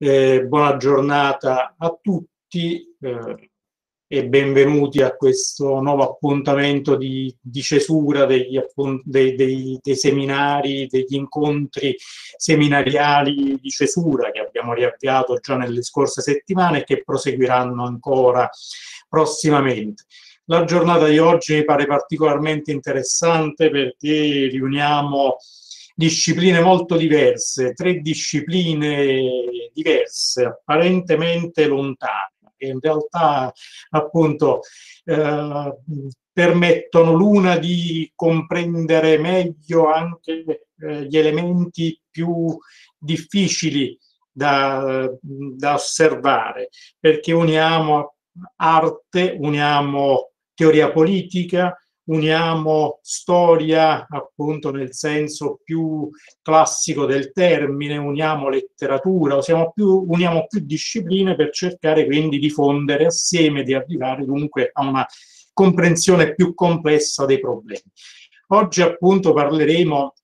Buona giornata a tutti e benvenuti a questo nuovo appuntamento di cesura dei seminari, degli incontri seminariali di cesura che abbiamo riavviato già nelle scorse settimane e che proseguiranno ancora prossimamente. La giornata di oggi mi pare particolarmente interessante perché riuniamo discipline molto diverse, 3 discipline diverse, apparentemente lontane, che in realtà appunto permettono l'una di comprendere meglio anche gli elementi più difficili da osservare, perché uniamo arte, uniamo teoria politica, uniamo storia appunto nel senso più classico del termine, uniamo letteratura, uniamo più discipline per cercare quindi di fondere assieme, di arrivare dunque a una comprensione più complessa dei problemi. Oggi appunto parleremo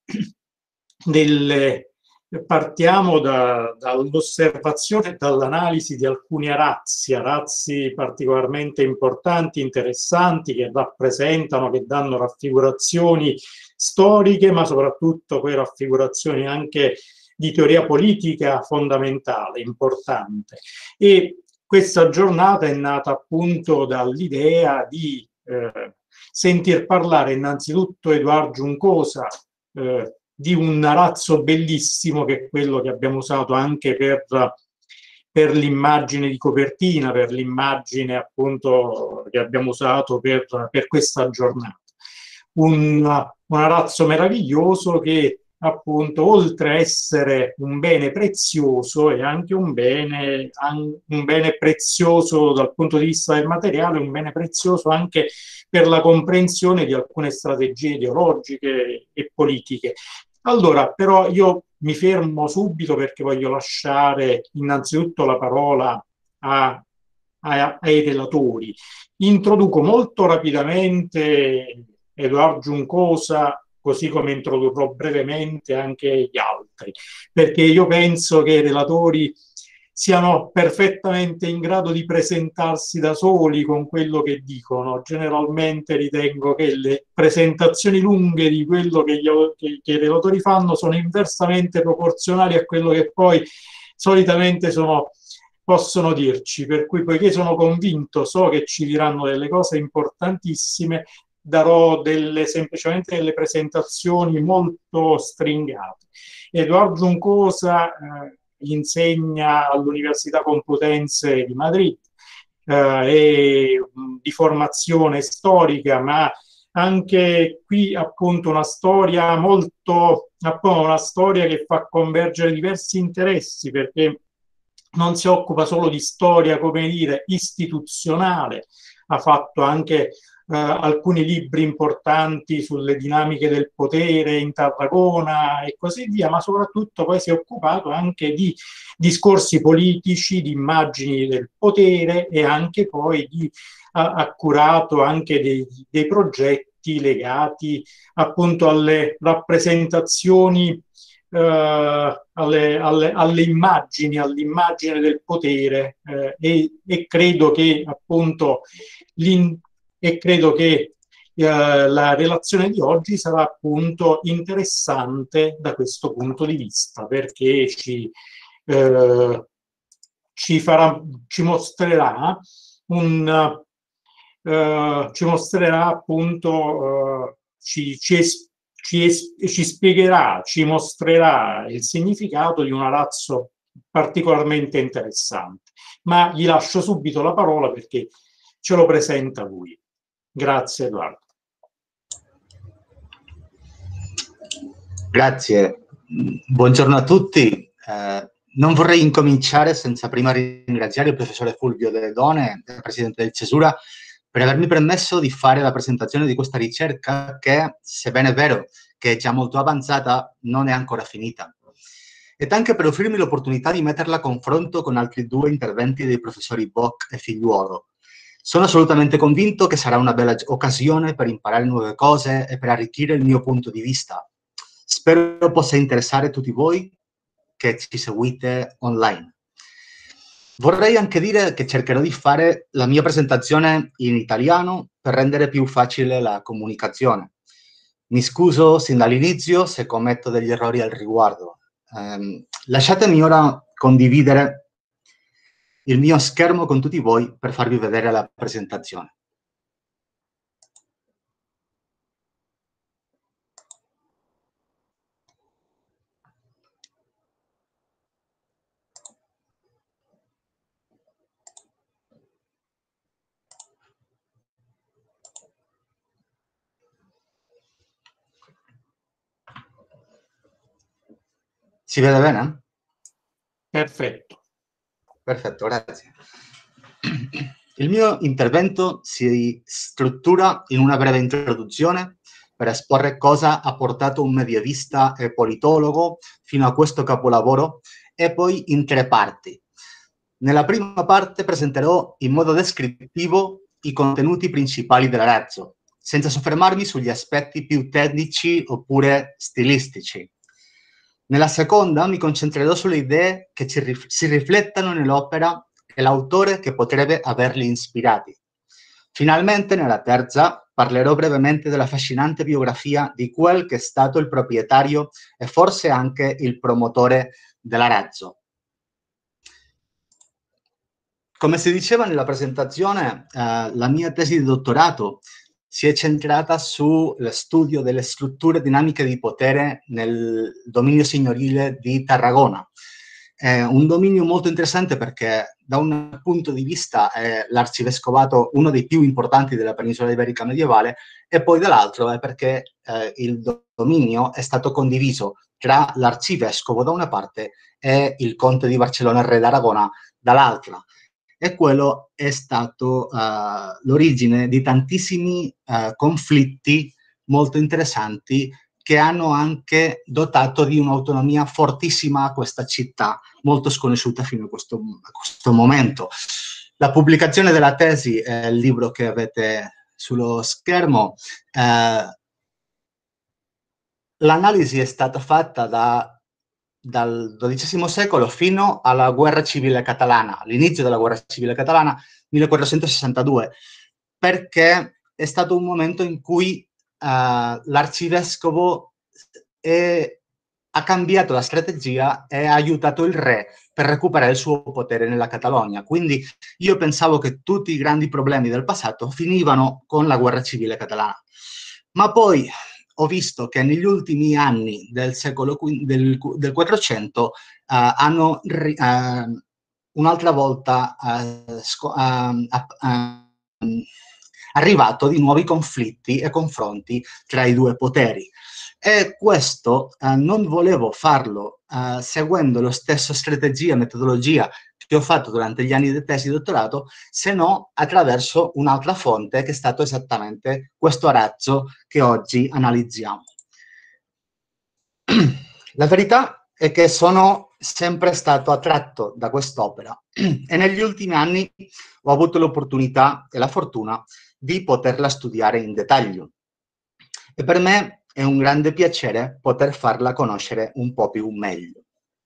partiamo dall'osservazione e dall'analisi di alcuni arazzi particolarmente importanti, interessanti, che rappresentano, che danno raffigurazioni storiche, ma soprattutto poi raffigurazioni anche di teoria politica fondamentale, importante. E questa giornata è nata appunto dall'idea di sentir parlare innanzitutto Edoardo Giuncosa, di un arazzo bellissimo che è quello che abbiamo usato anche per l'immagine di copertina, per l'immagine appunto che abbiamo usato per questa giornata. Un arazzo meraviglioso che appunto oltre a essere un bene prezioso è anche un bene prezioso dal punto di vista del materiale, un bene prezioso anche per la comprensione di alcune strategie ideologiche e politiche. Allora, però io mi fermo subito perché voglio lasciare innanzitutto la parola ai relatori. Introduco molto rapidamente Edoardo Giuncosa, così come introdurrò brevemente anche gli altri, perché io penso che i relatori siano perfettamente in grado di presentarsi da soli con quello che dicono. Generalmente ritengo che le presentazioni lunghe di quello che i relatori fanno sono inversamente proporzionali a quello che poi solitamente possono dirci, per cui poiché sono convinto, so che ci diranno delle cose importantissime, darò semplicemente delle presentazioni molto stringate. Edoardo Giuncosa insegna all'Università Complutense di Madrid, è di formazione storica, ma anche qui appunto una storia che fa convergere diversi interessi, perché non si occupa solo di storia, come dire, istituzionale, ha fatto anche alcuni libri importanti sulle dinamiche del potere in Tarragona e così via, ma soprattutto poi si è occupato anche di discorsi politici, di immagini del potere e anche poi ha curato anche dei progetti legati appunto alle rappresentazioni, alle immagini, all'immagine del potere e credo che appunto la relazione di oggi sarà appunto interessante da questo punto di vista, perché ci mostrerà appunto ci spiegherà, ci mostrerà il significato di un arazzo particolarmente interessante. Ma gli lascio subito la parola perché ce lo presenta lui. Grazie Edoardo. Grazie, buongiorno a tutti. Non vorrei incominciare senza prima ringraziare il professore Fulvio Deledone, presidente del Cesura, per avermi permesso di fare la presentazione di questa ricerca che, sebbene è vero che è già molto avanzata, non è ancora finita. Ed anche per offrirmi l'opportunità di metterla a confronto con altri 2 interventi dei professori Bock e Figliuolo. Sono assolutamente convinto che sarà una bella occasione per imparare nuove cose e per arricchire il mio punto di vista. Spero possa interessare tutti voi che ci seguite online. Vorrei anche dire che cercherò di fare la mia presentazione in italiano per rendere più facile la comunicazione. Mi scuso sin dall'inizio se commetto degli errori al riguardo. Lasciatemi ora condividere il mio schermo con tutti voi per farvi vedere la presentazione. Si vede bene? Perfetto. Perfetto, grazie. Il mio intervento si struttura in una breve introduzione per esporre cosa ha portato un medievista e politologo fino a questo capolavoro e poi in 3 parti. Nella prima parte presenterò in modo descrittivo i contenuti principali dell'Arezzo, senza soffermarmi sugli aspetti più tecnici oppure stilistici. Nella seconda mi concentrerò sulle idee che si riflettono nell'opera e l'autore che potrebbe averli ispirati. Finalmente, nella terza, parlerò brevemente della affascinante biografia di quel che è stato il proprietario e forse anche il promotore dell'Arezzo. Come si diceva nella presentazione, la mia tesi di dottorato si è centrata sullo studio delle strutture dinamiche di potere nel dominio signorile di Tarragona. È un dominio molto interessante perché da un punto di vista è l'arcivescovato uno dei più importanti della penisola iberica medievale e poi dall'altro è perché il dominio è stato condiviso tra l'arcivescovo da una parte e il conte di Barcellona, re d'Aragona, dall'altra. E quello è stato l'origine di tantissimi conflitti molto interessanti che hanno anche dotato di un'autonomia fortissima a questa città, molto sconosciuta fino a questo momento. La pubblicazione della tesi è il libro che avete sullo schermo. L'analisi è stata fatta dal XII secolo fino alla guerra civile catalana, all'inizio della guerra civile catalana, 1462, perché è stato un momento in cui l'arcivescovo ha cambiato la strategia e ha aiutato il re per recuperare il suo potere nella Catalogna. Quindi io pensavo che tutti i grandi problemi del passato finivano con la guerra civile catalana. Ma poi ho visto che negli ultimi anni del secolo del 400 hanno un'altra volta arrivato di nuovi conflitti e confronti tra i due poteri. E questo non volevo farlo seguendo lo stesso strategia e metodologia che ho fatto durante gli anni di tesi di dottorato, se no attraverso un'altra fonte che è stato esattamente questo Arezzo che oggi analizziamo. La verità è che sono sempre stato attratto da quest'opera e negli ultimi anni ho avuto l'opportunità e la fortuna di poterla studiare in dettaglio. E per me è un grande piacere poter farla conoscere un po' più meglio.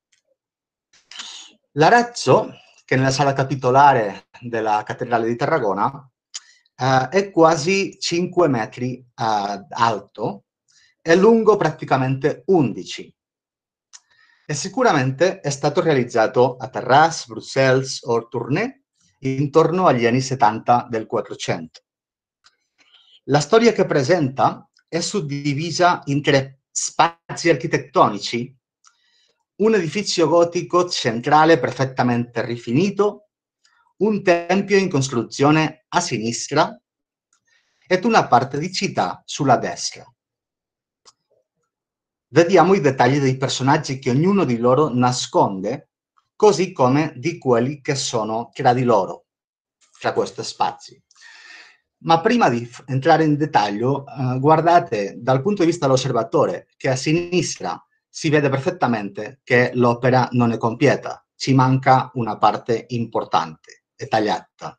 L'Arezzo, che nella sala capitolare della Cattedrale di Tarragona, è quasi 5 metri alto e lungo praticamente 11. E sicuramente è stato realizzato a Tarras, Bruxelles o Tournai intorno agli anni 70 del 400. La storia che presenta è suddivisa in 3 spazi architettonici: un edificio gotico centrale perfettamente rifinito, un tempio in costruzione a sinistra ed una parte di città sulla destra. Vediamo i dettagli dei personaggi che ognuno di loro nasconde, così come di quelli che sono tra di loro, tra questi spazi. Ma prima di entrare in dettaglio, guardate dal punto di vista dell'osservatore che a sinistra si vede perfettamente che l'opera non è completa, ci manca una parte importante e tagliata.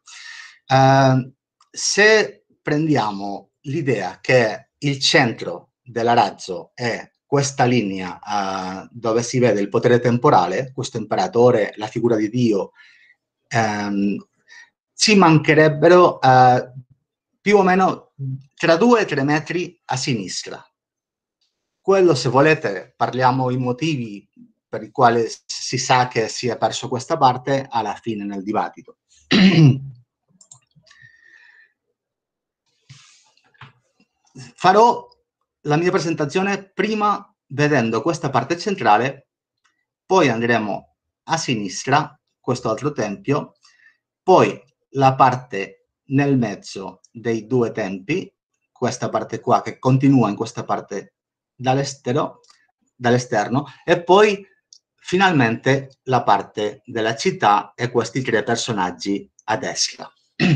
Se prendiamo l'idea che il centro dell'Arezzo è questa linea dove si vede il potere temporale, questo imperatore, la figura di Dio, ci mancherebbero più o meno tra 2 e 3 metri a sinistra. Quello, se volete, parliamo i motivi per i quali si sa che si è perso questa parte alla fine nel dibattito. Farò la mia presentazione prima vedendo questa parte centrale, poi andremo a sinistra, questo altro tempio, poi la parte nel mezzo dei 2 tempi, questa parte qua che continua in questa parte dall'esterno, e poi finalmente la parte della città e questi 3 personaggi a destra.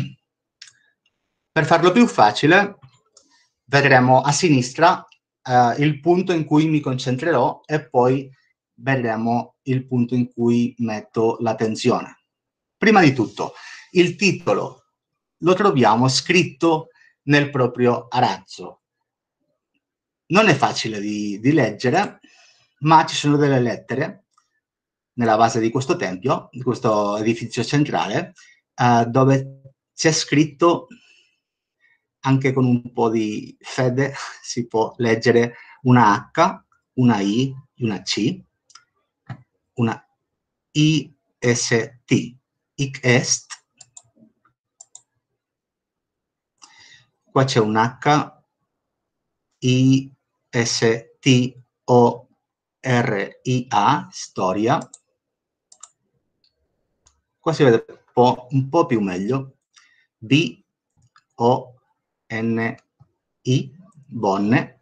Per farlo più facile, vedremo a sinistra il punto in cui mi concentrerò e poi vedremo il punto in cui metto l'attenzione. Prima di tutto, il titolo lo troviamo scritto nel proprio arazzo. Non è facile di leggere, ma ci sono delle lettere nella base di questo tempio, di questo edificio centrale, dove c'è scritto, anche con un po' di fede, si può leggere una H, una I, una C, una IST, hic est. Qua c'è un H, ISTORIA, storia. Qua si vede un po' più meglio. BONI, bonne,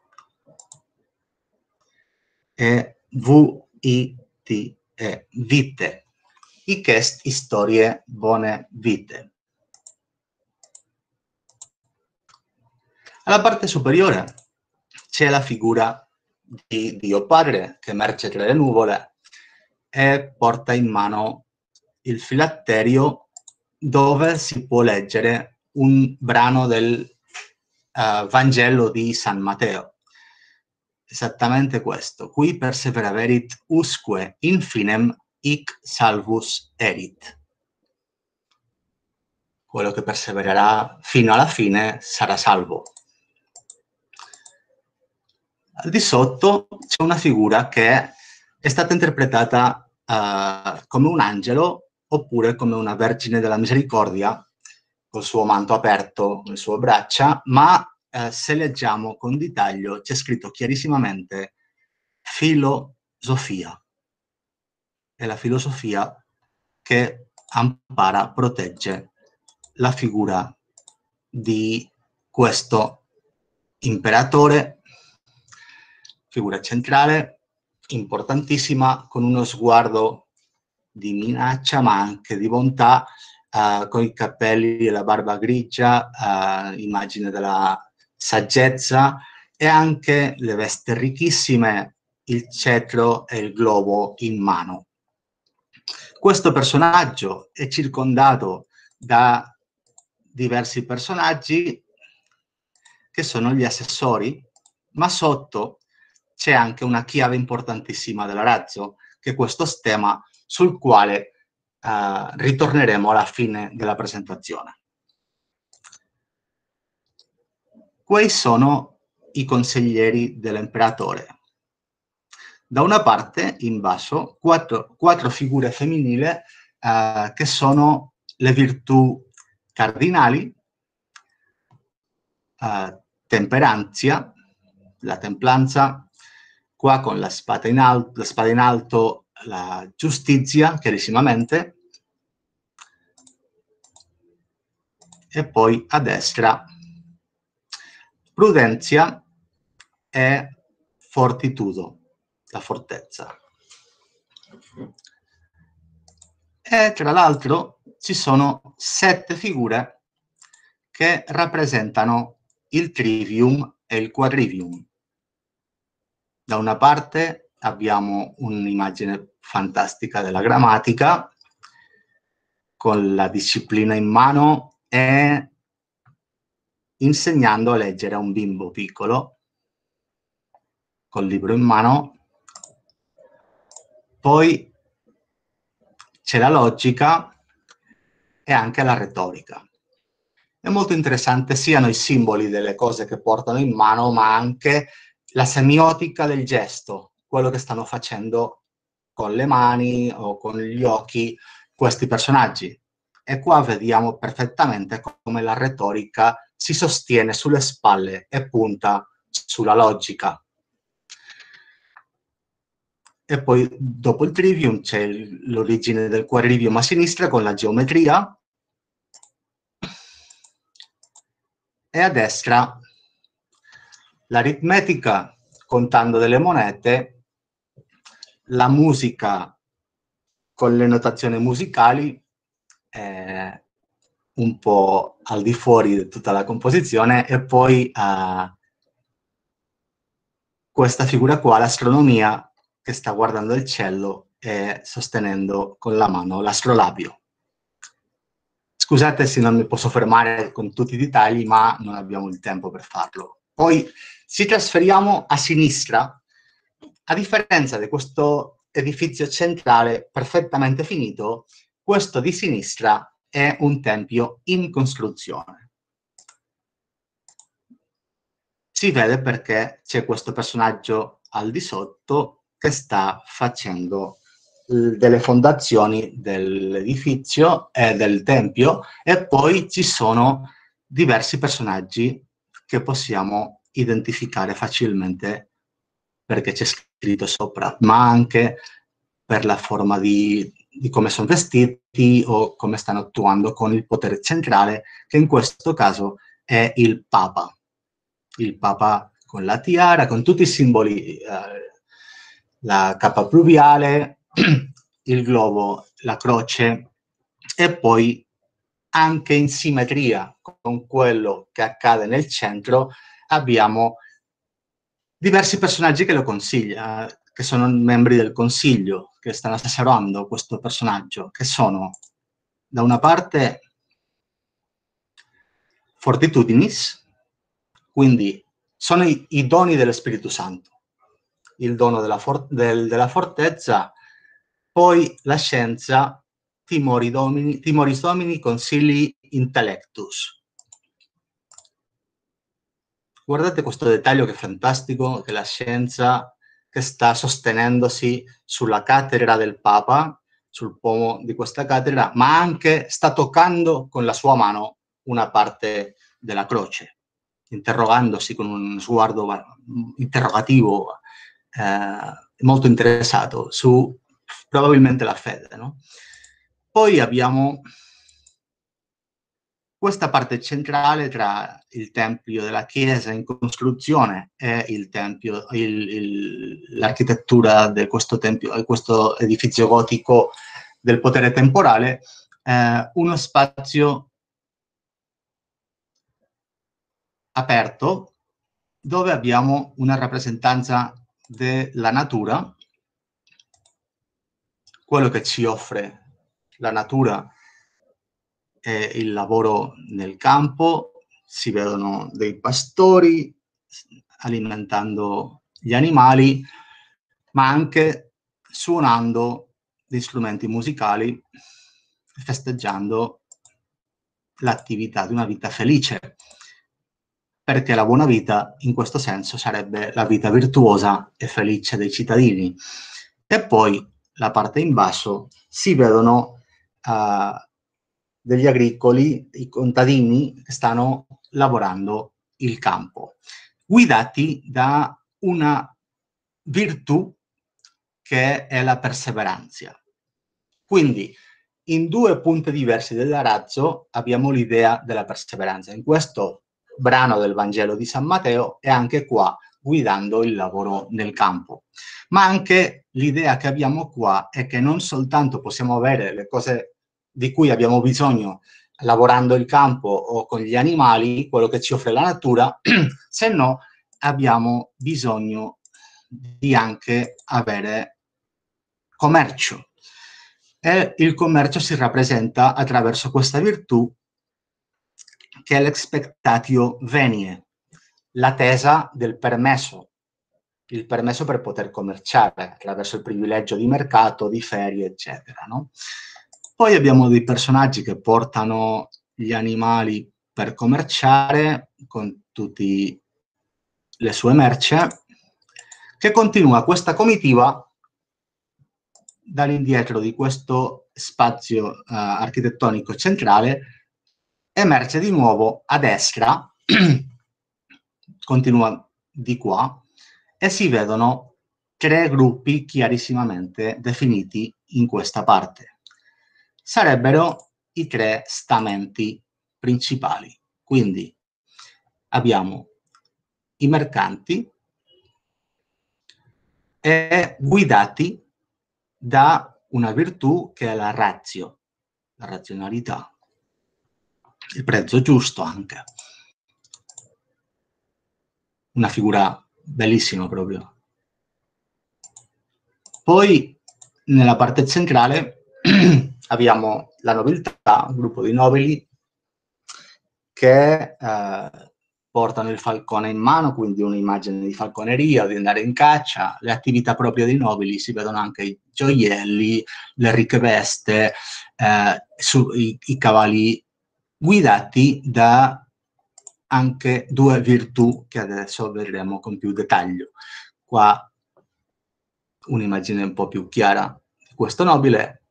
e VITE, vite. Hic est historiae bonae vitae. Alla parte superiore c'è la figura di Dio Padre che emerge tra le nuvole e porta in mano il filatterio dove si può leggere un brano del Vangelo di San Matteo. Esattamente questo. Qui perseveraverit usque infinem hic salvus erit. Quello che persevererà fino alla fine sarà salvo. Al di sotto c'è una figura che è stata interpretata come un angelo oppure come una Vergine della Misericordia col suo manto aperto, le sue braccia, ma se leggiamo con dettaglio c'è scritto chiarissimamente filosofia. È la filosofia che ampara, protegge la figura di questo imperatore, figura centrale, importantissima, con uno sguardo di minaccia ma anche di bontà, con i capelli e la barba grigia, immagine della saggezza, e anche le vesti ricchissime, il cetro e il globo in mano. Questo personaggio è circondato da diversi personaggi che sono gli assessori, ma sotto c'è anche una chiave importantissima dell'arazzo, che è questo stemma sul quale ritorneremo alla fine della presentazione. Quei sono i consiglieri dell'imperatore. Da una parte, in basso, quattro figure femminili che sono le virtù cardinali, temperanzia, la templanza, qua con la spada in alto, la giustizia, chiarissimamente, e poi a destra prudenzia e fortitudo, la fortezza. E tra l'altro ci sono 7 figure che rappresentano il trivium e il quadrivium. Da una parte abbiamo un'immagine fantastica della grammatica, con la disciplina in mano e insegnando a leggere a un bimbo piccolo, col libro in mano. Poi c'è la logica, e anche la retorica. È molto interessante siano i simboli delle cose che portano in mano, ma anche la semiotica del gesto, quello che stanno facendo con le mani o con gli occhi questi personaggi. E qua vediamo perfettamente come la retorica si sostiene sulle spalle e punta sulla logica. E poi dopo il trivium c'è l'origine del quadrivium a sinistra con la geometria, e a destra l'aritmetica contando delle monete, la musica con le notazioni musicali, un po' al di fuori di tutta la composizione, e poi questa figura qua, l'astronomia, che sta guardando il cielo e sostenendo con la mano l'astrolabio. Scusate se non mi posso fermare con tutti i dettagli, ma non abbiamo il tempo per farlo. Poi ci trasferiamo a sinistra. A differenza di questo edificio centrale perfettamente finito, questo di sinistra è un tempio in costruzione. Si vede perché c'è questo personaggio al di sotto che sta facendo delle fondazioni dell'edificio e del tempio, e poi ci sono diversi personaggi che possiamo identificare facilmente perché c'è scritto sopra, ma anche per la forma di come sono vestiti o come stanno attuando con il potere centrale, che in questo caso è il Papa. Il Papa con la tiara, con tutti i simboli, la cappa pluviale, il globo, la croce, e poi anche in simmetria con quello che accade nel centro abbiamo diversi personaggi che lo consigliano, che sono membri del consiglio, che stanno assessorando questo personaggio, che sono da una parte Fortitudinis, quindi sono i doni dello Spirito Santo, il dono della fortezza, poi la scienza, Timoris Domini Consilii Intellectus. Guardate questo dettaglio che è fantastico, che la scienza che sta sostenendosi sulla cattedra del Papa, sul pomo di questa cattedra, ma anche sta toccando con la sua mano una parte della croce, interrogandosi con un sguardo interrogativo, molto interessato su probabilmente la fede, no? Poi abbiamo questa parte centrale tra il tempio della chiesa in costruzione e il tempio, l'architettura di questo tempio, questo edificio gotico del potere temporale, uno spazio aperto dove abbiamo una rappresentanza della natura, quello che ci offre la natura è il lavoro nel campo, si vedono dei pastori alimentando gli animali, ma anche suonando dei strumenti musicali, festeggiando l'attività di una vita felice, perché la buona vita in questo senso sarebbe la vita virtuosa e felice dei cittadini. E poi la parte in basso si vedono degli agricoli, i contadini che stanno lavorando il campo, guidati da una virtù che è la perseveranza. Quindi in due punti diversi dell'arazzo abbiamo l'idea della perseveranza, in questo brano del Vangelo di San Matteo e anche qua guidando il lavoro nel campo. Ma anche l'idea che abbiamo qua è che non soltanto possiamo avere le cose di cui abbiamo bisogno lavorando il campo o con gli animali, quello che ci offre la natura, se no abbiamo bisogno di anche avere commercio. E il commercio si rappresenta attraverso questa virtù che è l'expectatio venie, l'attesa del permesso, il permesso per poter commerciare attraverso il privilegio di mercato, di ferie, eccetera, no? Poi abbiamo dei personaggi che portano gli animali per commerciare con tutte le sue merce, che continua questa comitiva dall'indietro di questo spazio architettonico centrale, emerge di nuovo a destra, continua di qua, e si vedono 3 gruppi chiarissimamente definiti in questa parte. Sarebbero i 3 stamenti principali. Quindi abbiamo i mercanti guidati da una virtù che è la ratio, la razionalità, il prezzo giusto anche. Una figura bellissima proprio. Poi nella parte centrale abbiamo la nobiltà, un gruppo di nobili che portano il falcone in mano, quindi un'immagine di falconeria, di andare in caccia. Le attività proprie dei nobili si vedono anche i gioielli, le ricche veste, i cavalli guidati da anche 2 virtù che adesso vedremo con più dettaglio. Qua un'immagine un po' più chiara di questo nobile,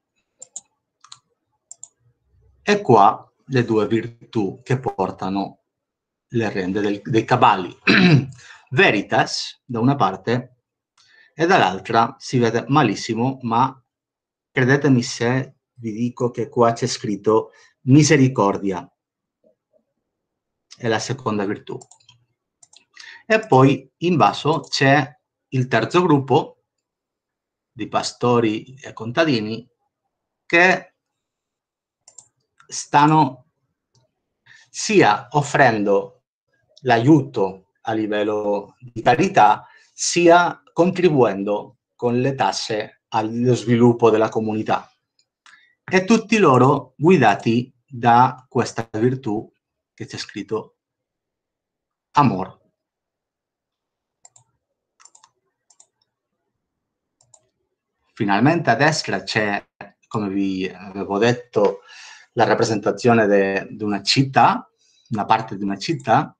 e qua le 2 virtù che portano le rende dei cavalli. Veritas da una parte e dall'altra si vede malissimo, ma credetemi se vi dico che qua c'è scritto misericordia, è la seconda virtù. E poi in basso c'è il terzo gruppo di pastori e contadini che stanno sia offrendo l'aiuto a livello di carità, sia contribuendo con le tasse allo sviluppo della comunità. E tutti loro guidati da questa virtù che c'è scritto amor. Finalmente a destra c'è, come vi avevo detto, la rappresentazione di una città, una parte di una città,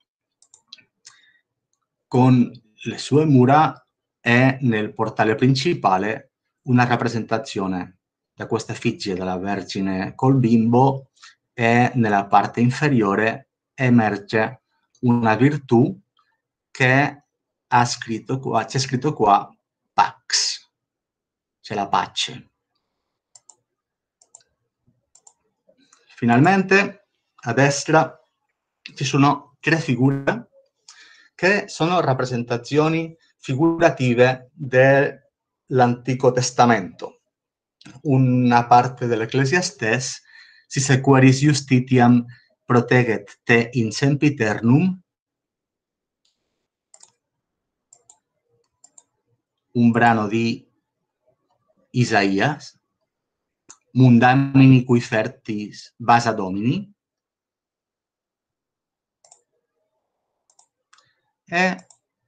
con le sue mura e nel portale principale una rappresentazione da questa effigie della Vergine col bimbo, e nella parte inferiore emerge una virtù che c'è scritto qua Pax, c'è la pace. Finalmente a destra ci sono 3 figure che sono rappresentazioni figurative dell'Antico Testamento. Una parte dell'Ecclesiastes, si sequeris justitiam proteget te in sempiternum, un brano di Isaia, mundamini cui fertis basa domini, e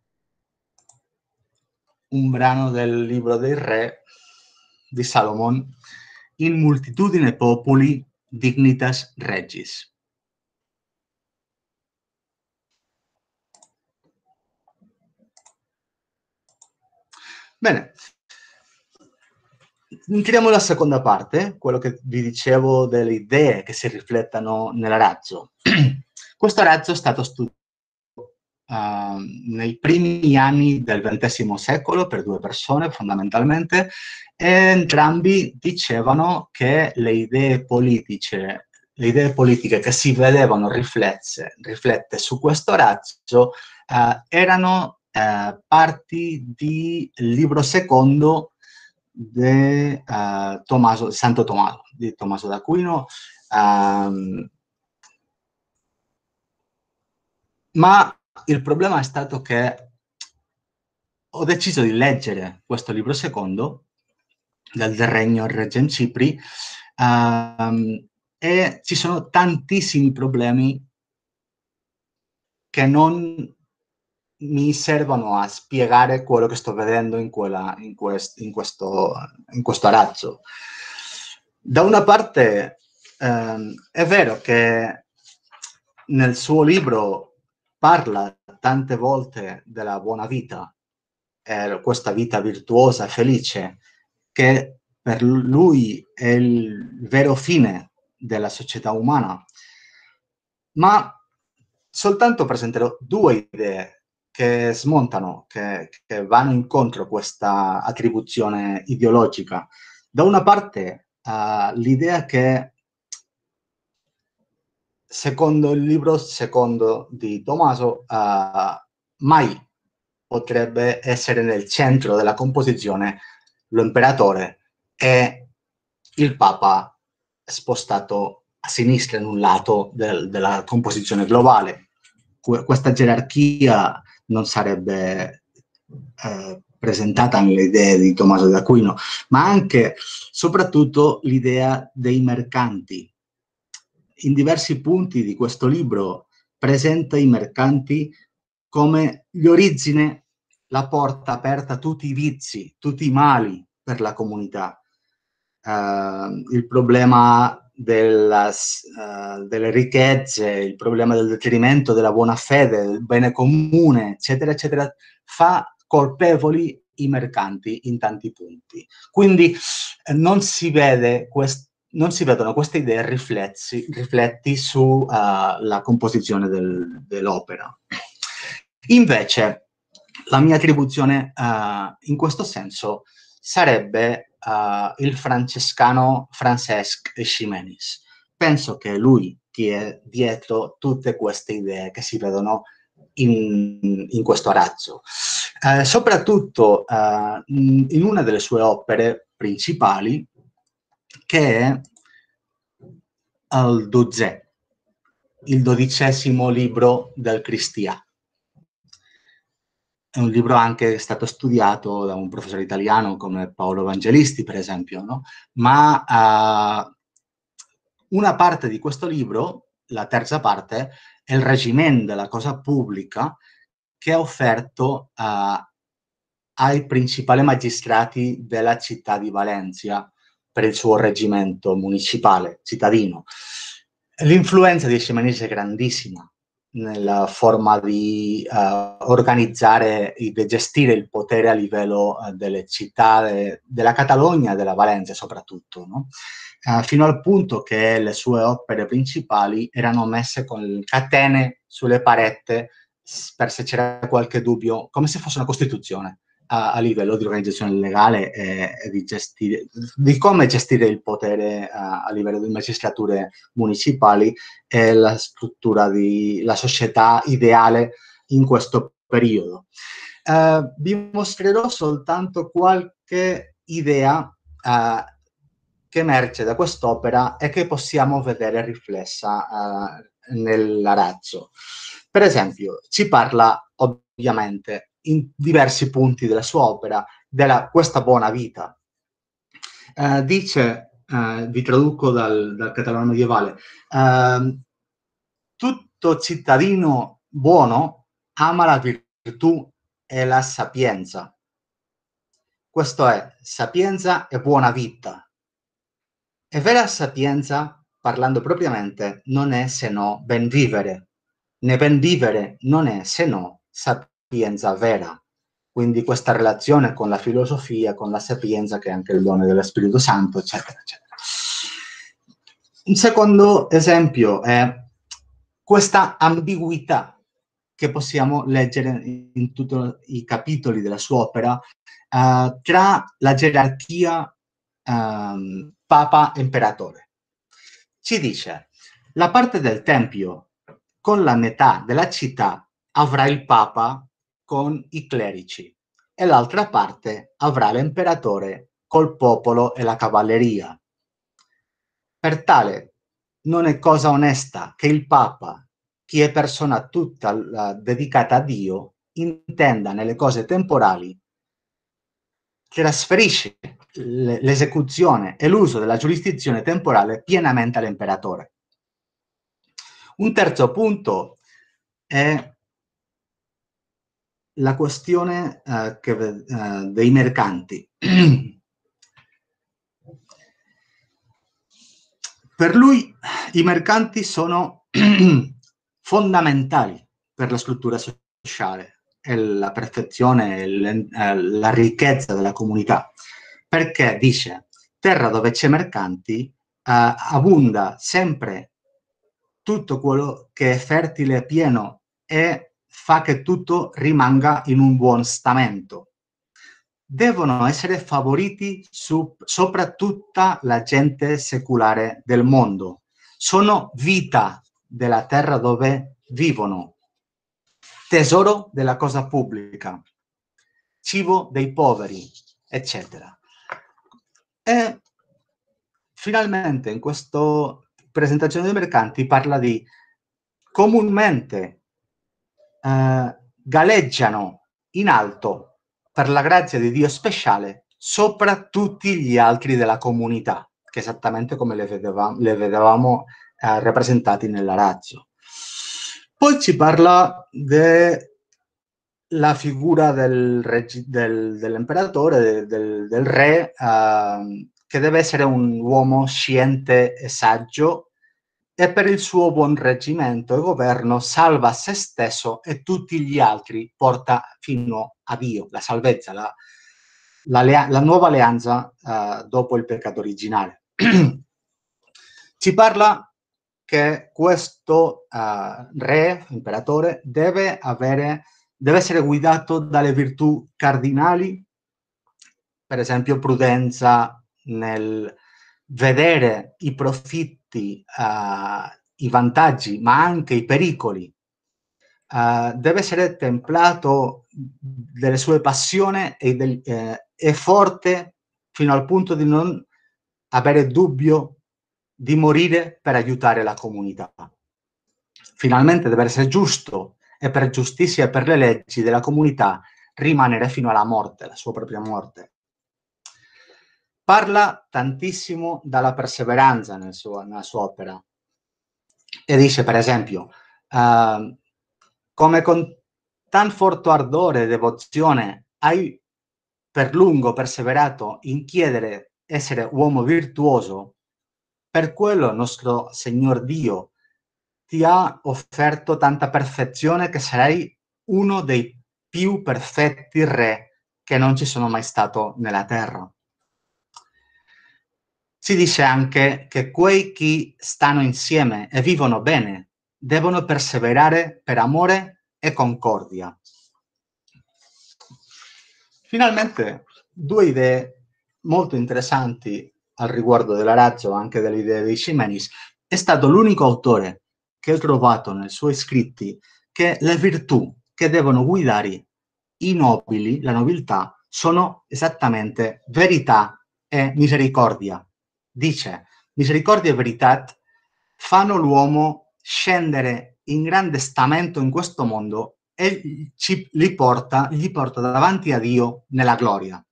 un brano del libro dei re di Salomon, in multitudine populi dignitas regis. Bene, entriamo alla seconda parte, quello che vi dicevo delle idee che si riflettono nell'arazzo. Questo arazzo è stato studiato nei primi anni del XX secolo per 2 persone fondamentalmente, e entrambi dicevano che le idee politiche che si vedevano riflette su questo arazzo erano parti di libro secondo di Santo Tommaso, di Tommaso d'Aquino, ma il problema è stato che ho deciso di leggere questo libro secondo del Regno Regem Cipri, e ci sono tantissimi problemi che non mi servono a spiegare quello che sto vedendo in questo arazzo. Da una parte è vero che nel suo libro parla tante volte della buona vita, questa vita virtuosa, felice, che per lui è il vero fine della società umana, ma soltanto presenterò due idee che smontano, che vanno incontro a questa attribuzione ideologica. Da una parte, l'idea che, secondo il libro secondo di Tommaso, mai potrebbe essere nel centro della composizione l'imperatore e il Papa spostato a sinistra in un lato della composizione globale. Questa gerarchia non sarebbe presentata nelle idee di Tommaso d'Aquino, ma anche, soprattutto, l'idea dei mercanti. In diversi punti di questo libro presenta i mercanti come gli origine, la porta aperta a tutti i vizi, tutti i mali per la comunità. Il problema delle ricchezze, il problema del detrimento della buona fede, del bene comune, eccetera, eccetera, fa colpevoli i mercanti in tanti punti. Quindi non si vedono queste idee rifletti sulla composizione dell'opera. Invece, la mia attribuzione in questo senso sarebbe il francescano Francesc Eiximenis. Penso che lui è dietro tutte queste idee che si vedono in questo arazzo. Soprattutto in una delle sue opere principali, che è il Dozè, il 12° libro del Cristià. È un libro anche stato studiato da un professore italiano come Paolo Evangelisti, per esempio, no? Ma una parte di questo libro, la terza parte, è il regimen della cosa pubblica che è offerto ai principali magistrati della città di Valencia per il suo reggimento municipale, cittadino. L'influenza di Eiximenis è grandissima nella forma di organizzare e di gestire il potere a livello delle città, della Catalogna e della Valencia soprattutto, no? Fino al punto che le sue opere principali erano messe con catene sulle pareti per se c'era qualche dubbio, come se fosse una Costituzione a livello di organizzazione legale e di come gestire il potere a livello di magistrature municipali e la struttura la società ideale in questo periodo. Vi mostrerò soltanto qualche idea che emerge da quest'opera e che possiamo vedere riflessa nell'arazzo. Per esempio, ci parla ovviamente in diversi punti della sua opera questa buona vita. Dice, vi traduco dal catalano medievale, tutto cittadino buono ama la virtù e la sapienza. Questo è sapienza e buona vita. E vera sapienza, parlando propriamente, non è se no ben vivere, né ben vivere non è se no sapienza vera. Quindi questa relazione con la filosofia, con la sapienza, che è anche il dono dello Spirito Santo, eccetera, eccetera. Un secondo esempio è questa ambiguità che possiamo leggere in tutti i capitoli della sua opera tra la gerarchia Papa-Imperatore. Ci dice, la parte del Tempio con la metà della città avrà il Papa con i clerici e l'altra parte avrà l'Imperatore col popolo e la cavalleria. Per tale non è cosa onesta che il Papa, chi è persona tutta dedicata a Dio, intenda nelle cose temporali, trasferisce l'esecuzione e l'uso della giurisdizione temporale pienamente all'imperatore. Un terzo punto è la questione dei mercanti. Per lui i mercanti sono fondamentali per la struttura sociale e la perfezione e la ricchezza della comunità, perché dice: terra dove c'è mercanti abbonda sempre tutto quello che è fertile e pieno e fa che tutto rimanga in un buon stamento. Devono essere favoriti sopra tutta la gente secolare del mondo. Sono vita della terra dove vivono, tesoro della cosa pubblica, cibo dei poveri, eccetera. E finalmente in questa presentazione dei mercanti parla di comunemente galleggiano in alto per la grazia di Dio speciale sopra tutti gli altri della comunità, che esattamente come le vedevamo rappresentati nella razio. Poi ci parla della figura dell'imperatore, del re, che deve essere un uomo sciente e saggio, e per il suo buon reggimento e governo salva se stesso e tutti gli altri, porta fino a Dio, la salvezza, la nuova alleanza dopo il peccato originale. Ci parla che questo re, imperatore, deve essere guidato dalle virtù cardinali, per esempio prudenza nel vedere i profitti, i vantaggi, ma anche i pericoli. Deve essere templato delle sue passioni e forte fino al punto di non avere dubbio di morire per aiutare la comunità. Finalmente deve essere giusto e per giustizia e per le leggi della comunità rimanere fino alla morte, la sua propria morte. Parla tantissimo dalla perseveranza nella sua opera e dice, per esempio, come con tan forte ardore e devozione hai per lungo perseverato in chiedere essere uomo virtuoso, per quello nostro Signor Dio ti ha offerto tanta perfezione che sarai uno dei più perfetti re che non ci sono mai stato nella terra. Si dice anche che quei che stanno insieme e vivono bene devono perseverare per amore e concordia. Finalmente, due idee molto interessanti al riguardo della razza, anche delle idee di Ximenis. È stato l'unico autore che ho trovato nei suoi scritti che le virtù che devono guidare i nobili, la nobiltà, sono esattamente verità e misericordia. Dice: misericordia e verità fanno l'uomo scendere in grande stamento in questo mondo e gli porta davanti a Dio nella gloria.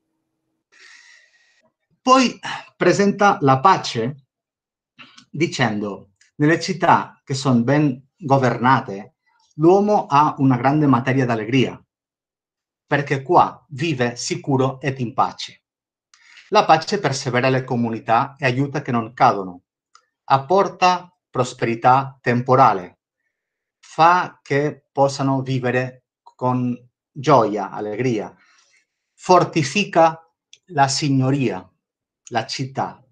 Poi presenta la pace dicendo: nelle città che sono ben governate l'uomo ha una grande materia d'allegria, perché qua vive sicuro ed in pace. La pace persevera le comunità e aiuta che non cadono, apporta prosperità temporale, fa che possano vivere con gioia, allegria, fortifica la signoria, la città.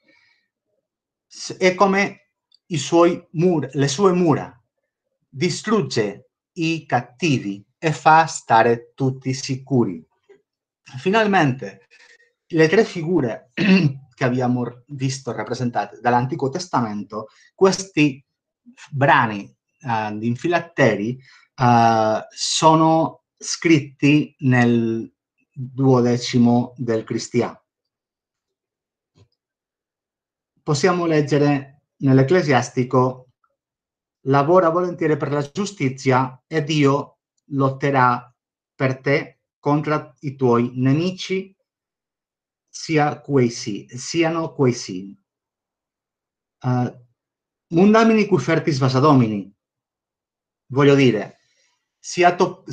È come le sue mura, distrugge i cattivi e fa stare tutti sicuri. Finalmente, le tre figure che abbiamo visto rappresentate dall'Antico Testamento, questi brani di filatteri sono scritti nel XII del Cristiano. Possiamo leggere nell'Ecclesiastico: lavora volentieri per la giustizia e Dio lotterà per te contro i tuoi nemici, siano quei sì. Mundamini cui fertis vas ad homini. Voglio dire, siate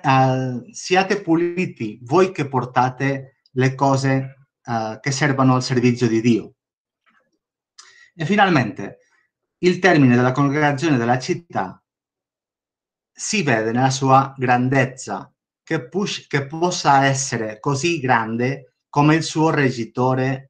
puliti voi che portate le cose che servono al servizio di Dio. E finalmente il termine della congregazione della città si vede nella sua grandezza, che possa essere così grande come il suo reggitore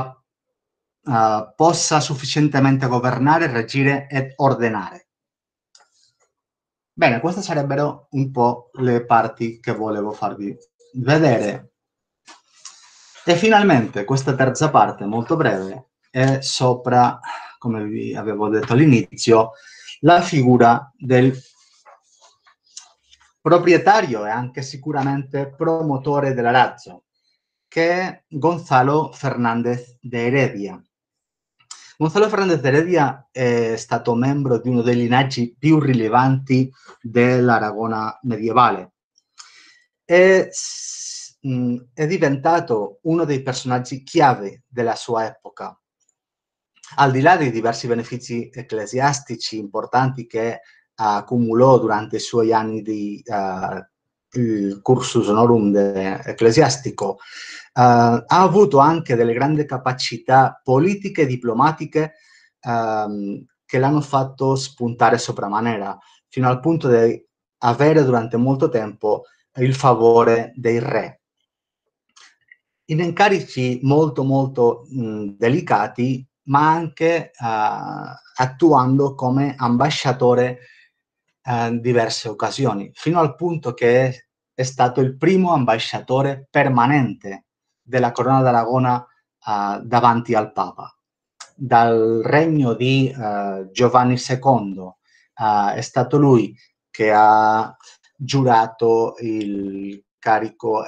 possa sufficientemente governare, reggire ed ordinare. Bene, queste sarebbero un po' le parti che volevo farvi vedere. E finalmente questa terza parte, molto breve, è sopra, come vi avevo detto all'inizio, la figura del proprietario e anche sicuramente promotore della Lazio, che è Gonzalo Fernández de Heredia. Gonzalo Fernández de Heredia è stato membro di uno dei linaggi più rilevanti dell'Aragona medievale. È diventato uno dei personaggi chiave della sua epoca. Al di là dei diversi benefici ecclesiastici importanti che accumulò durante i suoi anni di il cursus honorum ecclesiastico, ha avuto anche delle grandi capacità politiche e diplomatiche che l'hanno fatto spuntare sopramanera, fino al punto di avere durante molto tempo il favore dei re. In incarichi molto delicati, ma anche attuando come ambasciatore in diverse occasioni, fino al punto che è stato il primo ambasciatore permanente della Corona d'Aragona davanti al Papa. Dal regno di Giovanni II è stato lui che ha giurato il carico,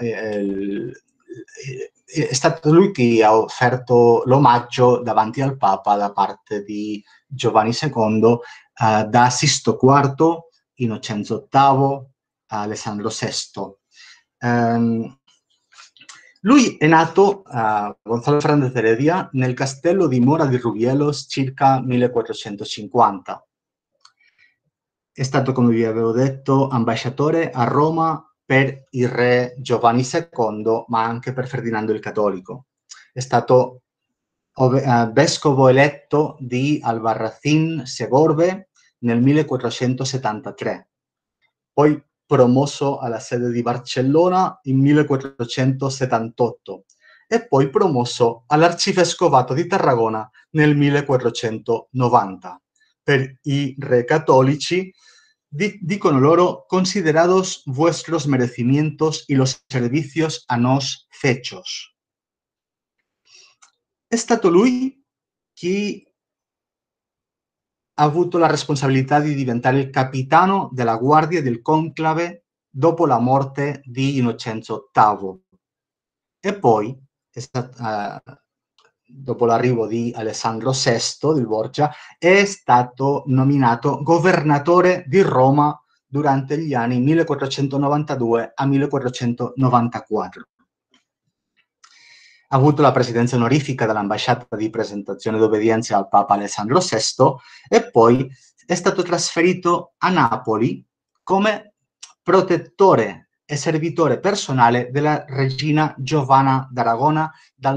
è stato lui che ha offerto l'omaggio davanti al Papa da parte di Giovanni II, da Sisto IV, Innocenzo VIII, Alessandro VI. Lui è nato, Gonzalo Fernández de Heredia, nel castello di Mora di Rubielos circa 1450. È stato, come vi avevo detto, ambasciatore a Roma per il re Giovanni II, ma anche per Ferdinando il Cattolico. È stato vescovo eletto di Albarracín Segorbe nel 1473, poi promosso alla sede di Barcellona in 1478 e poi promosso all'arcivescovato di Tarragona nel 1490. Per i re cattolici, dicono loro, considerados vuestros merecimientos y los servicios a nos fechos. È stato lui chi ha avuto la responsabilità di diventare il capitano della guardia del conclave dopo la morte di Innocenzo VIII. E poi, dopo l'arrivo di Alessandro VI del Borgia, è stato nominato governatore di Roma durante gli anni 1492 a 1494. Ha avuto la presidenza onorifica dell'ambasciata di presentazione d'obbedienza al Papa Alessandro VI e poi è stato trasferito a Napoli come protettore e servitore personale della regina Giovanna d'Aragona dal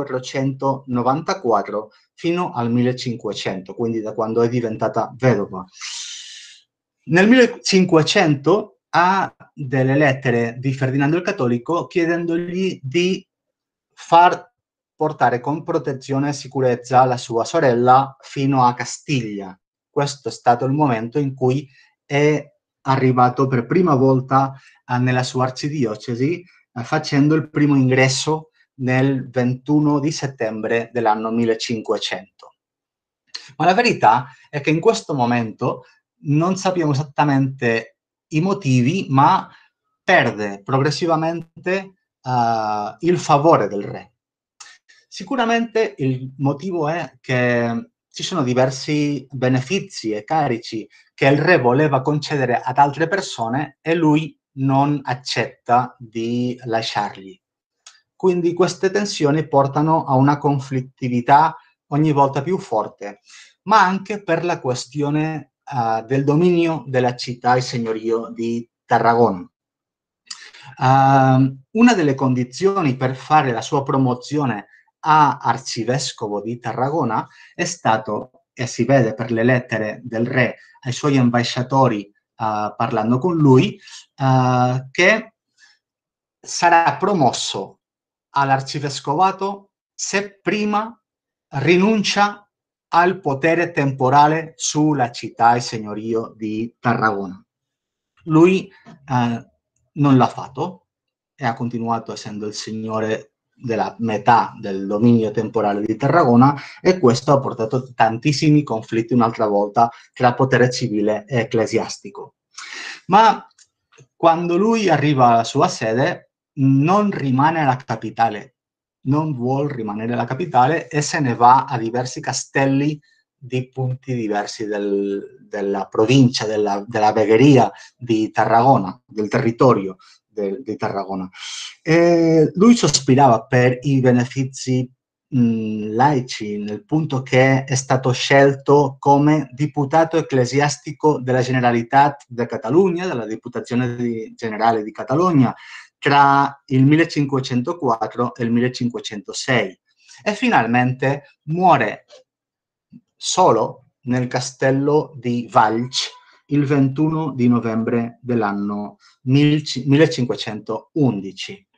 1494 fino al 1500, quindi da quando è diventata vedova. Nel 1500 ha delle lettere di Ferdinando il Cattolico chiedendogli di far portare con protezione e sicurezza la sua sorella fino a Castiglia. Questo è stato il momento in cui è arrivato per prima volta nella sua arcidiocesi, facendo il primo ingresso nel 21 di settembre dell'anno 1500. Ma la verità è che in questo momento non sappiamo esattamente i motivi, ma perde progressivamente il favore del re. Sicuramente il motivo è che ci sono diversi benefici e carici che il re voleva concedere ad altre persone e lui non accetta di lasciargli. Quindi queste tensioni portano a una conflittività ogni volta più forte, ma anche per la questione del dominio della città e signorio di Tarragona. Una delle condizioni per fare la sua promozione a arcivescovo di Tarragona è stato, e si vede per le lettere del re ai suoi ambasciatori parlando con lui, che sarà promosso all'arcivescovato se prima rinuncia al potere temporale sulla città e signorio di Tarragona. Lui non l'ha fatto e ha continuato essendo il signore della metà del dominio temporale di Tarragona, e questo ha portato tantissimi conflitti un'altra volta tra potere civile e ecclesiastico. Ma quando lui arriva alla sua sede non rimane alla capitale, non vuole rimanere alla capitale e se ne va a diversi castelli di punti diversi della provincia, della vegheria di Tarragona, del territorio di Tarragona. Lui sospirava per i benefici laici, nel punto che è stato scelto come deputato ecclesiastico della Generalitat de Catalunya, della Diputazione Generale di Catalogna, tra il 1504 e il 1506. E finalmente muore solo nel castello di Valls il 21 di novembre dell'anno 1511.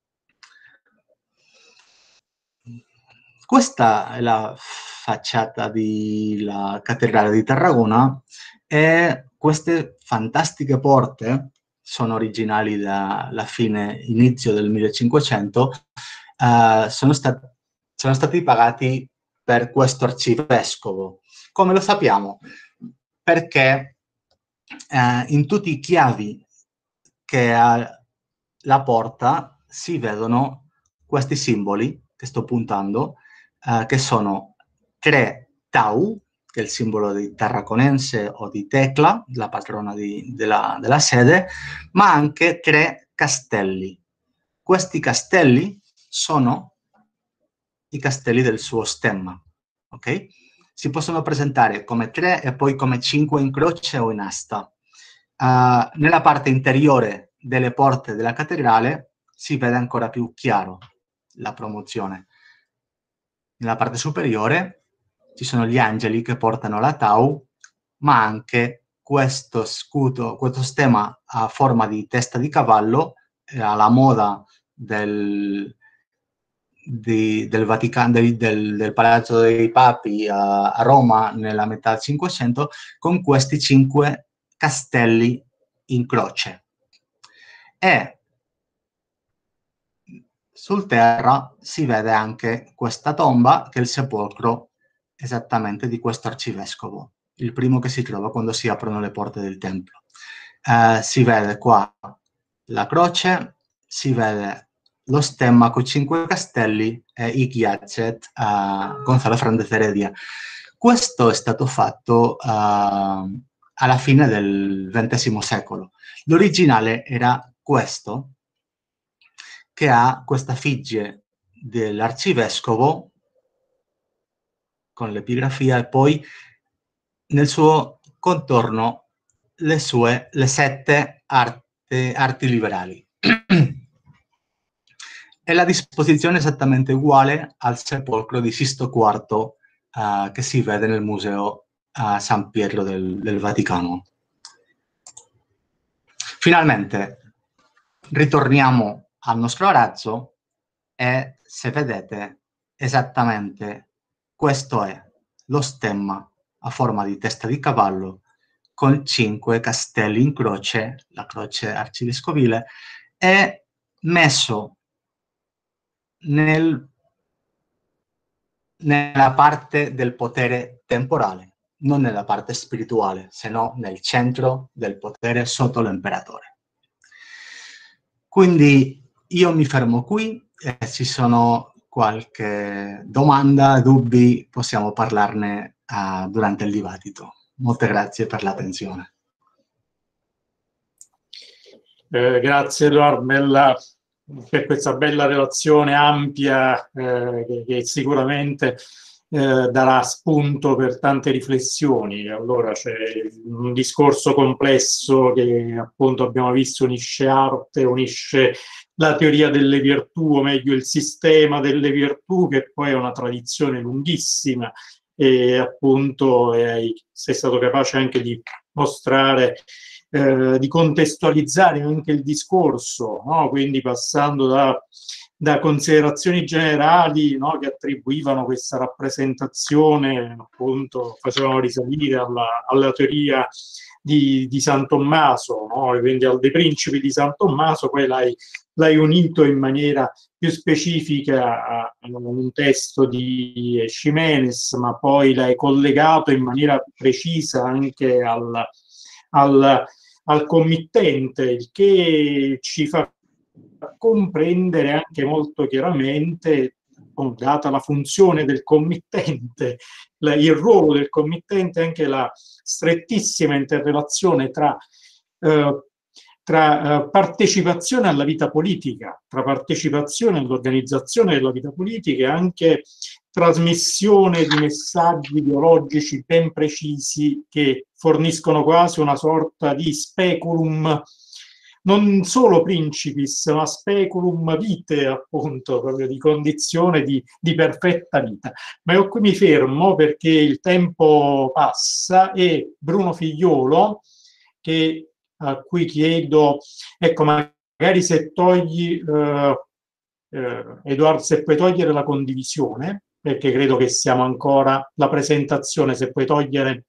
Questa è la facciata della cattedrale di Tarragona, e queste fantastiche porte sono originali dalla fine, inizio del 1500, sono stati pagati per questo arcivescovo. Come lo sappiamo? Perché in tutti i chiavi che ha la porta si vedono questi simboli che sto puntando, che sono 3 tau, che è il simbolo di Tarraconense o di Tecla, la patrona della sede, ma anche 3 castelli. Questi castelli sono i castelli del suo stemma, ok? Si possono presentare come 3 e poi come 5 in croce o in asta. Nella parte interiore delle porte della cattedrale si vede ancora più chiaro la promozione. Nella parte superiore ci sono gli angeli che portano la tau, ma anche questo scudo, questo stemma a forma di testa di cavallo, alla moda del Vaticano, del Palazzo dei Papi a Roma nella metà del Cinquecento, con questi 5 castelli in croce. E sul terra si vede anche questa tomba, che è il sepolcro esattamente di questo arcivescovo, il primo che si trova quando si aprono le porte del tempio. Si vede qua la croce, si vede lo stemma con 5 castelli e i ghiacet a Gonzalo Fernández Heredia. Questo è stato fatto alla fine del XX secolo. L'originale era questo, che ha questa effigie dell'arcivescovo con l'epigrafia e poi nel suo contorno le 7 arti liberali. E la disposizione è esattamente uguale al sepolcro di Sisto IV che si vede nel museo San Pietro del Vaticano. Finalmente ritorniamo al nostro arazzo e, se vedete, esattamente questo è lo stemma a forma di testa di cavallo con 5 castelli in croce, la croce arcivescovile, è messo nella parte del potere temporale, non nella parte spirituale, se no nel centro del potere sotto l'imperatore. Quindi io mi fermo qui, e se ci sono qualche domanda, dubbi, possiamo parlarne durante il dibattito. Molte grazie per l'attenzione. Grazie Edoardo per questa bella relazione ampia che sicuramente darà spunto per tante riflessioni. Allora c'è un discorso complesso che appunto abbiamo visto unisce arte, unisce la teoria delle virtù, o meglio il sistema delle virtù, che poi è una tradizione lunghissima, e appunto sei stato capace anche di mostrare, di contestualizzare anche il discorso, no? Quindi passando da considerazioni generali, no, che attribuivano questa rappresentazione, appunto, facevano risalire alla teoria di San Tommaso, no? Quindi al De Principi di San Tommaso, poi l'hai unito in maniera più specifica a un testo di Ximenes, ma poi l'hai collegato in maniera precisa anche al committente, il che ci fa comprendere anche molto chiaramente, data la funzione del committente, il ruolo del committente, anche la strettissima interrelazione tra partecipazione alla vita politica, tra partecipazione all'organizzazione della vita politica e anche trasmissione di messaggi ideologici ben precisi che forniscono quasi una sorta di speculum, non solo principis, ma speculum vitae, appunto, proprio di condizione di perfetta vita. Ma io qui mi fermo perché il tempo passa e Bruno Figliuolo, a cui chiedo, ecco, magari se togli, Edoardo, se puoi togliere la condivisione, perché credo che siamo ancora, la presentazione, se puoi togliere,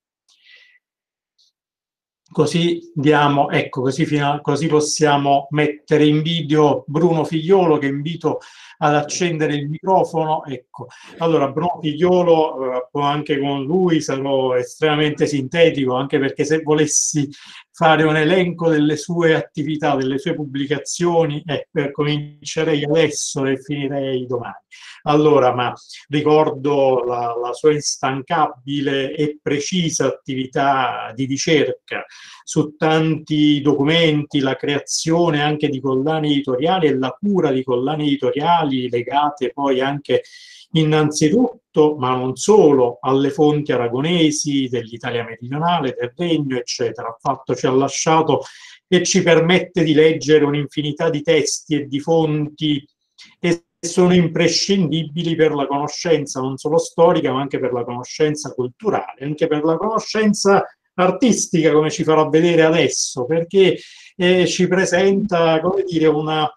così diamo, ecco, così possiamo mettere in video Bruno Figliuolo, che invito ad accendere il microfono. Ecco, allora Bruno Figliuolo, anche con lui sarò estremamente sintetico, anche perché se volessi fare un elenco delle sue attività, delle sue pubblicazioni, comincerei adesso e finirei domani. Allora, ma ricordo la sua instancabile e precisa attività di ricerca su tanti documenti, la creazione anche di collane editoriali e la cura di collane editoriali legate poi anche innanzitutto, ma non solo, alle fonti aragonesi dell'Italia meridionale, del Regno, eccetera. Ci ha lasciato e ci permette di leggere un'infinità di testi e di fonti che sono imprescindibili per la conoscenza non solo storica, ma anche per la conoscenza culturale, anche per la conoscenza artistica, come ci farà vedere adesso, perché ci presenta, come dire,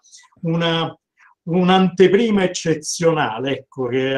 un'anteprima eccezionale, ecco, che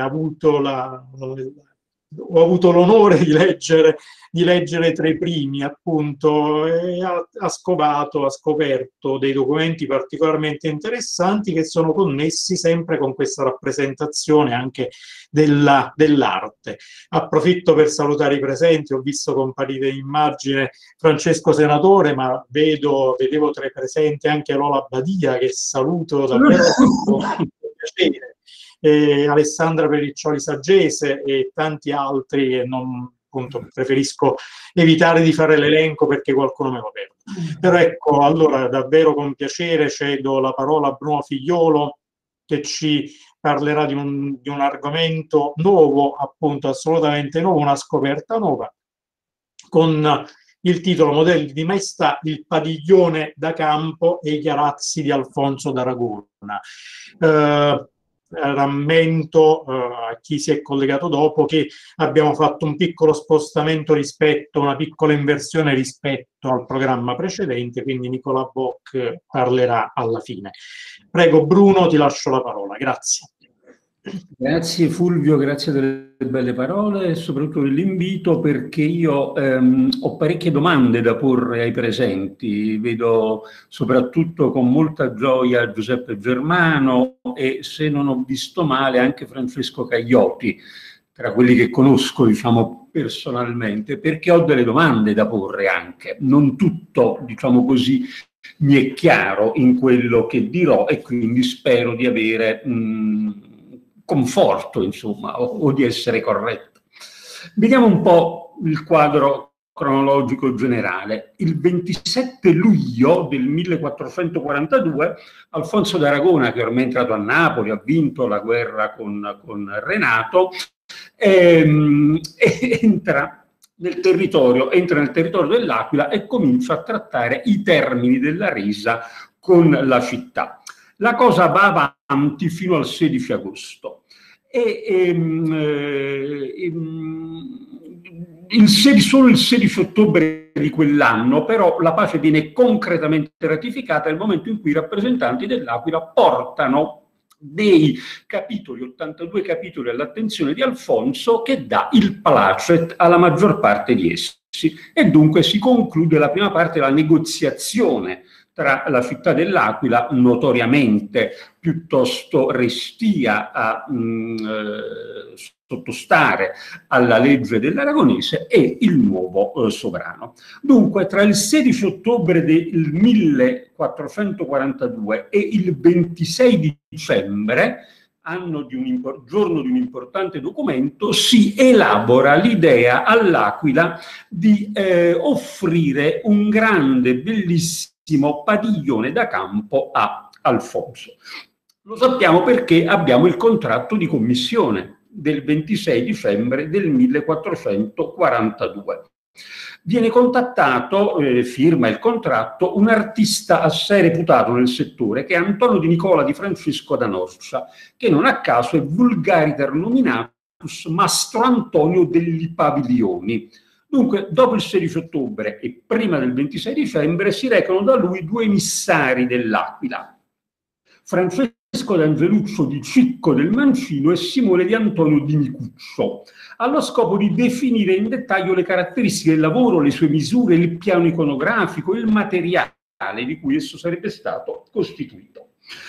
ho avuto l'onore di leggere tra i primi, appunto, e ha scoperto dei documenti particolarmente interessanti che sono connessi sempre con questa rappresentazione anche dell'arte. Approfitto per salutare i presenti, ho visto comparire in immagine Francesco Senatore, ma vedevo tra i presenti anche Lola Badia, che saluto davvero con piacere. Alessandra Periccioli Saggese e tanti altri che appunto, preferisco evitare di fare l'elenco perché qualcuno me lo perde. Però ecco, allora davvero con piacere cedo la parola a Bruno Figliuolo, che ci parlerà di un argomento nuovo, appunto assolutamente nuovo, una scoperta nuova, con il titolo Modelli di maestà, il padiglione da campo e i chiarazzi di Alfonso d'Aragona. Rammento a chi si è collegato dopo che abbiamo fatto un piccolo spostamento una piccola inversione rispetto al programma precedente, quindi Nicola Bock parlerà alla fine. Prego Bruno, ti lascio la parola, grazie. Grazie Fulvio, grazie delle belle parole e soprattutto dell'invito, perché io ho parecchie domande da porre ai presenti. Vedo soprattutto con molta gioia Giuseppe Germano e, se non ho visto male, anche Francesco Cagliotti, tra quelli che conosco, diciamo, personalmente, perché ho delle domande da porre anche. Non tutto, diciamo così, mi è chiaro in quello che dirò e quindi spero di avere conforto, insomma, o di essere corretto. Vediamo un po' il quadro cronologico generale. Il 27 luglio del 1442 Alfonso d'Aragona, che ormai è entrato a Napoli, ha vinto la guerra con Renato, entra nel territorio dell'Aquila e comincia a trattare i termini della resa con la città. La cosa va avanti fino al 16 agosto. Solo il 16 ottobre di quell'anno, però, la pace viene concretamente ratificata nel momento in cui i rappresentanti dell'Aquila portano dei capitoli, 82 capitoli, all'attenzione di Alfonso, che dà il placet alla maggior parte di essi. E dunque si conclude la prima parte della negoziazione tra la città dell'Aquila, notoriamente piuttosto restia a sottostare alla legge dell'Aragonese, e il nuovo sovrano. Dunque, tra il 16 ottobre del 1442 e il 26 di dicembre, giorno di un importante documento, si elabora l'idea all'Aquila di offrire un grande, bellissimo padiglione da campo a Alfonso. Lo sappiamo perché abbiamo il contratto di commissione del 26 dicembre del 1442. Viene contattato, firma il contratto, un artista assai reputato nel settore, che è Antonio di Nicola di Francesco da Norcia, che non a caso è vulgariter nominatus Mastro Antonio degli Paviglioni. Dunque, dopo il 16 ottobre e prima del 26 dicembre si recano da lui due emissari dell'Aquila, Francesco d'Angeluccio di Cicco del Mancino e Simone di Antonio di Micuccio, allo scopo di definire in dettaglio le caratteristiche del lavoro, le sue misure, il piano iconografico, il materiale di cui esso sarebbe stato costituito.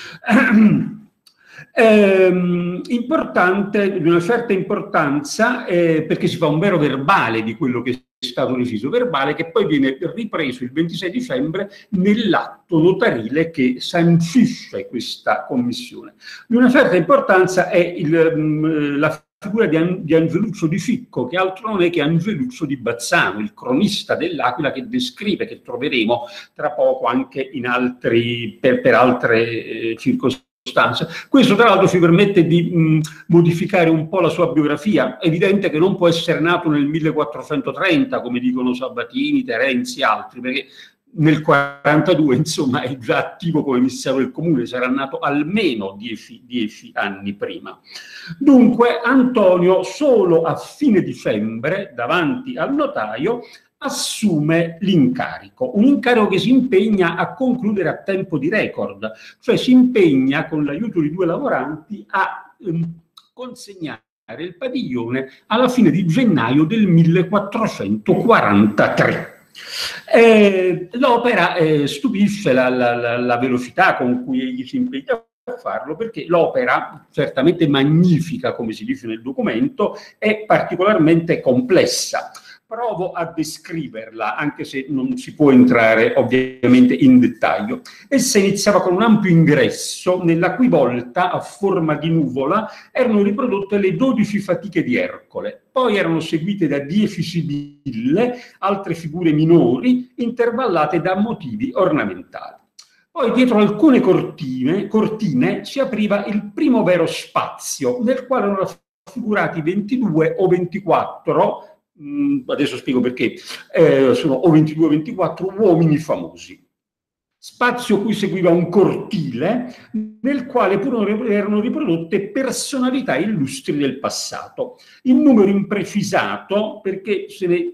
Importante, di una certa importanza, perché si fa un vero verbale di quello che è stato deciso, verbale che poi viene ripreso il 26 dicembre nell'atto notarile che sancisce questa commissione. Di una certa importanza è la figura di Angeluccio di Cicco, che altro non è che Angeluccio di Bazzano, il cronista dell'Aquila, che descrive, che troveremo tra poco anche in altri, per altre circostanze. Questo tra l'altro ci permette di modificare un po' la sua biografia. È evidente che non può essere nato nel 1430, come dicono Sabatini, Terenzi e altri, perché nel 42 insomma è già attivo come emissario del comune, sarà nato almeno 10 anni prima. Dunque Antonio solo a fine dicembre, davanti al notaio, assume l'incarico, un incarico che si impegna a concludere a tempo di record, cioè si impegna con l'aiuto di due lavoranti a consegnare il padiglione alla fine di gennaio del 1443. L'opera stupisce la velocità con cui egli si impegna a farlo, perché l'opera, certamente magnifica come si dice nel documento, è particolarmente complessa. Provo a descriverla, anche se non si può entrare ovviamente in dettaglio. Essa iniziava con un ampio ingresso, nella cui volta, a forma di nuvola, erano riprodotte le 12 fatiche di Ercole. Poi erano seguite da 10 sibille, altre figure minori, intervallate da motivi ornamentali. Poi dietro alcune cortine si apriva il primo vero spazio, nel quale erano raffigurati 22 o 24, adesso spiego perché, sono o 22 o 24 uomini famosi. Spazio cui seguiva un cortile nel quale pure erano riprodotte personalità illustri del passato, in numero imprecisato, perché si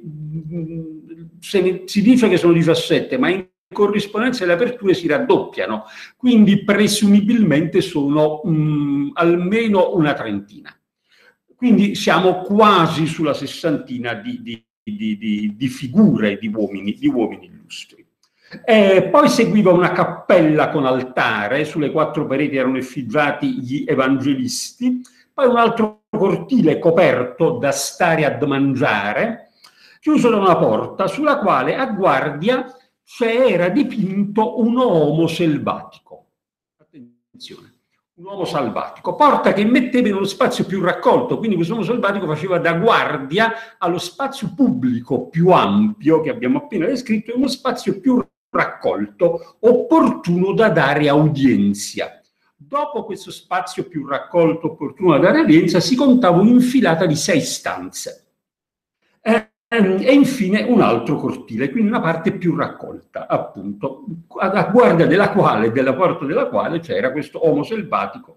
dice che sono 17, ma in corrispondenza le aperture si raddoppiano, quindi presumibilmente sono almeno una trentina. Quindi siamo quasi sulla sessantina di figure di uomini illustri. Poi seguiva una cappella con altare, sulle 4 pareti erano effigiati gli evangelisti, poi un altro cortile coperto da stare ad mangiare, chiuso da una porta sulla quale a guardia c'era dipinto un uomo selvatico. Attenzione. Un uomo salvatico, porta che metteva in uno spazio più raccolto, quindi questo uomo selvatico faceva da guardia allo spazio pubblico più ampio che abbiamo appena descritto, e uno spazio più raccolto, opportuno da dare audienza. Dopo questo spazio più raccolto, opportuno da dare audienza, si contava un'infilata di 6 stanze. E infine un altro cortile, quindi una parte più raccolta, appunto, a guardia della porta della quale c'era questo uomo selvatico.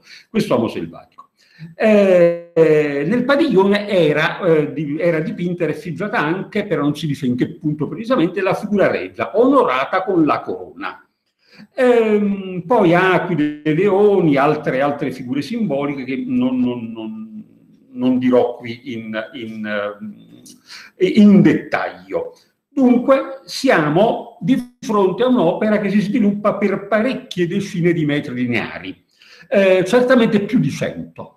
Nel padiglione era dipinta e raffigurata anche, però non si dice in che punto precisamente, la figura regia, onorata con la corona. Poi aquile, leoni, altre figure simboliche che non dirò qui in dettaglio. Dunque siamo di fronte a un'opera che si sviluppa per parecchie decine di metri lineari, certamente più di 100,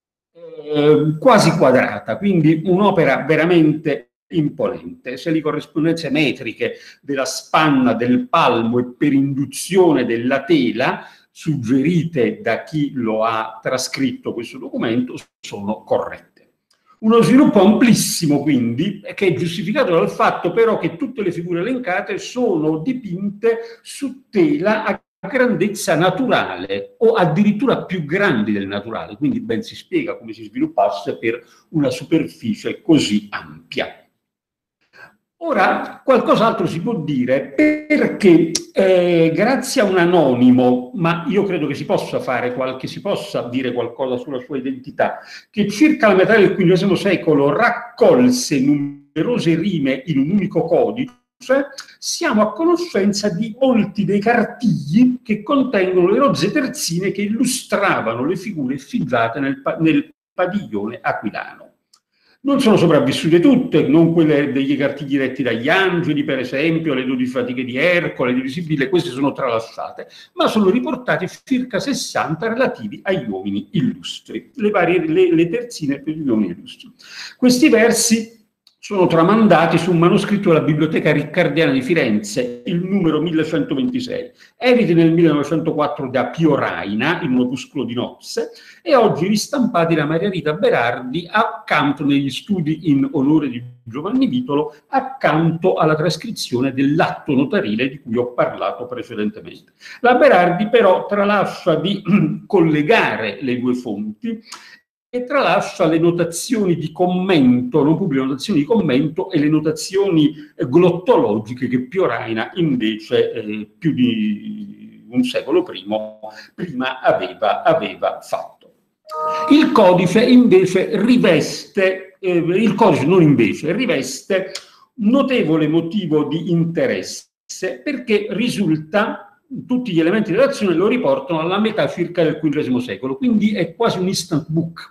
quasi quadrata, quindi un'opera veramente imponente. Se le corrispondenze metriche della spanna, del palmo e per induzione della tela suggerite da chi lo ha trascritto questo documento sono corrette. Uno sviluppo amplissimo, quindi, che è giustificato dal fatto però che tutte le figure elencate sono dipinte su tela a grandezza naturale o addirittura più grandi del naturale, quindi ben si spiega come si sviluppasse per una superficie così ampia. Ora, qualcos'altro si può dire perché grazie a un anonimo, ma io credo che si possa dire qualcosa sulla sua identità, che circa la metà del XV secolo raccolse numerose rime in un unico codice, siamo a conoscenza di molti dei cartigli che contengono le rozze terzine che illustravano le figure effigiate nel padiglione aquilano. Non sono sopravvissute tutte, non quelle degli cartigli retti dagli angeli, per esempio, le 12 fatiche di Ercole, di Sibille, queste sono tralasciate, ma sono riportati circa 60 relativi agli uomini illustri, le terzine per gli uomini illustri. Questi versi sono tramandati su un manoscritto della Biblioteca Riccardiana di Firenze, il numero 1126, editi nel 1904 da Pio Raina, in un opuscolo di nozze, e oggi ristampati da Maria Rita Berardi accanto negli studi in onore di Giovanni Vitolo, accanto alla trascrizione dell'atto notarile di cui ho parlato precedentemente. La Berardi però tralascia di collegare le due fonti e tralascia le notazioni di commento, non pubbliche notazioni di commento e le notazioni glottologiche che Pio Raina invece più di un secolo prima aveva fatto. Il codice invece riveste un notevole motivo di interesse perché risulta, tutti gli elementi di relazione lo riportano alla metà circa del XV secolo, quindi è quasi un instant book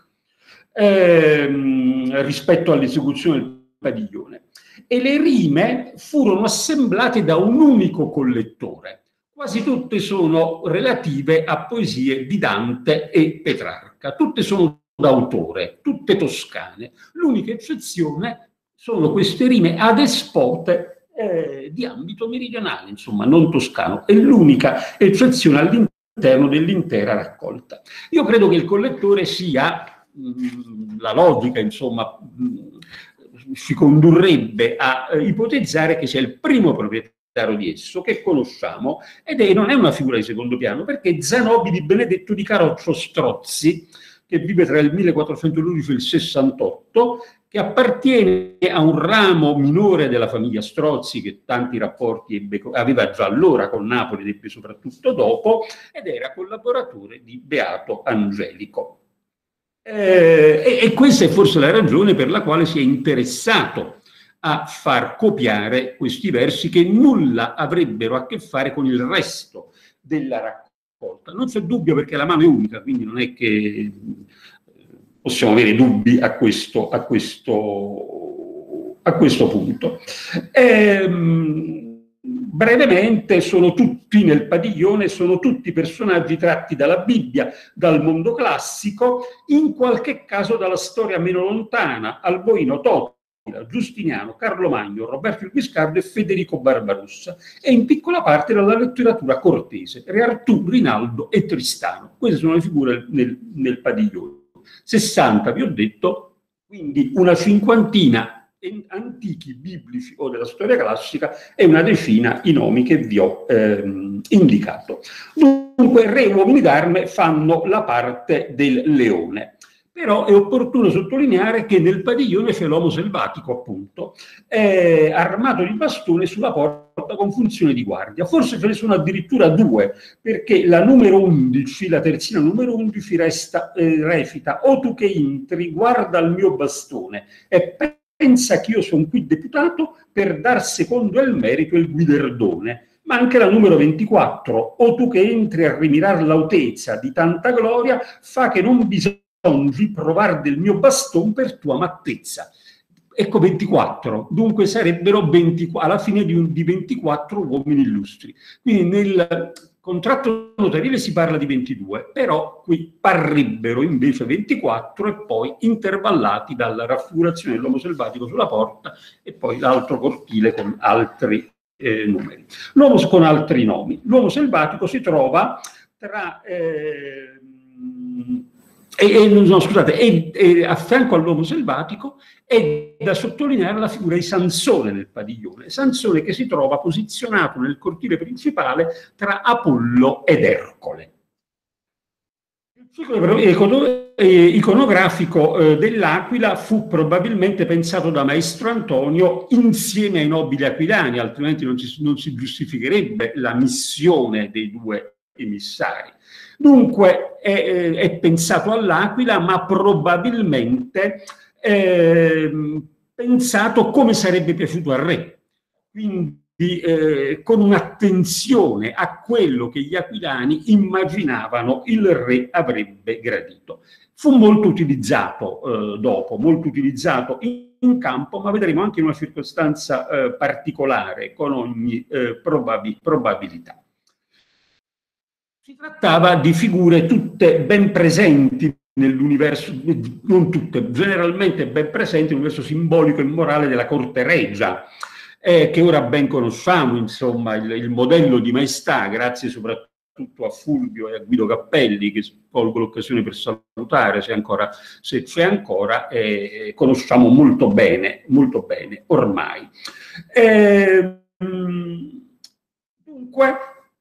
rispetto all'esecuzione del padiglione. E le rime furono assemblate da un unico collettore. Quasi tutte sono relative a poesie di Dante e Petrarca, tutte sono d'autore, tutte toscane. L'unica eccezione sono queste rime adespote di ambito meridionale, insomma, non toscano. È l'unica eccezione all'interno dell'intera raccolta. Io credo che il collettore sia, la logica, insomma, ci condurrebbe a ipotizzare che sia il primo proprietario di esso che conosciamo, ed non è una figura di secondo piano, perché Zanobi di Benedetto di Caroccio Strozzi, che vive tra il 1412 e il 68, che appartiene a un ramo minore della famiglia Strozzi, che tanti rapporti aveva già allora con Napoli ed ebbe soprattutto dopo, ed era collaboratore di Beato Angelico. E questa è forse la ragione per la quale si è interessato a far copiare questi versi che nulla avrebbero a che fare con il resto della raccolta. Non c'è dubbio, perché la mano è unica, quindi non è che possiamo avere dubbi a questo punto. Brevemente, sono tutti nel padiglione, sono tutti personaggi tratti dalla Bibbia, dal mondo classico, in qualche caso dalla storia meno lontana: Alboino, Totila, Giustiniano, Carlo Magno, Roberto il Guiscardo e Federico Barbarossa, e in piccola parte dalla letteratura cortese: Re Artù, Rinaldo e Tristano. Queste sono le figure nel padiglione. 60, vi ho detto, quindi una cinquantina antichi, biblici o della storia classica, e una decina i nomi che vi ho indicato. Dunque, re e uomini d'arme fanno la parte del leone. Però è opportuno sottolineare che nel padiglione c'è l'uomo selvatico, appunto, armato di bastone sulla porta con funzione di guardia. Forse ce ne sono addirittura due, perché la numero 11, la terzina numero 11 recita: o tu che entri, guarda il mio bastone e pensa che io sono qui deputato per dar secondo il merito il guiderdone. Ma anche la numero 24, o tu che entri a rimirar l'autezza di tanta gloria, fa che non bisogna provar del mio baston per tua mattezza. Ecco 24, dunque sarebbero 24, alla fine di 24 uomini illustri. Quindi nel contratto notarile si parla di 22, però qui parrebbero invece 24 e poi intervallati dalla raffigurazione dell'uomo selvatico sulla porta e poi l'altro cortile con altri numeri. L'uomo con altri nomi. L'uomo selvatico si trova tra... a fianco all'uomo selvatico è da sottolineare la figura di Sansone nel padiglione. Sansone che si trova posizionato nel cortile principale tra Apollo ed Ercole. Il ciclo iconografico dell'Aquila fu probabilmente pensato da Maestro Antonio insieme ai nobili aquilani, altrimenti non si giustificherebbe la missione dei due emissari. Dunque è pensato all'Aquila, ma probabilmente pensato come sarebbe piaciuto al re, quindi con un'attenzione a quello che gli aquilani immaginavano il re avrebbe gradito. Fu molto utilizzato dopo, molto utilizzato in campo, ma vedremo anche in una circostanza particolare, con ogni probabilità. Si trattava di figure tutte ben presenti nell'universo, non tutte, generalmente ben presenti nell'universo simbolico e morale della corte regia, che ora ben conosciamo, insomma, il modello di maestà, grazie soprattutto a Fulvio e a Guido Cappelli, che colgo l'occasione per salutare, se c'è ancora, conosciamo molto bene ormai. Dunque,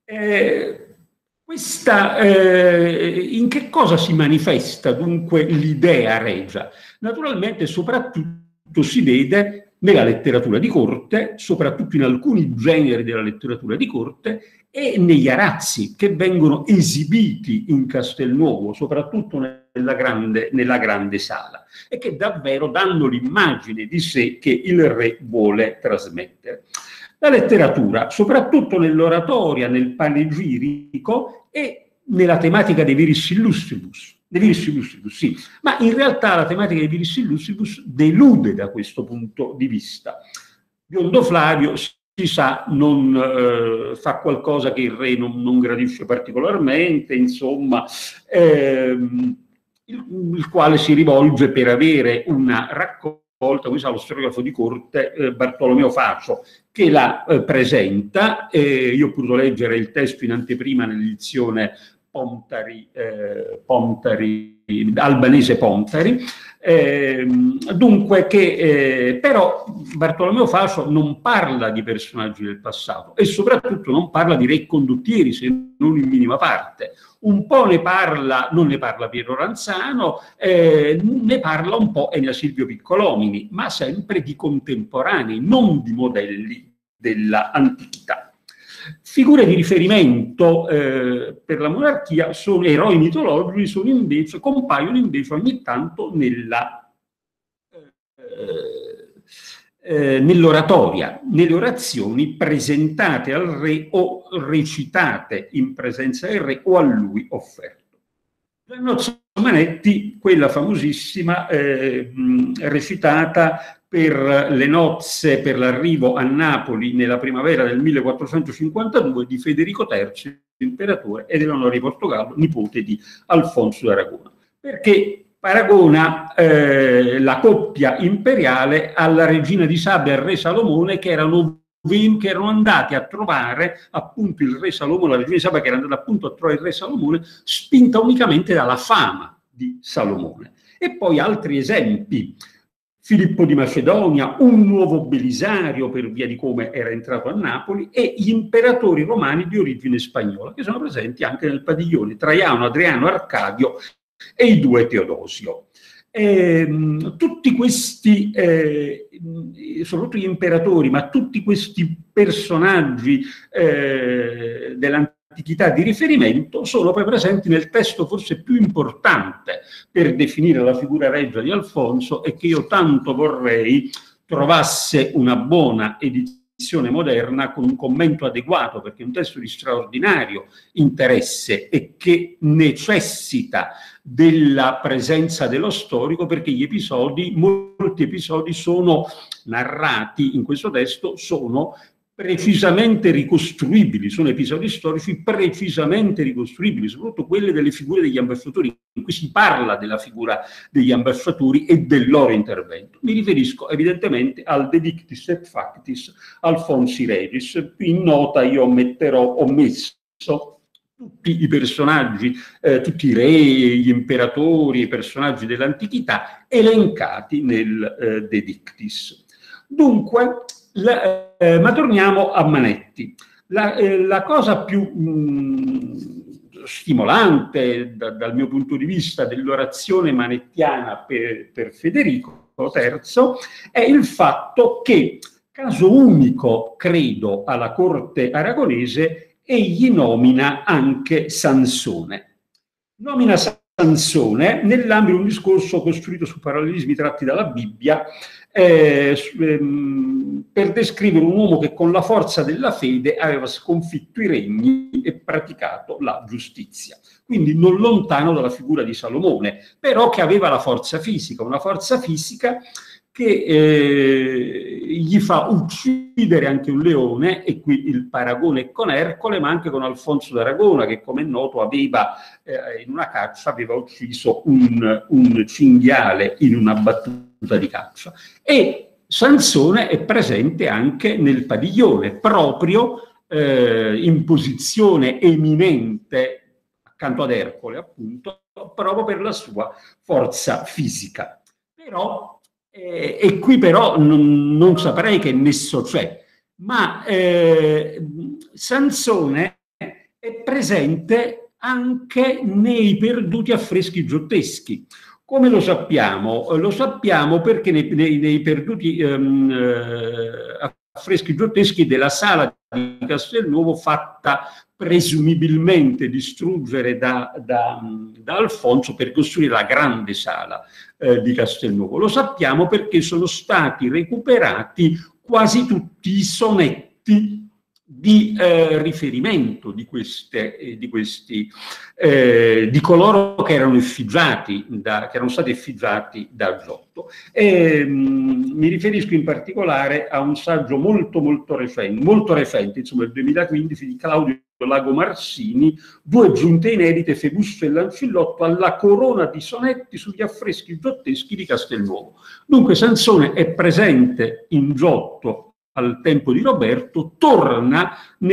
in che cosa si manifesta dunque l'idea regia? Naturalmente soprattutto si vede nella letteratura di corte, soprattutto in alcuni generi della letteratura di corte e negli arazzi che vengono esibiti in Castelnuovo, soprattutto nella grande sala, e che davvero danno l'immagine di sé che il re vuole trasmettere. La letteratura, soprattutto nell'oratoria, nel panegirico e nella tematica dei viris illustribus, sì, ma in realtà la tematica dei viris illustribus delude da questo punto di vista. Biondo Flavio, si sa, non fa qualcosa che il re non gradisce particolarmente, insomma, il quale si rivolge per avere una raccolta, qui sa lo storiografo di corte Bartolomeo Facio, che la presenta. Io ho potuto leggere il testo in anteprima nell'edizione Albanese Pontari, dunque però Bartolomeo Facio non parla di personaggi del passato e soprattutto non parla di re condottieri, se non in minima parte. Un po' non ne parla Piero Ranzano, ne parla un po' Ennio Silvio Piccolomini, ma sempre di contemporanei, non di modelli dell'antichità. Figure di riferimento per la monarchia sono eroi mitologici, compaiono invece ogni tanto nell'oratoria, nelle orazioni presentate al re o recitate in presenza del re o a lui offerto. La Nozze Manetti, quella famosissima recitata per le nozze, per l'arrivo a Napoli nella primavera del 1452 di Federico III, imperatore, ed Eleonora di Portogallo, nipote di Alfonso d'Aragona. Perché paragona la coppia imperiale alla regina di Sabia e al re Salomone, che erano andati a trovare appunto il re Salomone, la regina di Sabia che era andata appunto a trovare il re Salomone, spinta unicamente dalla fama di Salomone. E poi altri esempi: Filippo di Macedonia, un nuovo Belisario per via di come era entrato a Napoli, e gli imperatori romani di origine spagnola, che sono presenti anche nel padiglione: Traiano, Adriano, Arcadio e i due Teodosio. Tutti questi, soprattutto gli imperatori, ma tutti questi personaggi dell'antichità di riferimento sono poi presenti nel testo forse più importante per definire la figura regia di Alfonso, e che io tanto vorrei trovasse una buona edizione moderna con un commento adeguato, perché è un testo di straordinario interesse e che necessita della presenza dello storico, perché gli episodi, molti episodi sono narrati in questo testo, sono precisamente ricostruibili, sono episodi storici precisamente ricostruibili, soprattutto quelle delle figure degli ambasciatori, in cui si parla della figura degli ambasciatori e del loro intervento. Mi riferisco evidentemente al De Dictis et Factis Alfonsi Regis. In nota io ho messo tutti i personaggi, tutti i re, gli imperatori, i personaggi dell'antichità elencati nel De Dictis. Dunque, ma torniamo a Manetti. La cosa più stimolante dal mio punto di vista dell'orazione manettiana per Federico III è il fatto che, caso unico, credo, alla corte aragonese, egli nomina anche Sansone. Nomina Sansone nell'ambito di un discorso costruito su parallelismi tratti dalla Bibbia, per descrivere un uomo che con la forza della fede aveva sconfitto i regni e praticato la giustizia. Quindi non lontano dalla figura di Salomone, però che aveva la forza fisica, una forza fisica che gli fa uccidere anche un leone, e qui il paragone è con Ercole, ma anche con Alfonso d'Aragona, che come è noto aveva in una caccia aveva ucciso un cinghiale in una battuta di caccia. E Sansone è presente anche nel padiglione, proprio in posizione eminente accanto ad Ercole, appunto, proprio per la sua forza fisica. Però e qui però non saprei che nesso c'è, ma Sansone è presente anche nei perduti affreschi giotteschi. Come lo sappiamo? Lo sappiamo perché nei perduti affreschi giotteschi della sala di Castelnuovo, fatta presumibilmente distruggere da Alfonso per costruire la grande sala di Castelnuovo. Lo sappiamo perché sono stati recuperati quasi tutti i sonetti di riferimento di coloro che erano effigiati che erano stati effigiati da Giotto. Mi riferisco in particolare a un saggio molto recente, insomma, il 2015, di Claudio Lago Marsini, Due giunte inedite, Febusso e Lancillotto, alla corona di sonetti sugli affreschi giotteschi di Castelnuovo. Dunque Sansone è presente in Giotto al tempo di Roberto, torna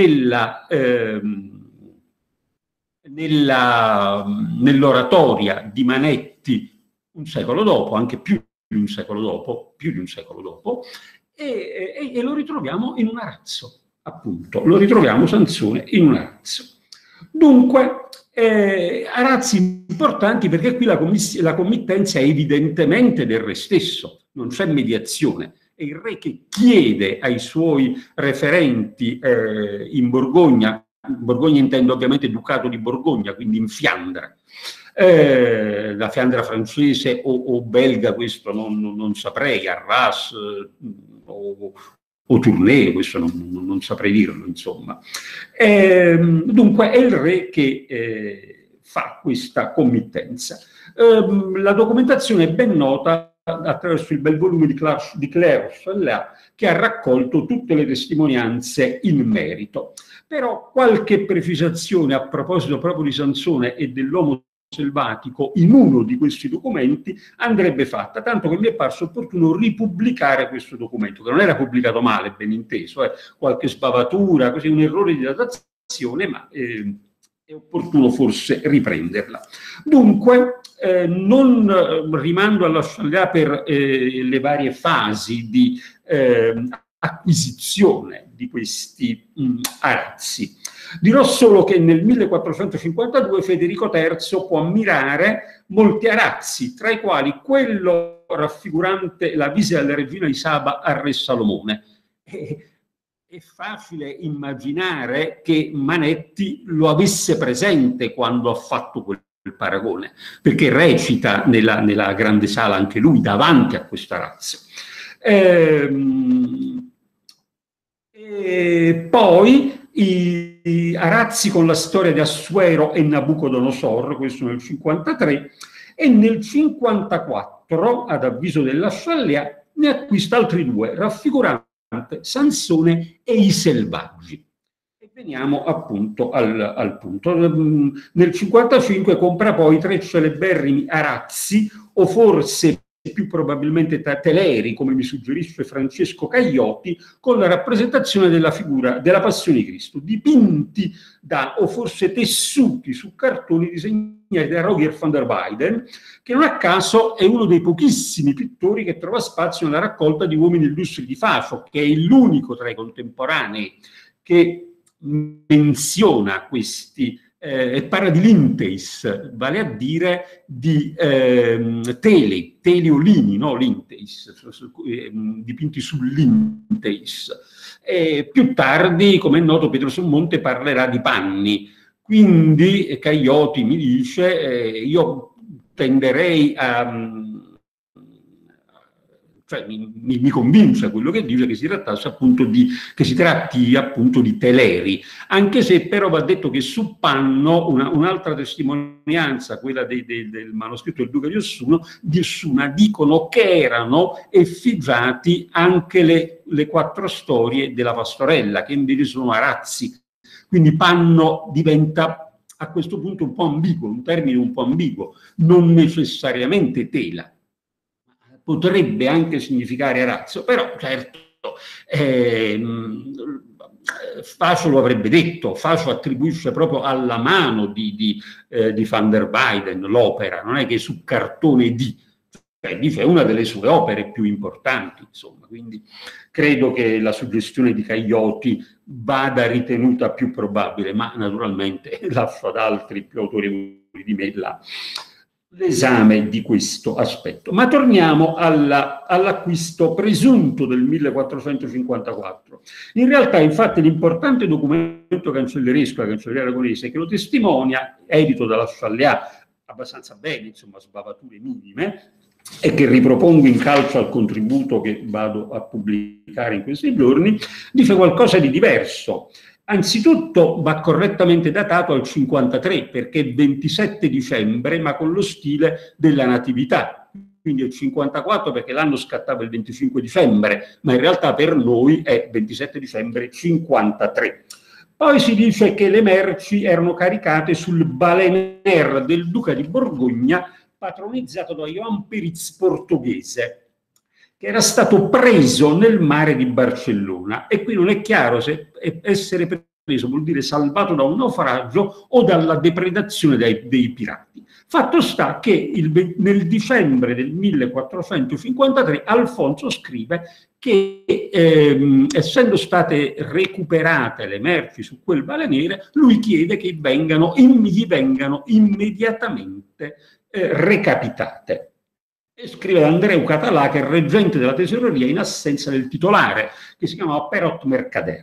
nell'oratoria di Manetti un secolo dopo, anche più di un secolo dopo, e lo ritroviamo in un arazzo. Appunto, lo ritroviamo Sansone in un arazzo. Dunque, arazzi importanti perché qui la committenza è evidentemente del re stesso, non c'è mediazione. È il re che chiede ai suoi referenti in Borgogna intendo ovviamente Ducato di Borgogna, quindi in Fiandra, la Fiandra francese o belga, questo non saprei, Arras o Tournai, questo non saprei dirlo, insomma. Dunque è il re che fa questa committenza. La documentazione è ben nota attraverso il bel volume di Claire Challat, che ha raccolto tutte le testimonianze in merito. Però qualche precisazione a proposito proprio di Sansone e dell'uomo selvatico in uno di questi documenti andrebbe fatta, tanto che mi è parso opportuno ripubblicare questo documento, che non era pubblicato male, ben inteso, qualche sbavatura, così un errore di datazione, ma è opportuno forse riprenderla. Dunque, non rimando alla Challat per le varie fasi di acquisizione di questi arazzi. Dirò solo che nel 1452 Federico III può ammirare molti arazzi, tra i quali quello raffigurante la visita della regina di Saba a Re Salomone. È facile immaginare che Manetti lo avesse presente quando ha fatto quel paragone, perché recita nella grande sala anche lui davanti a questo arazzo. Poi i arazzi con la storia di Assuero e Nabucodonosor, questo nel 53, e nel 54, ad avviso della Sciallea, ne acquista altri due, raffigurante Sansone e i selvaggi. E veniamo appunto al punto. Nel 55 compra poi 3 celeberrimi arazzi, o forse più probabilmente teleri, come mi suggerisce Francesco Caglioti, con la rappresentazione della figura della Passione di Cristo, dipinti o forse tessuti su cartoni disegnati da Rogier van der Weyden, che non a caso è uno dei pochissimi pittori che trova spazio nella raccolta di Uomini illustri di Fascio, che è l'unico tra i contemporanei che menziona questi e parla di linteis, vale a dire di teleolini, no? Linteis, dipinti sul linteis. Più tardi, come è noto, Pietro Sommonte parlerà di panni. Quindi Caglioti mi dice, io tenderei a... cioè mi convince quello che dice che si tratti appunto di teleri, anche se però va detto che su panno un'altra testimonianza, quella del manoscritto del Duca di Ossuna, dicono che erano effigiati anche le 4 storie della Pastorella, che invece sono arazzi. Quindi panno diventa a questo punto un po' ambiguo, un termine un po' ambiguo, non necessariamente tela. Potrebbe anche significare arazzo, però certo Fascio lo avrebbe detto. Fascio attribuisce proprio alla mano di van der Weyden l'opera, non è che su cartone dice una delle sue opere più importanti, insomma. Quindi credo che la suggestione di Caglioti vada ritenuta più probabile, ma naturalmente lascio ad altri più autorevoli di me l'esame di questo aspetto. Ma torniamo all'acquisto presunto del 1454. In realtà, infatti, l'importante documento cancelleresco, la Cancelleria Aragonese, che lo testimonia, edito dalla Sciallea abbastanza bene, insomma, sbavature minime, e che ripropongo in calcio al contributo che vado a pubblicare in questi giorni, dice qualcosa di diverso. Anzitutto va correttamente datato al 53, perché è 27 dicembre, ma con lo stile della Natività. Quindi il 54 perché l'anno scattava il 25 dicembre, ma in realtà per noi è 27 dicembre 53. Poi si dice che le merci erano caricate sul balener del Duca di Borgogna, patronizzato da Joan Peritz portoghese, che era stato preso nel mare di Barcellona. E qui non è chiaro se essere preso vuol dire salvato da un naufragio o dalla depredazione dei pirati. Fatto sta che nel dicembre del 1453 Alfonso scrive che essendo state recuperate le merci su quel balenere, lui chiede che gli vengano immediatamente recapitate. E scrive Andreu Català, che è reggente della tesoreria in assenza del titolare, che si chiamava Perot Mercader.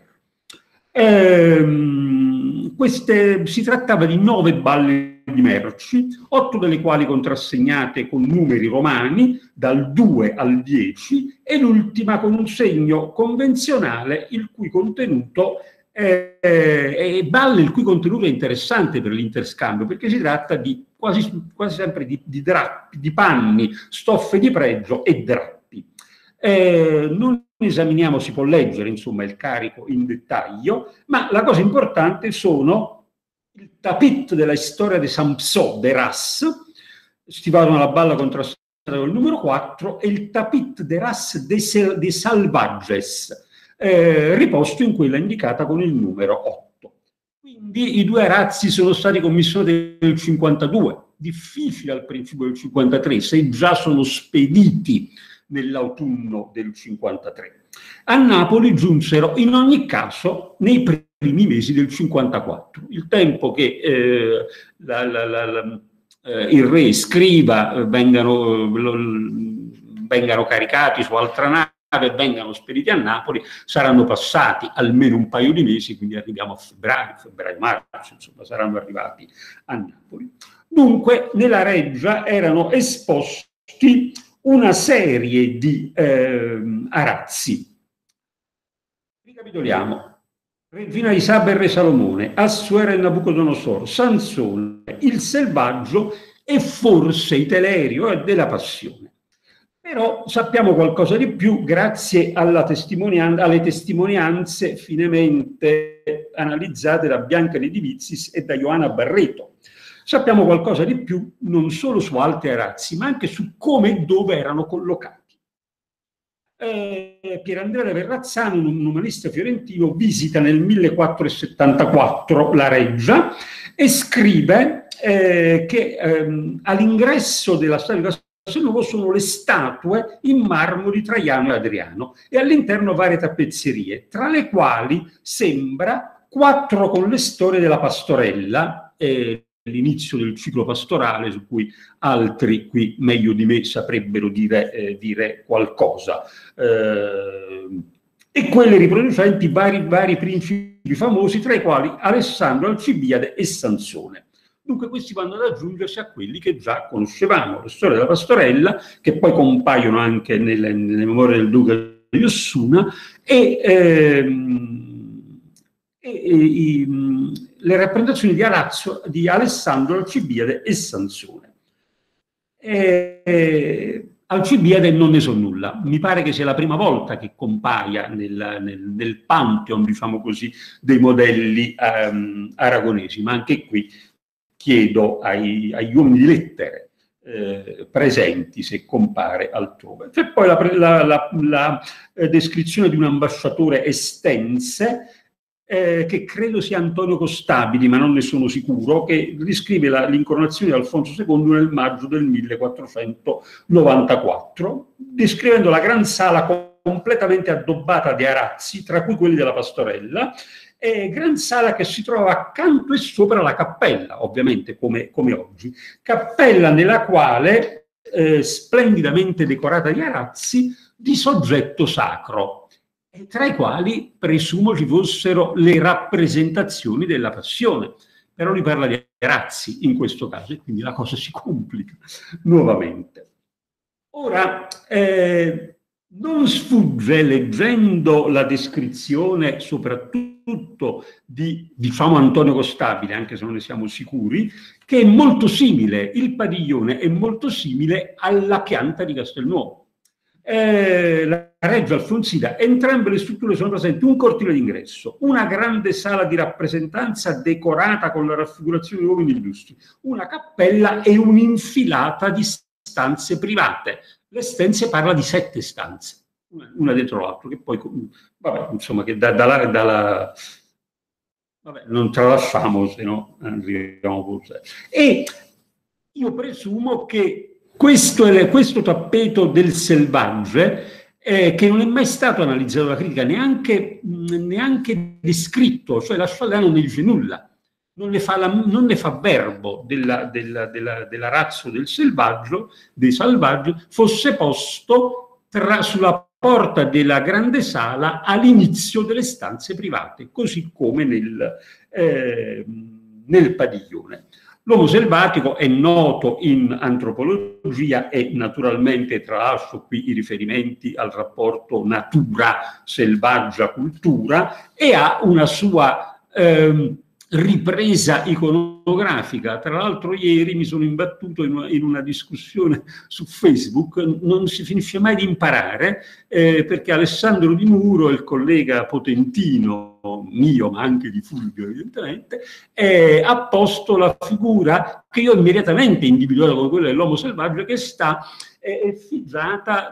Si trattava di 9 balle di merci, 8 delle quali contrassegnate con numeri romani, dal 2 al 10, e l'ultima con un segno convenzionale, il cui contenuto balle il cui contenuto è interessante per l'interscambio, perché si tratta di quasi sempre di drappi, di panni, stoffe di pregio e drappi. Non esaminiamo, si può leggere insomma il carico in dettaglio, ma la cosa importante sono il tapit della storia di Samson de Ras, stivato nella balla contrastata col numero 4, e il tapit de Ras de Salvages, riposto in quella indicata con il numero 8. Quindi i 2 arazzi sono stati commissionati nel 52, difficile al principio del 53, se già sono spediti nell'autunno del 53. A Napoli giunsero in ogni caso nei primi mesi del 54, il tempo che il re scriva, vengano caricati su altra nave, vengano spediti a Napoli, saranno passati almeno un paio di mesi, quindi arriviamo a febbraio-marzo, insomma, saranno arrivati a Napoli. Dunque, nella reggia erano esposti una serie di arazzi. Ricapitoliamo. Regina Isabel e Re Salomone, Assuero e Nabucodonosor, Sansone, il selvaggio e forse i Telerio e della Passione. Però sappiamo qualcosa di più grazie alle testimonianze finemente analizzate da Bianca di Divizis e da Ioanna Barreto. Sappiamo qualcosa di più non solo su altri arazzi, ma anche su come e dove erano collocati. Pierandrea Verrazzano, un umanista fiorentino, visita nel 1474 la reggia e scrive che all'ingresso della statua di Castelnuovo sono le statue in marmo di Traiano e Adriano e all'interno varie tappezzerie, tra le quali sembra 4 con le storie della pastorella, l'inizio del ciclo pastorale, su cui altri qui meglio di me saprebbero dire qualcosa, e quelle riproducenti vari principi famosi, tra i quali Alessandro, Alcibiade e Sansone. Dunque questi vanno ad aggiungersi a quelli che già conoscevamo, le storie della pastorella, che poi compaiono anche nelle memorie del duca di Ossuna, le rappresentazioni di Alessandro, Alcibiade e Sansone. Alcibiade non ne so nulla, mi pare che sia la prima volta che compaia nel pantheon, diciamo così, dei modelli aragonesi, ma anche qui chiedo agli uomini di lettere presenti se compare altrove. C'è poi la descrizione di un ambasciatore estense, che credo sia Antonio Costabili, ma non ne sono sicuro, che riscrive l'incoronazione di Alfonso II nel maggio del 1494, descrivendo la gran sala completamente addobbata di arazzi, tra cui quelli della pastorella, gran sala che si trova accanto e sopra la cappella, ovviamente come oggi, cappella nella quale, splendidamente decorata di arazzi, di soggetto sacro, tra i quali presumo ci fossero le rappresentazioni della Passione, però lui parla di arazzi in questo caso e quindi la cosa si complica nuovamente. Ora, non sfugge, leggendo la descrizione soprattutto di, diciamo, Antonio Costabile, anche se non ne siamo sicuri, che è molto simile, il padiglione è molto simile alla pianta di Castelnuovo. La Reggia Alfonsina, entrambe le strutture sono presenti un cortile d'ingresso, una grande sala di rappresentanza decorata con la raffigurazione di uomini illustri, una cappella e un'infilata di stanze private. L'Estense parla di 7 stanze, una dietro l'altra, che poi, vabbè, insomma, che vabbè, non tralasciamo, se no arriviamo pure. E io presumo che questo tappeto del selvaggio, che non è mai stato analizzato dalla critica, neanche descritto, cioè la Sciallà non ne dice nulla, non ne fa verbo dell'arazzo del selvaggio, dei selvaggi, fosse posto sulla porta della grande sala all'inizio delle stanze private, così come nel padiglione. L'uomo selvatico è noto in antropologia e naturalmente tralascio qui i riferimenti al rapporto natura-selvaggia-cultura e ha una sua ripresa iconografica. Tra l'altro ieri mi sono imbattuto in una discussione su Facebook, non si finisce mai di imparare, perché Alessandro Di Muro, il collega potentino mio, ma anche di Fulvio evidentemente, ha posto la figura che io immediatamente individuato come quella dell'uomo selvaggio, che sta effigiata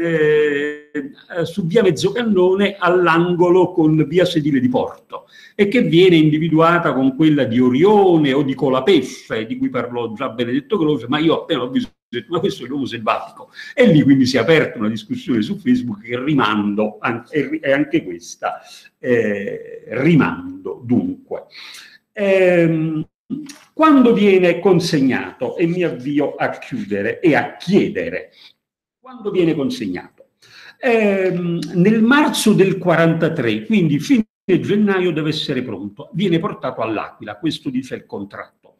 su via Mezzocannone all'angolo con via Sedile di Porto e che viene individuata con quella di Orione o di Colapesce, di cui parlò già Benedetto Croce, ma io appena ho visto ma questo è l'uomo selvatico. E lì quindi si è aperta una discussione su Facebook che rimando, e anche questa rimando dunque. Quando viene consegnato, e mi avvio a chiudere e a chiedere, quando viene consegnato? Nel marzo del 43, quindi fine gennaio deve essere pronto, viene portato all'Aquila, questo dice il contratto.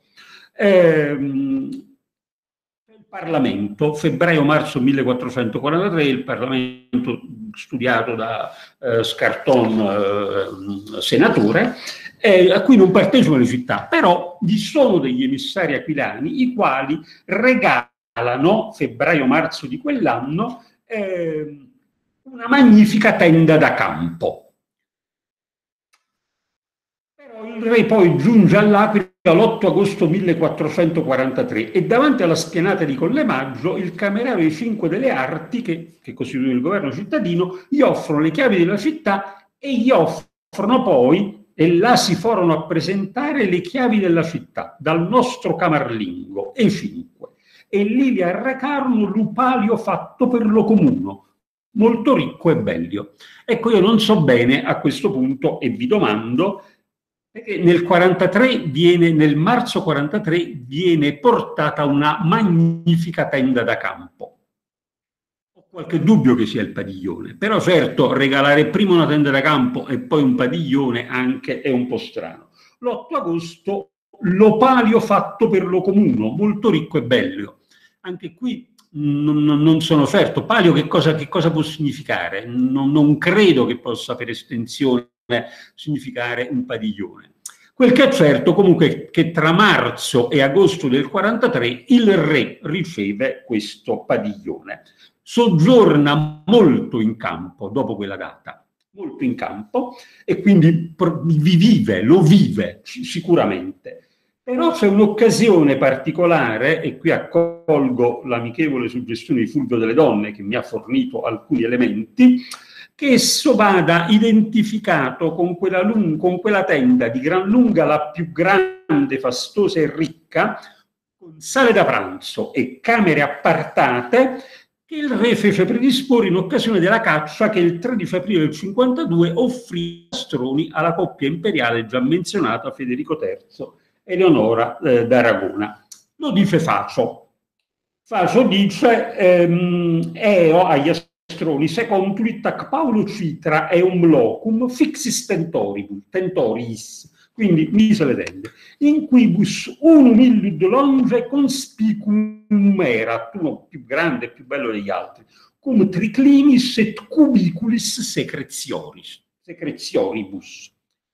Il Parlamento, febbraio-marzo 1443, il Parlamento studiato da Scarton, senatore, a cui non partecipano le città, però vi sono degli emissari aquilani i quali regalano, febbraio-marzo di quell'anno, una magnifica tenda da campo. Però il re poi giunge all'Aquila l'8 agosto 1443 e davanti alla spianata di Collemaggio il camerario dei Cinque delle Arti, che costituisce il governo cittadino, gli offrono le chiavi della città e gli offrono poi, e là si furono a presentare le chiavi della città dal nostro camarlingo, e cinque, e lì li arrecarono l'upalio fatto per lo comuno, molto ricco e bello. Ecco, io non so bene a questo punto, e vi domando, perché nel marzo 43 viene portata una magnifica tenda da campo. Ho qualche dubbio che sia il padiglione, però certo regalare prima una tenda da campo e poi un padiglione anche è un po' strano. L'8 agosto l'opalio fatto per lo comuno, molto ricco e bello. Anche qui non sono certo. Palio che cosa può significare? Non credo che possa per estensione significare un padiglione. Quel che è certo comunque è che tra marzo e agosto del 43 il re riceve questo padiglione. Soggiorna molto in campo dopo quella data, molto in campo, e quindi lo vive sicuramente. Però c'è un'occasione particolare, e qui accolgo l'amichevole suggestione di Fulvio delle Donne, che mi ha fornito alcuni elementi, che esso vada identificato con quella tenda di gran lunga la più grande, fastosa e ricca, con sale da pranzo e camere appartate, che il re fece predisporre in occasione della caccia che il 13 aprile del 52 offrì a Stroni alla coppia imperiale già menzionata Federico III e Leonora d'Aragona. Lo dice Facio. Facio dice eo agli Astroni secontuit ac Paulo Citra e un locum fixis tentoris, quindi mise le tende, in quibus unum illud longe conspicuum erat, uno più grande e più bello degli altri, cum triclinis et cubiculis secretionibus.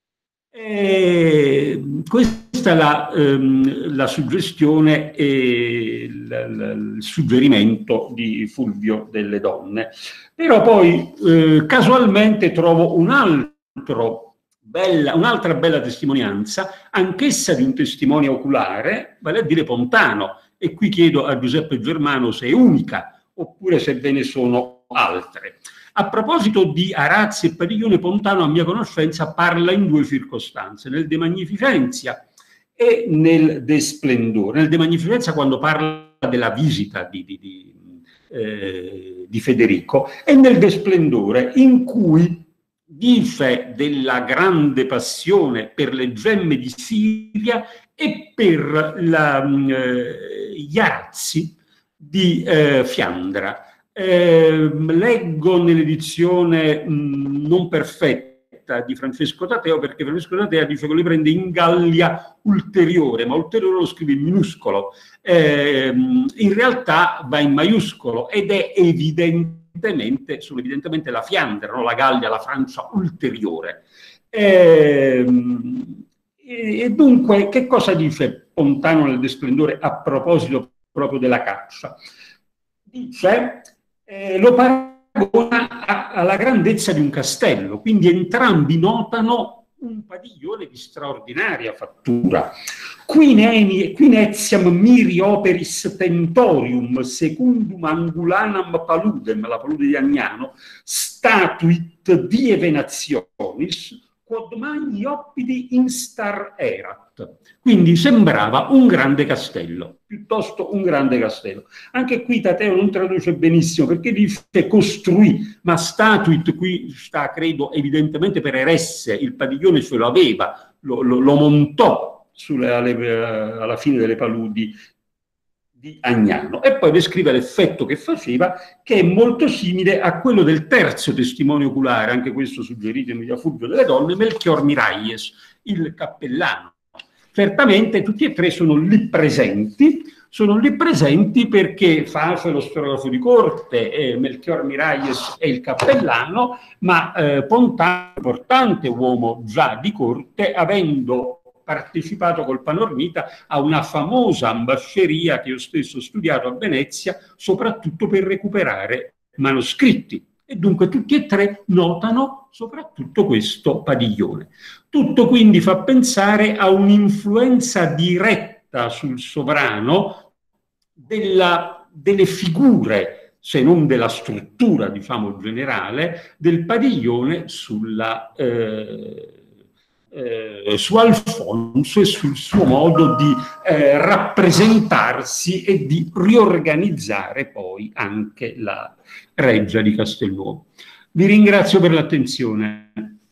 Questa è la suggestione e il suggerimento di Fulvio delle Donne. Però poi casualmente trovo un'altra bella testimonianza, anch'essa di un testimone oculare, vale a dire Pontano, e qui chiedo a Giuseppe Germano se è unica oppure se ve ne sono altre. A proposito di arazzi e padiglione, Pontano, a mia conoscenza, parla in due circostanze, nel De Magnificentia e nel De Splendore. Nel De Magnificenza, quando parla della visita di Federico, e nel De Splendore, in cui dice della grande passione per le gemme di Siria e per gli arazzi di Fiandra. Leggo nell'edizione non perfetta di Francesco Tateo, perché Francesco Tateo dice che li prende in Gallia ulteriore, ma ulteriore lo scrive in minuscolo. In realtà va in maiuscolo ed è evidentemente la Fiandra, no? La Gallia, la Francia ulteriore. E dunque, che cosa dice Pontano nel De Splendore a proposito proprio della caccia? Dice, lo paragona alla grandezza di un castello, quindi entrambi notano un padiglione di straordinaria fattura. Qui netiam miri operis tentorium secundum angulanam paludem, la palude di Agnano, statuit die venationis, quod magni oppidi instar erat. Quindi sembrava un grande castello, piuttosto un grande castello. Anche qui Tateo non traduce benissimo, perché dice costruì, ma statuit qui sta, credo, evidentemente per eresse, il padiglione ce lo aveva, lo montò alla fine delle paludi di Agnano, e poi descrive l'effetto che faceva, che è molto simile a quello del terzo testimone oculare, anche questo suggeritemi da Fulvio delle Donne, Melchior Miralles, il cappellano. Certamente tutti e tre sono lì presenti perché Facio è lo storografo di corte, Melchior Miralles è il cappellano, ma Pontano, importante uomo già di corte, avendo partecipato col Panormita a una famosa ambasceria che io stesso ho studiato a Venezia, soprattutto per recuperare manoscritti. E dunque tutti e tre notano soprattutto questo padiglione. Tutto quindi fa pensare a un'influenza diretta sul sovrano delle figure, se non della struttura, diciamo, generale, del padiglione su Alfonso e sul suo modo di rappresentarsi e di riorganizzare poi anche la reggia di Castelnuovo. Vi ringrazio per l'attenzione.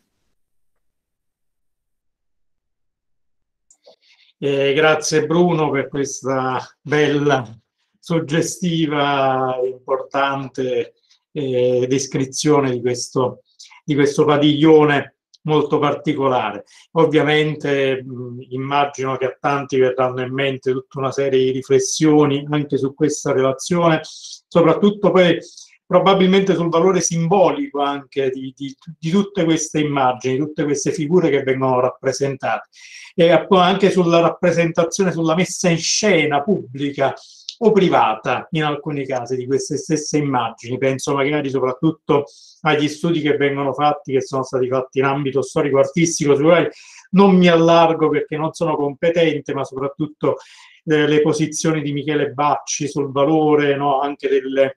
Grazie Bruno per questa bella, suggestiva, importante descrizione di questo padiglione molto particolare. Ovviamente immagino che a tanti verranno in mente tutta una serie di riflessioni anche su questa relazione, soprattutto poi probabilmente sul valore simbolico anche di tutte queste immagini, tutte queste figure che vengono rappresentate, e anche sulla rappresentazione, sulla messa in scena pubblica o privata in alcuni casi di queste stesse immagini. Penso magari soprattutto agli studi che vengono fatti, che sono stati fatti in ambito storico-artistico, sui quali non mi allargo perché non sono competente, ma soprattutto le posizioni di Michele Bacci sul valore, no, anche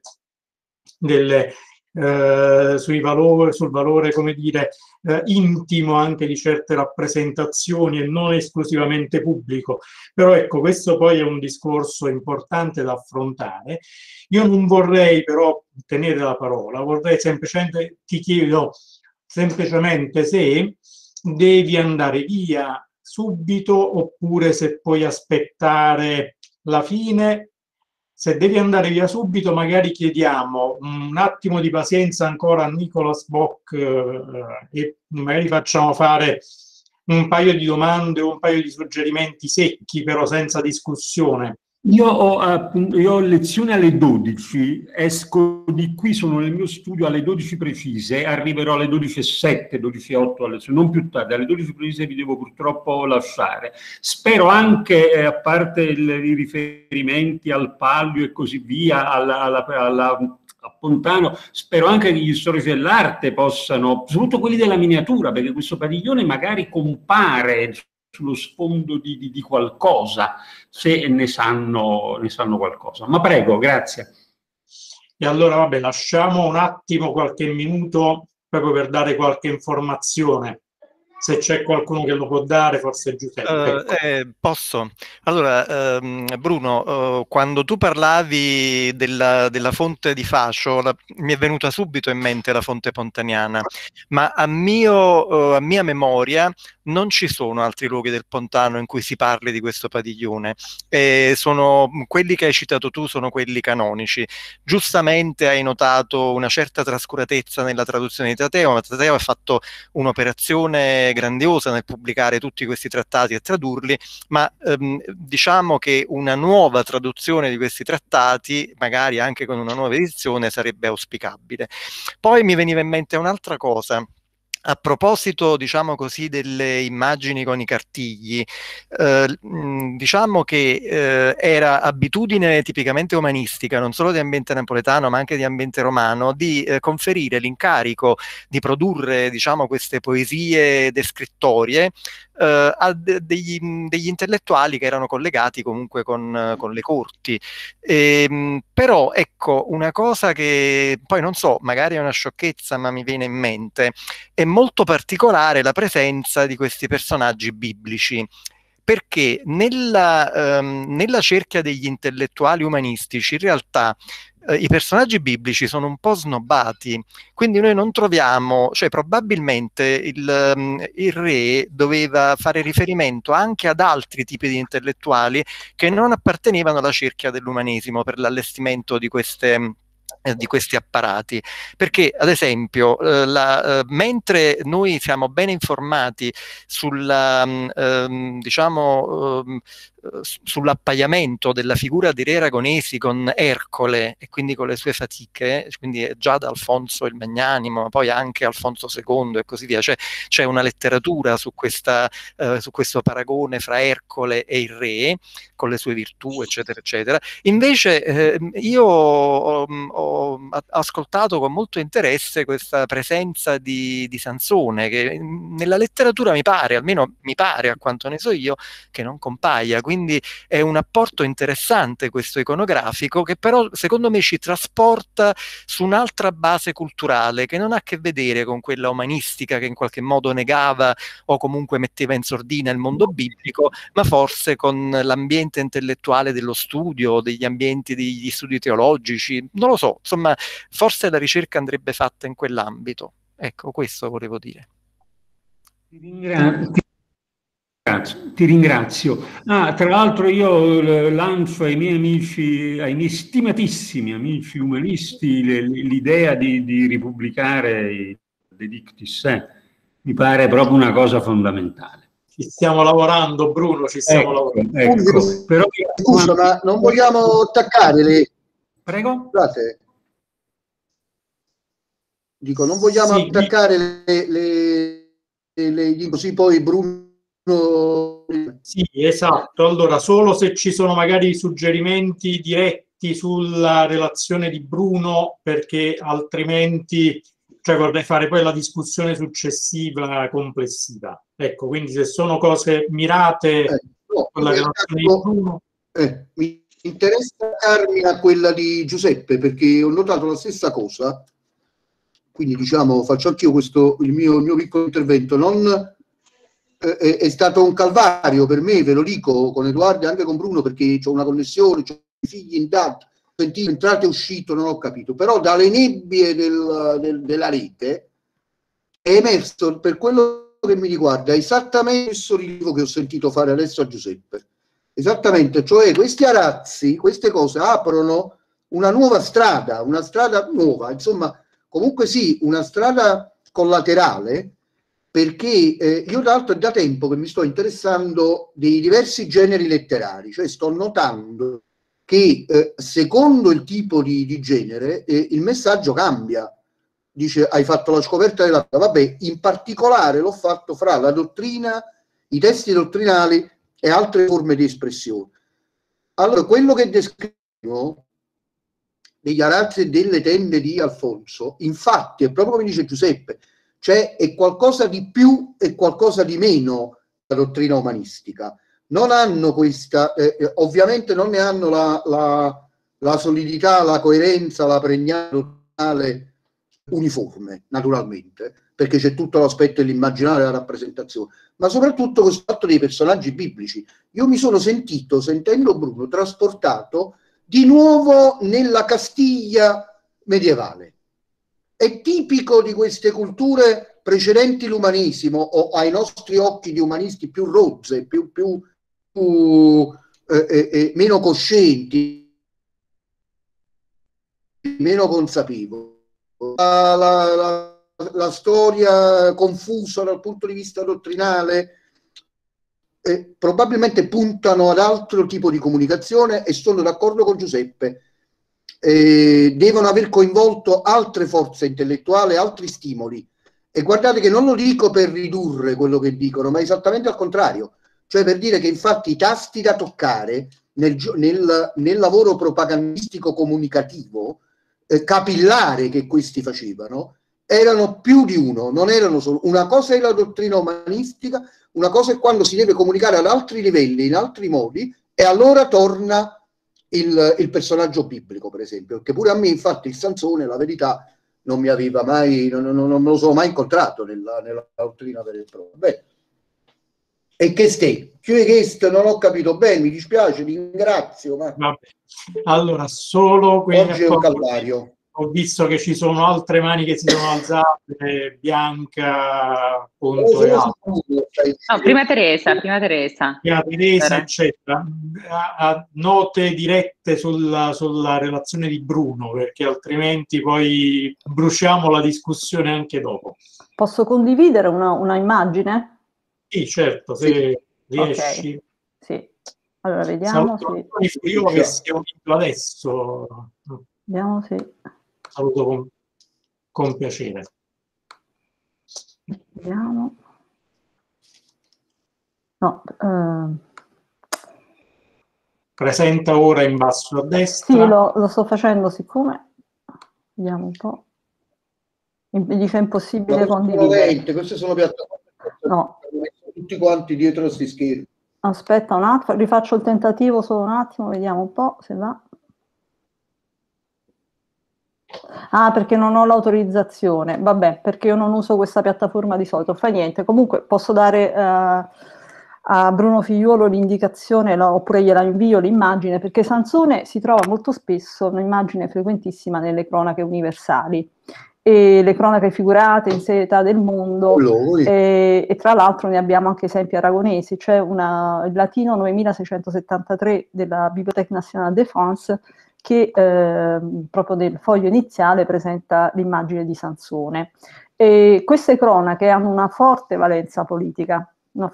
sul valore, come dire, intimo anche di certe rappresentazioni e non esclusivamente pubblico. Però ecco, questo poi è un discorso importante da affrontare. Io non vorrei però tenere la parola, vorrei semplicemente, ti chiedo semplicemente se devi andare via subito oppure se puoi aspettare la fine. Se devi andare via subito, magari chiediamo un attimo di pazienza ancora a Nicolas Bock e magari facciamo fare un paio di domande o un paio di suggerimenti secchi, però senza discussione. Io ho lezione alle 12, esco di qui, sono nel mio studio alle 12 precise, arriverò alle 12:07, 12:08, non più tardi, alle 12 precise vi devo purtroppo lasciare. Spero anche, a parte i riferimenti al Palio e così via, a Pontano, spero anche che gli storici dell'arte possano, soprattutto quelli della miniatura, perché questo padiglione magari compare sullo sfondo di qualcosa, se ne sanno qualcosa. Ma prego, grazie. E allora, vabbè, lasciamo un attimo, qualche minuto, proprio per dare qualche informazione. Se c'è qualcuno che lo può dare, forse Giuseppe. Posso? Allora, Bruno, quando tu parlavi della fonte di Facio, mi è venuta subito in mente la fonte pontaniana, ma a mia memoria non ci sono altri luoghi del Pontano in cui si parli di questo padiglione. Sono quelli che hai citato tu, sono quelli canonici. Giustamente hai notato una certa trascuratezza nella traduzione di Tateo, ma Tateo ha fatto un'operazione grandiosa nel pubblicare tutti questi trattati e tradurli, ma diciamo che una nuova traduzione di questi trattati, magari anche con una nuova edizione, sarebbe auspicabile. Poi mi veniva in mente un'altra cosa. A proposito, diciamo così, delle immagini con i cartigli, diciamo che era abitudine tipicamente umanistica, non solo di ambiente napoletano, ma anche di ambiente romano, di conferire l'incarico di produrre, diciamo, queste poesie descrittorie degli intellettuali che erano collegati comunque con le corti. Però ecco, una cosa che poi non so, magari è una sciocchezza, ma mi viene in mente, è molto particolare la presenza di questi personaggi biblici, perché nella cerchia degli intellettuali umanistici in realtà i personaggi biblici sono un po' snobbati, quindi noi non troviamo, cioè probabilmente il re doveva fare riferimento anche ad altri tipi di intellettuali che non appartenevano alla cerchia dell'umanesimo per l'allestimento di questi apparati, perché ad esempio mentre noi siamo ben informati sull'appaiamento della figura di re Aragonesi con Ercole e quindi con le sue fatiche, quindi già da Alfonso il Magnanimo, ma poi anche Alfonso II e così via, c'è una letteratura su questo paragone fra Ercole e il re, con le sue virtù, eccetera, eccetera. Invece io ho ascoltato con molto interesse questa presenza di Sansone, che nella letteratura mi pare, almeno mi pare a quanto ne so io, che non compaia. Quindi è un apporto interessante questo iconografico, che però secondo me ci trasporta su un'altra base culturale che non ha a che vedere con quella umanistica che in qualche modo negava o comunque metteva in sordina il mondo biblico, ma forse con l'ambiente intellettuale dello studio, degli ambienti degli studi teologici, non lo so, insomma, forse la ricerca andrebbe fatta in quell'ambito. Ecco, questo volevo dire. Ti ringrazio. Tra l'altro io lancio ai miei amici, ai miei stimatissimi amici umanisti, l'idea di ripubblicare i Dedictis. Mi pare proprio una cosa fondamentale. Ci stiamo lavorando, Bruno, ci stiamo lavorando. Ecco. Però, scusa, ma non vogliamo attaccare le... Prego? Scusate. Dico, non vogliamo attaccare così poi Bruno... Sì, esatto. Allora, solo se ci sono magari suggerimenti diretti sulla relazione di Bruno, perché altrimenti vorrei fare poi la discussione successiva complessiva. Ecco, quindi se sono cose mirate con la relazione di Bruno... mi interessa attaccarmi a quella di Giuseppe, perché ho notato la stessa cosa, quindi diciamo faccio anch'io il mio piccolo intervento. È stato un calvario per me, ve lo dico, con Edoardo e anche con Bruno, perché ho una connessione, ho i figli in DAD, sentito entrato e uscito, non ho capito, però dalle nebbie della rete è emerso, per quello che mi riguarda, esattamente lo stesso rilievo che ho sentito fare adesso a Giuseppe. Esattamente, cioè questi arazzi, queste cose aprono una nuova strada, una strada nuova, insomma, comunque sì, una strada collaterale, perché io tra l'altro è da tempo che mi sto interessando dei diversi generi letterari, cioè sto notando che secondo il tipo di genere il messaggio cambia. Dice, hai fatto la scoperta della... Vabbè, in particolare l'ho fatto fra la dottrina, i testi dottrinali e altre forme di espressione. Allora, quello che descrivo degli arazzi e delle tende di Alfonso, infatti, è proprio come dice Giuseppe, cioè è qualcosa di più e qualcosa di meno la dottrina umanistica. Non hanno questa, ovviamente non ne hanno la solidità, la coerenza, la pregnanza dottrinale uniforme, naturalmente, perché c'è tutto l'aspetto dell'immaginario e della rappresentazione, ma soprattutto questo fatto dei personaggi biblici. Io mi sono sentito, sentendo Bruno, trasportato di nuovo nella Castiglia medievale. È tipico di queste culture precedenti l'umanesimo, o ai nostri occhi di umanisti più rozze, meno coscienti, meno consapevoli. La storia confusa dal punto di vista dottrinale, probabilmente puntano ad altro tipo di comunicazione, e sono d'accordo con Giuseppe. Devono aver coinvolto altre forze intellettuali, altri stimoli, e guardate che non lo dico per ridurre quello che dicono, ma esattamente al contrario, cioè per dire che infatti i tasti da toccare nel lavoro propagandistico comunicativo capillare che questi facevano erano più di uno, non erano solo. Una cosa è la dottrina umanistica, una cosa è quando si deve comunicare ad altri livelli, in altri modi, e allora torna il personaggio biblico, per esempio, che pure a me, infatti, il Sansone, la verità, non mi aveva mai, non me lo sono mai incontrato nella dottrina vera e propria. Beh, e che stai? Questo non ho capito bene, mi dispiace, ringrazio, ma Vabbè. Allora, solo oggi è un calvario. Ho visto che ci sono altre mani che si sono alzate, Bianca, appunto, e altri. No, prima Teresa. Teresa, eccetera. Note dirette sulla relazione di Bruno, perché altrimenti poi bruciamo la discussione anche dopo. Posso condividere una immagine? Sì, certo, se riesci. Okay. Sì. Allora, vediamo. Io che si è unito adesso. Vediamo se... Saluto con piacere. Vediamo. No, presenta ora in basso a destra. Sì, lo sto facendo, siccome... Vediamo un po'. Mi dice impossibile condividere. Queste sono piattaforme. No. Tutti quanti dietro questi schermi. Aspetta un attimo, rifaccio il tentativo solo un attimo, vediamo un po' se va. Ah, perché non ho l'autorizzazione. Vabbè, perché io non uso questa piattaforma di solito. Fa niente. Comunque posso dare a Bruno Figliuolo l'indicazione, oppure gliela invio l'immagine, perché Sansone si trova molto spesso un'immagine frequentissima nelle cronache universali. E le cronache figurate in serietà del mondo, e tra l'altro ne abbiamo anche esempi aragonesi. C'è il latino 9673 della Bibliothèque Nationale de France che proprio nel foglio iniziale presenta l'immagine di Sansone. E queste cronache hanno una forte valenza politica,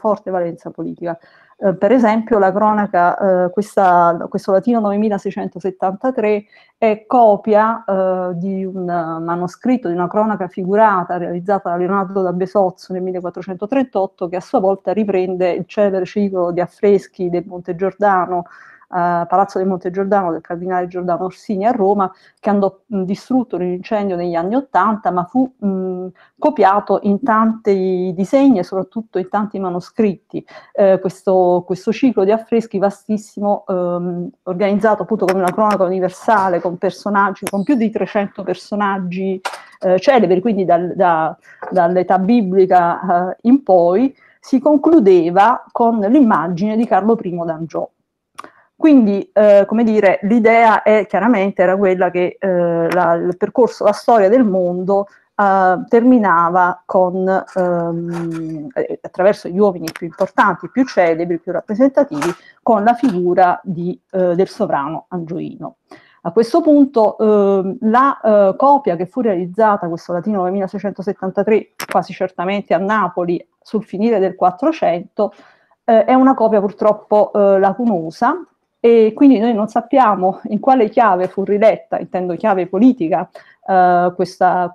per esempio la cronaca, questo latino 9673 è copia di un manoscritto, di una cronaca figurata realizzata da Leonardo da Besozzo nel 1438, che a sua volta riprende il celebre ciclo di affreschi del Monte Giordano, Palazzo del Monte Giordano del cardinale Giordano Orsini a Roma, che andò distrutto in un incendio negli anni '80, ma fu copiato in tanti disegni e soprattutto in tanti manoscritti. Questo ciclo di affreschi vastissimo, organizzato appunto come una cronaca universale, con personaggi, con più di 300 personaggi celebri, quindi dall'età biblica in poi, si concludeva con l'immagine di Carlo I d'Angiò. Quindi, come dire, l'idea era quella che il percorso, la storia del mondo terminava con, attraverso gli uomini più importanti, più celebri, più rappresentativi, con la figura del sovrano angioino. A questo punto la copia che fu realizzata, questo latino 9673, quasi certamente a Napoli sul finire del 400, è una copia purtroppo lacunosa, e quindi noi non sappiamo in quale chiave fu riletta, intendo chiave politica, questa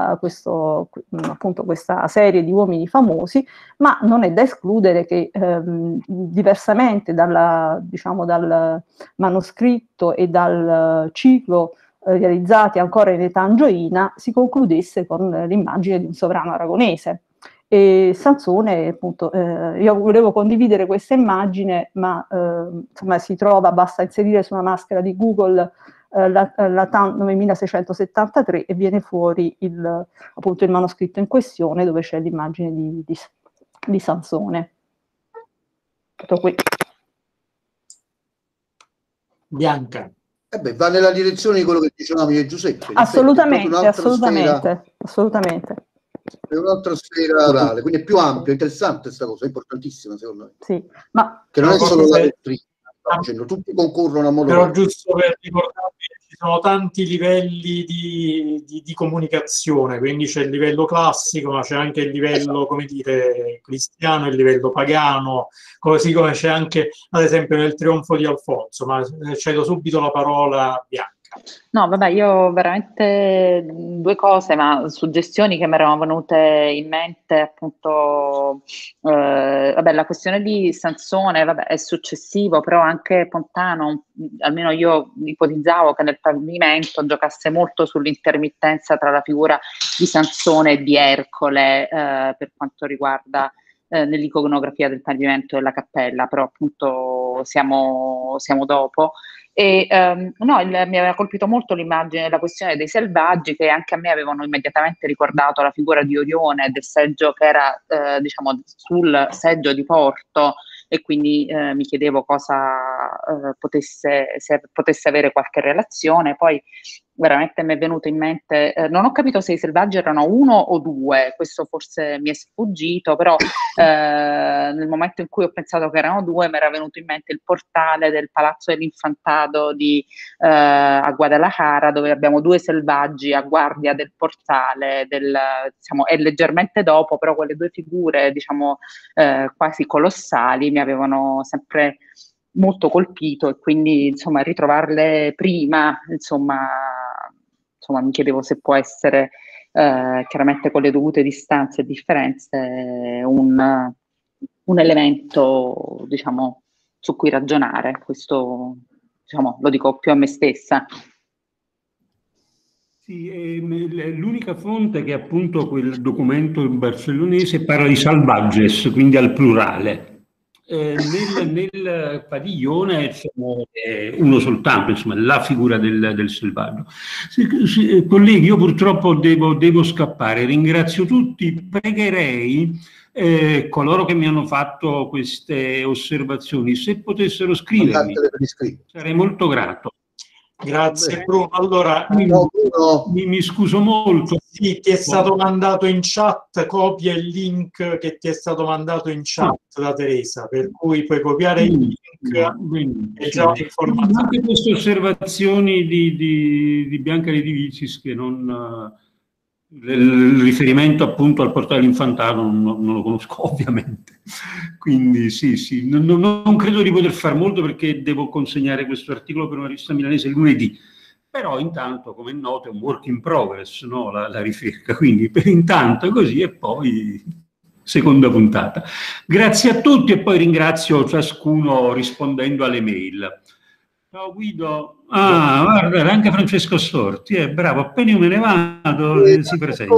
serie di uomini famosi, ma non è da escludere che diversamente dal manoscritto e dal ciclo realizzati ancora in età angioina, si concludesse con l'immagine di un sovrano aragonese. E Sansone, appunto, io volevo condividere questa immagine, ma insomma si trova, basta inserire su una maschera di Google la TAN 9673 e viene fuori appunto il manoscritto in questione, dove c'è l'immagine di Sansone. Tutto qui. Bianca. Va nella direzione di quello che dicevamo io e Giuseppe. Assolutamente. È un'altra sfera orale, quindi è più ampio, interessante questa cosa, è importantissima secondo me. Sì, ma che non è solo la dottrina, tutti concorrono a modo. Però giusto per ricordare che ci sono tanti livelli di comunicazione, quindi c'è il livello classico, ma c'è anche il livello, come dire, cristiano, il livello pagano, così come c'è anche, ad esempio, nel Trionfo di Alfonso, ma cedo subito la parola a Bianca. No, vabbè, io veramente due cose, ma suggestioni che mi erano venute in mente appunto vabbè, la questione di Sansone, vabbè, è successivo, però anche Pontano, almeno io ipotizzavo che nel pavimento giocasse molto sull'intermittenza tra la figura di Sansone e di Ercole, per quanto riguarda nell'iconografia del pavimento della cappella, però appunto siamo dopo. E no, mi aveva colpito molto l'immagine, la questione dei selvaggi, che anche a me avevano immediatamente ricordato la figura di Orione del seggio che era diciamo sul seggio di Porto, e quindi mi chiedevo cosa se potesse avere qualche relazione. Poi veramente mi è venuto in mente, non ho capito se i selvaggi erano uno o due, questo forse mi è sfuggito, però nel momento in cui ho pensato che erano due mi era venuto in mente il portale del Palazzo dell'Infantado a Guadalajara, dove abbiamo due selvaggi a guardia del portale, diciamo, è leggermente dopo, però quelle due figure, diciamo, quasi colossali mi avevano sempre molto colpito, e quindi insomma ritrovarle prima, insomma mi chiedevo se può essere chiaramente con le dovute distanze e differenze un elemento, diciamo, su cui ragionare. Questo, diciamo, lo dico più a me stessa. Sì, l'unica fonte che è appunto quel documento barcellonese parla di salvages, quindi al plurale. Nel padiglione uno soltanto, insomma, la figura del selvaggio. Colleghi, io purtroppo devo scappare, ringrazio tutti, pregherei coloro che mi hanno fatto queste osservazioni, se potessero scrivermi, sarei molto grato. Grazie Bruno. Allora, mi scuso molto. Sì, ti è stato mandato in chat, copia il link che ti è stato mandato in chat da Teresa, per cui puoi copiare il link e già un'informazione. Anche queste osservazioni di Bianca Redivicis, che non... il riferimento appunto al portale Infantano non lo conosco ovviamente, quindi sì, non credo di poter fare molto perché devo consegnare questo articolo per una rivista milanese lunedì, però intanto, come è noto, è un work in progress, no? la ricerca, quindi per intanto così, e poi seconda puntata. Grazie a tutti, e poi ringrazio ciascuno rispondendo alle mail. Ciao Guido. Guarda, anche Francesco Sorti, bravo, appena io me ne vado si presenta.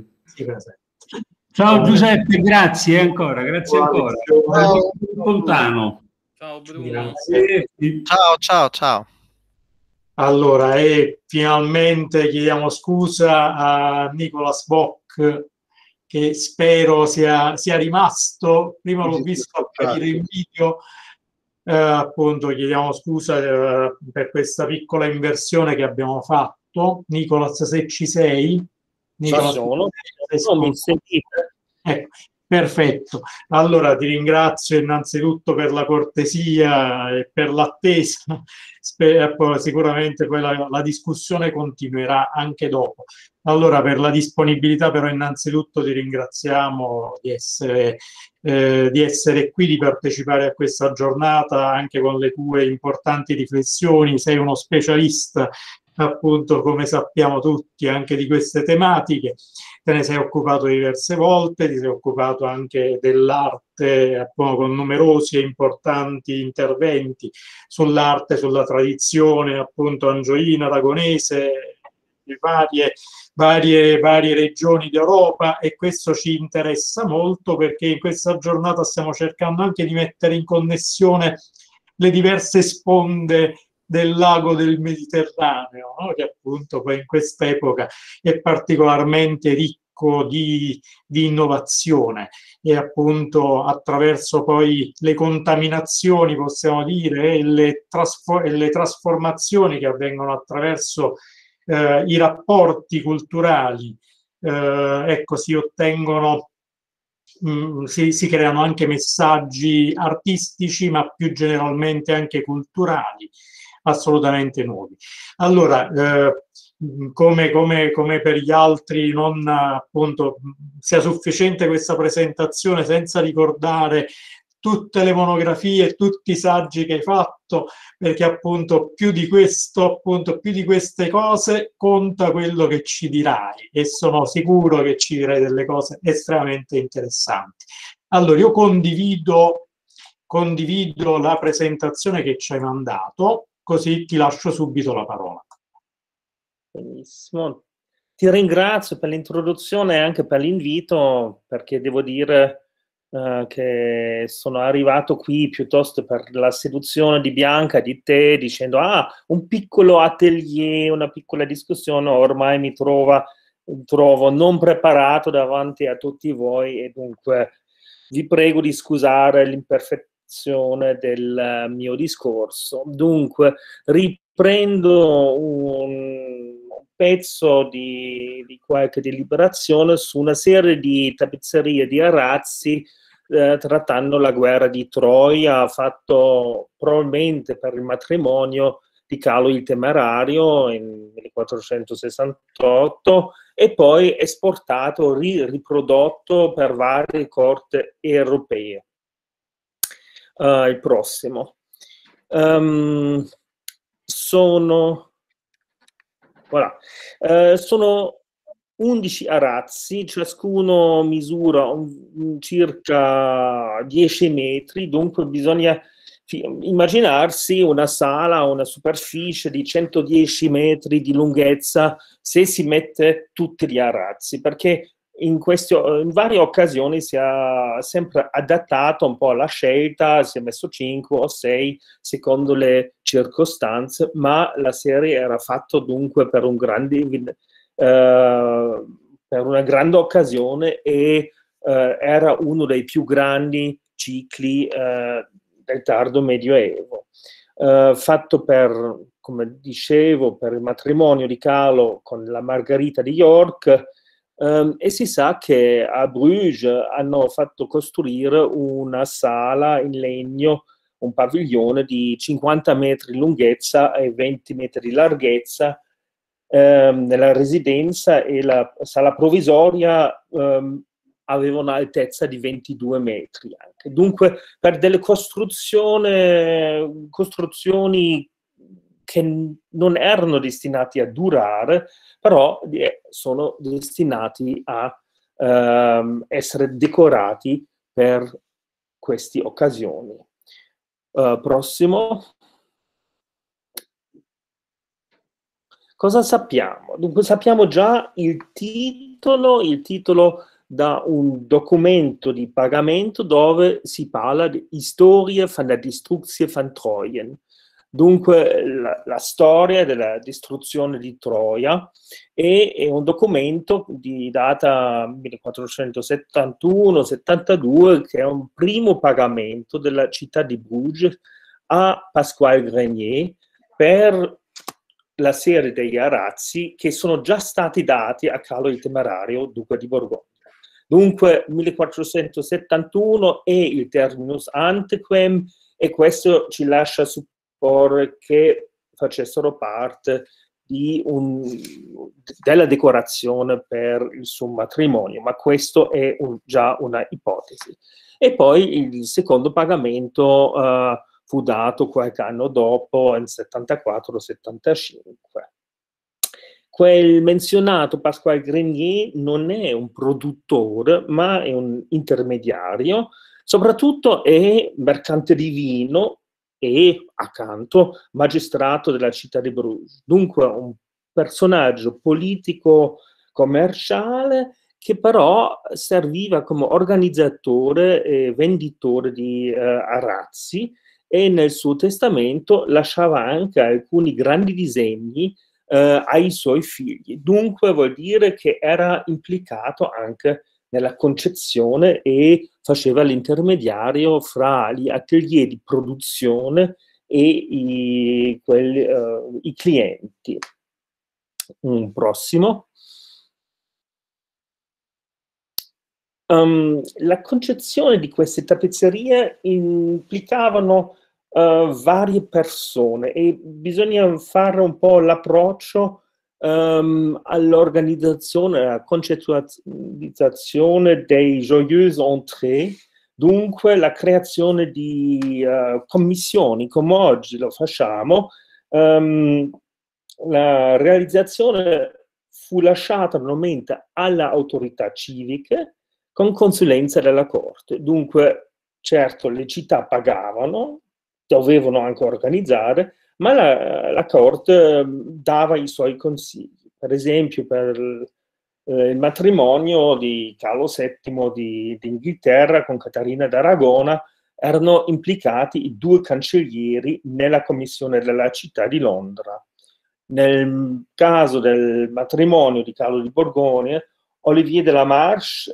Ciao Giuseppe, grazie ancora, grazie ancora. Ciao. Lontano. Ciao Bruno. Ciao. Allora, finalmente chiediamo scusa a Nicolas Bock, che spero sia rimasto. Prima l'ho visto apparire in video. Appunto chiediamo scusa per questa piccola inversione che abbiamo fatto. Nicolas, se ci sei? Nicolas, sono. Mi sentite? Ecco, perfetto. Allora ti ringrazio innanzitutto per la cortesia e per l'attesa. Sicuramente poi la discussione continuerà anche dopo. Allora, per la disponibilità, però, innanzitutto ti ringraziamo di essere qui, di partecipare a questa giornata anche con le tue importanti riflessioni. Sei uno specialista, appunto, come sappiamo tutti, anche di queste tematiche. Te ne sei occupato diverse volte, ti sei occupato anche dell'arte, appunto, con numerosi e importanti interventi sull'arte, sulla tradizione, appunto, angioina, aragonese, di varie regioni d'Europa, e questo ci interessa molto perché in questa giornata stiamo cercando anche di mettere in connessione le diverse sponde del lago del Mediterraneo, no? Che appunto poi in quest'epoca è particolarmente ricco di innovazione, e appunto attraverso poi le contaminazioni, possiamo dire, e le trasformazioni che avvengono attraverso i rapporti culturali, ecco, si ottengono, si creano anche messaggi artistici, ma più generalmente anche culturali, assolutamente nuovi. Allora, come per gli altri, non appunto sia sufficiente questa presentazione senza ricordare tutte le monografie, tutti i saggi che hai fatto, perché appunto più di questo, appunto più di queste cose, conta quello che ci dirai, e sono sicuro che ci dirai delle cose estremamente interessanti. Allora, io condivido la presentazione che ci hai mandato, così ti lascio subito la parola. Benissimo. Ti ringrazio per l'introduzione e anche per l'invito, perché devo dire che sono arrivato qui piuttosto per la seduzione di Bianca, di te, dicendo un piccolo atelier, una piccola discussione, ormai mi trovo non preparato davanti a tutti voi e dunque vi prego di scusare l'imperfezione del mio discorso. Dunque, riprendo un pezzo di qualche deliberazione su una serie di tappezzerie di arazzi trattando la guerra di Troia, fatto probabilmente per il matrimonio di Calo il Temerario nel 1468 e poi esportato, riprodotto per varie corti europee. Il prossimo. Sono 11 arazzi, ciascuno misura circa 10 metri, dunque bisogna immaginarsi una sala, una superficie di 110 metri di lunghezza se si mette tutti gli arazzi, perché in varie occasioni si è sempre adattato un po' alla scelta, si è messo 5 o 6 secondo le circostanze, ma la serie era fatta dunque per una grande occasione e era uno dei più grandi cicli del tardo medioevo, fatto per, come dicevo, per il matrimonio di Calo con la Margherita di York. E si sa che a Bruges hanno fatto costruire una sala in legno, un padiglione di 50 metri di lunghezza e 20 metri di larghezza nella residenza, e la sala provvisoria aveva un'altezza di 22 metri anche. Dunque per delle costruzioni che non erano destinati a durare, però sono destinati a essere decorati per queste occasioni. Prossimo. Cosa sappiamo? Dunque sappiamo già il titolo da un documento di pagamento dove si parla di Historie van der Destructie van Trojen. Dunque la storia della distruzione di Troia è un documento di data 1471-72 che è un primo pagamento della città di Bruges a Pasquale Grenier per la serie degli arazzi che sono già stati dati a Carlo il Temerario, duca di Borgogna. Dunque 1471 è il terminus antequem e questo ci lascia supporre che facessero parte della decorazione per il suo matrimonio, ma questo è già una ipotesi. E poi il secondo pagamento fu dato qualche anno dopo, nel 74-75. Quel menzionato Pasquale Grenier non è un produttore, ma è un intermediario, soprattutto è mercante di vino e, accanto, magistrato della città di Bruges. Dunque un personaggio politico commerciale che però serviva come organizzatore e venditore di arazzi, e nel suo testamento lasciava anche alcuni grandi disegni ai suoi figli. Dunque vuol dire che era implicato anche nella concezione e faceva l'intermediario fra gli atelier di produzione e i clienti. Un prossimo. La concezione di queste tappezzerie implicavano varie persone e bisogna fare un po' l'approccio all'organizzazione, alla concettualizzazione dei joyeux entrées, dunque la creazione di commissioni, come oggi lo facciamo. La realizzazione fu lasciata normalmente alle autorità civiche, con consulenza della corte. Dunque, certo, le città pagavano, dovevano anche organizzare, ma la corte dava i suoi consigli. Per esempio, per il matrimonio di Carlo VII d'Inghilterra con Caterina d'Aragona erano implicati i 2 cancellieri nella commissione della città di Londra. Nel caso del matrimonio di Carlo di Borgogna, Olivier de la Marche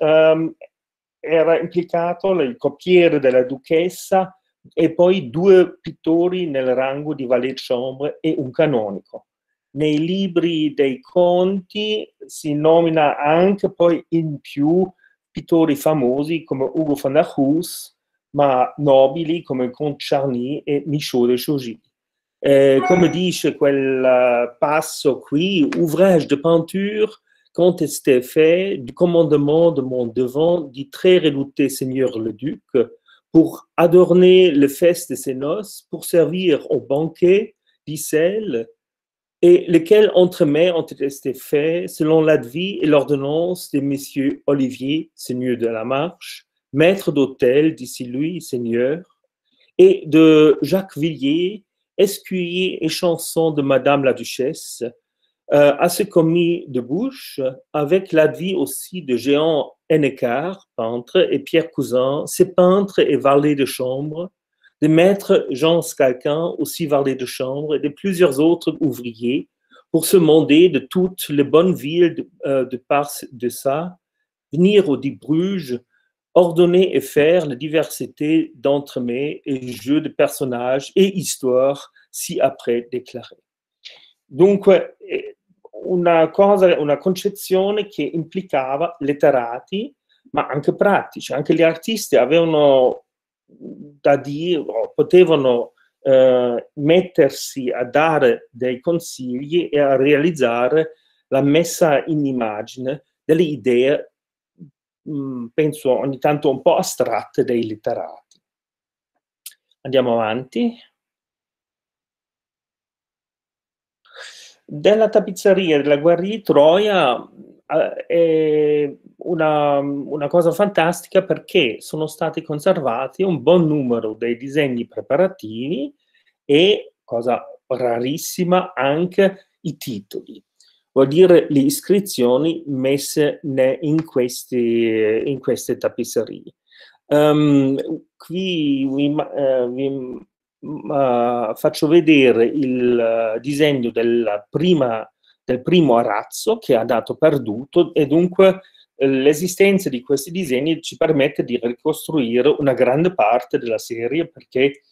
era implicato, il coppiere della duchessa, e poi 2 pittori nel rango di valet de chambre e un canonico. Nei libri dei conti si nomina anche poi in più pittori famosi come Ugo van der Goes, ma nobili come Comte Charny e Michaud de Chaugy. Come dice quel passo qui, ouvrage de peinture contesté fait du commandement de mon devant du très redouté seigneur le duc pour adorner le fest de ses noces, pour servir au banquet d'Issel, et lesquels entremets ont été faits selon l'avis et l'ordonnance de messieurs Olivier, seigneur de la Marche, maître d'hôtel d'ici lui, seigneur, et de Jacques Villiers, escuyer et chanson de Madame la Duchesse, à ce commis de bouche, avec l'avis aussi de Jehan Hennequart, peintre, et Pierre Cousin, ses peintres et valets de chambre, de maître Jean Scalquin, aussi valet de chambre, et de plusieurs autres ouvriers, pour se mander de toutes les bonnes villes de par de ça, venir au dit Bruges, ordonner et faire la diversité d'entremets et jeux de personnages et histoires si après déclarés. Dunque, una concezione che implicava letterati, ma anche pratici. Anche gli artisti avevano da dire, potevano mettersi a dare dei consigli e a realizzare la messa in immagine delle idee, penso ogni tanto un po' astratte dei letterati. Andiamo avanti. Della tappezzeria della guerra di Troia è una cosa fantastica, perché sono stati conservati un buon numero dei disegni preparativi e, cosa rarissima, anche i titoli, vuol dire le iscrizioni messe in queste tappezzerie. Qui vi faccio vedere il disegno del primo arazzo che ha dato perduto, e dunque l'esistenza di questi disegni ci permette di ricostruire una grande parte della serie, perché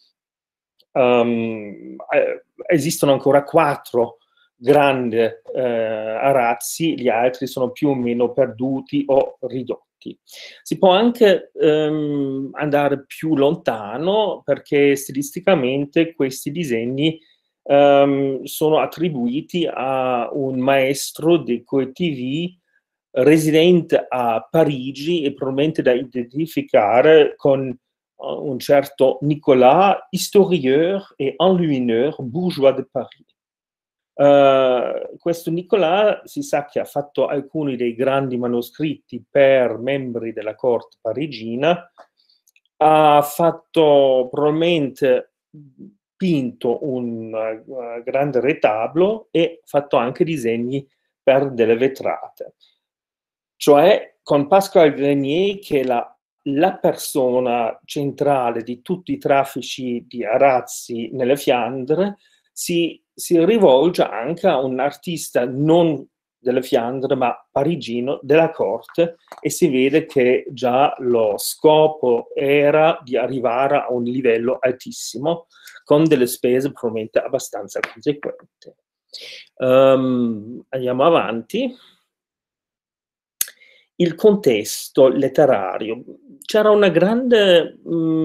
esistono ancora 4 grandi arazzi, gli altri sono più o meno perduti o ridotti. Si può anche andare più lontano, perché stilisticamente questi disegni sono attribuiti a un maestro di TV residente a Parigi e probabilmente da identificare con un certo Nicolas, historieur et enlumineur bourgeois de Paris. Questo Nicolas si sa che ha fatto alcuni dei grandi manoscritti per membri della corte parigina, ha fatto probabilmente pinto un grande retablo e fatto anche disegni per delle vetrate. Cioè, con Pascal Grenier, che è la persona centrale di tutti i traffici di arazzi nelle Fiandre, si rivolge anche a un artista non delle Fiandre ma parigino della corte, e si vede che già lo scopo era di arrivare a un livello altissimo con delle spese probabilmente abbastanza conseguenti. Andiamo avanti. Il contesto letterario. C'era una grande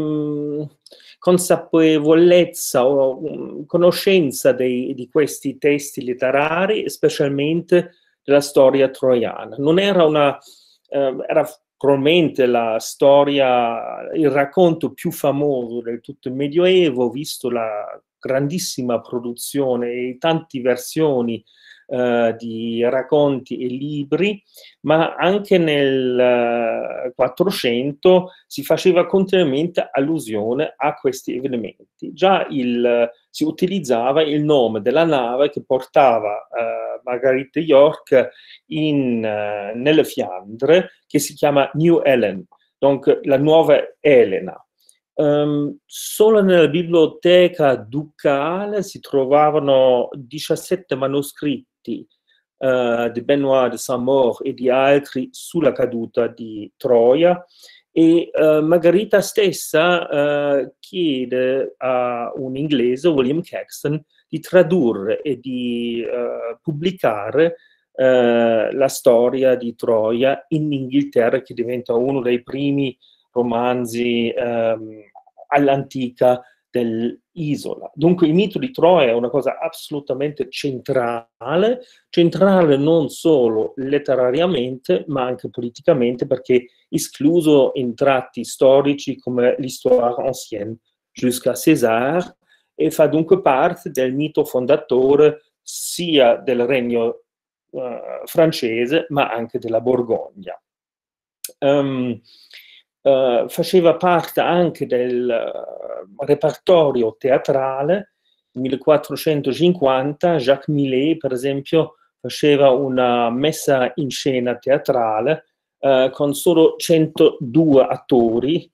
consapevolezza o conoscenza di questi testi letterari, specialmente della storia troiana. Non era era probabilmente la storia, il racconto più famoso del tutto il Medioevo, visto la grandissima produzione e tante versioni di racconti e libri, ma anche nel 400 si faceva continuamente allusione a questi avvenimenti. Già si utilizzava il nome della nave che portava Marguerite York nelle Fiandre, che si chiama New Helen, donc la nuova Elena. Solo nella biblioteca ducale si trovavano 17 manoscritti di Benoît de Saint-Maur e di altri sulla caduta di Troia, e Margherita stessa chiede a un inglese, William Caxton, di tradurre e di pubblicare la storia di Troia in Inghilterra, che diventa uno dei primi romanzi all'antica dell'isola. Dunque il mito di Troia è una cosa assolutamente centrale non solo letterariamente ma anche politicamente, perché escluso in tratti storici come l'histoire ancienne jusqu'à César, e fa dunque parte del mito fondatore sia del regno francese ma anche della Borgogna. Faceva parte anche del repertorio teatrale. Nel 1450 Jacques Millet, per esempio, faceva una messa in scena teatrale con solo 102 attori.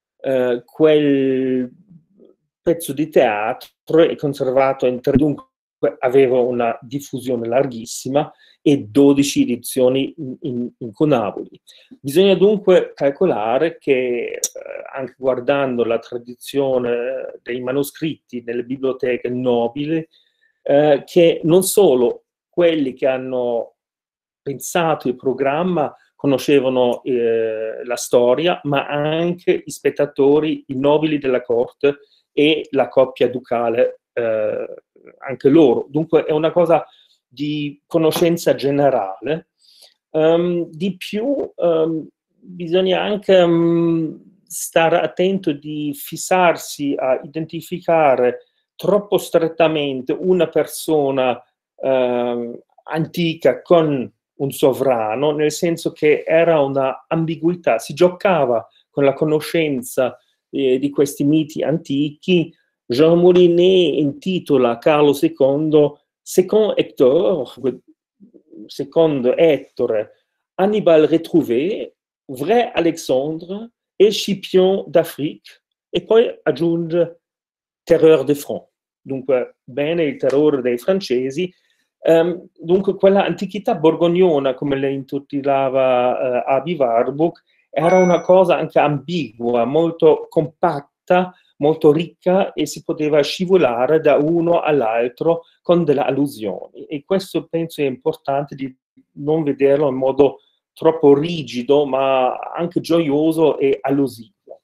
Quel pezzo di teatro è conservato dunque aveva una diffusione larghissima e 12 edizioni incunabili. Bisogna dunque calcolare che, anche guardando la tradizione dei manoscritti nelle biblioteche nobili, che non solo quelli che hanno pensato il programma conoscevano la storia, ma anche i spettatori, i nobili della corte e la coppia ducale, anche loro. Dunque è una cosa di conoscenza generale. Di più bisogna anche stare attento di fissarsi a identificare troppo strettamente una persona antica con un sovrano, nel senso che era una ambiguità, si giocava con la conoscenza di questi miti antichi. Jean Moulinet intitola Carlo II Second Hector, secondo Ettore, Hannibal retrouvé, vrai Alexandre e Scipion d'Afrique, e poi aggiunge Terreur de front, dunque bene il terrore dei francesi. Dunque quella antichità borgognona, come le intitolava Aby Warburg, era una cosa anche ambigua, molto compatta, molto ricca, e si poteva scivolare da uno all'altro con delle allusioni, e questo penso è importante di non vederlo in modo troppo rigido ma anche gioioso e allusivo.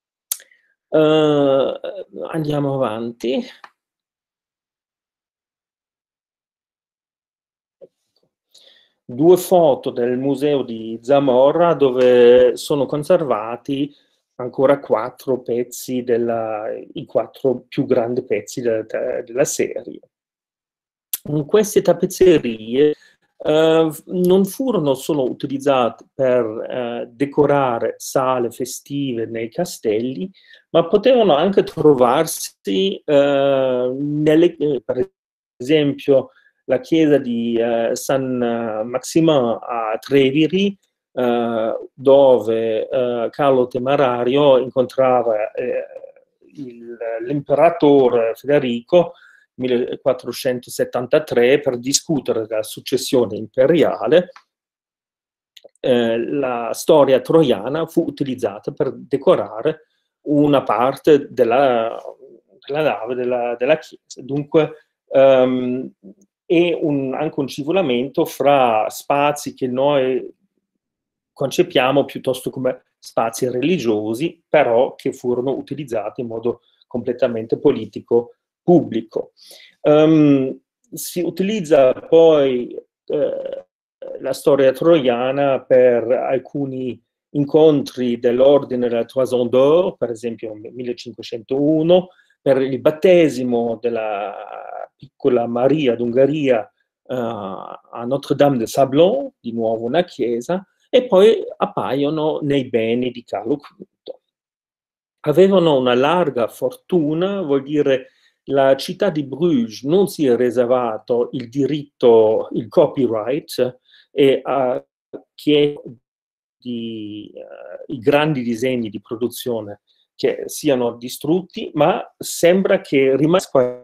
Andiamo avanti. Due foto del museo di Zamora dove sono conservati ancora 4 pezzi, i 4 più grandi pezzi della serie. Queste tappezzerie non furono solo utilizzate per decorare sale festive nei castelli, ma potevano anche trovarsi per esempio la chiesa di San Maximin a Treviri, dove Carlo Temerario incontrava l'imperatore Federico 1473 per discutere della successione imperiale. La storia troiana fu utilizzata per decorare una parte della nave della chiesa. Dunque è anche un scivolamento fra spazi che noi concepiamo piuttosto come spazi religiosi, però che furono utilizzati in modo completamente politico pubblico. Si utilizza poi la storia troiana per alcuni incontri dell'ordine della Toison d'Or, per esempio nel 1501, per il battesimo della piccola Maria d'Ungheria a Notre-Dame de Sablon, di nuovo una chiesa, e poi appaiono nei beni di Carlo V. Avevano una larga fortuna, vuol dire la città di Bruges non si è riservato il diritto, il copyright, e chiede i grandi disegni di produzione che siano distrutti, ma sembra che rimanga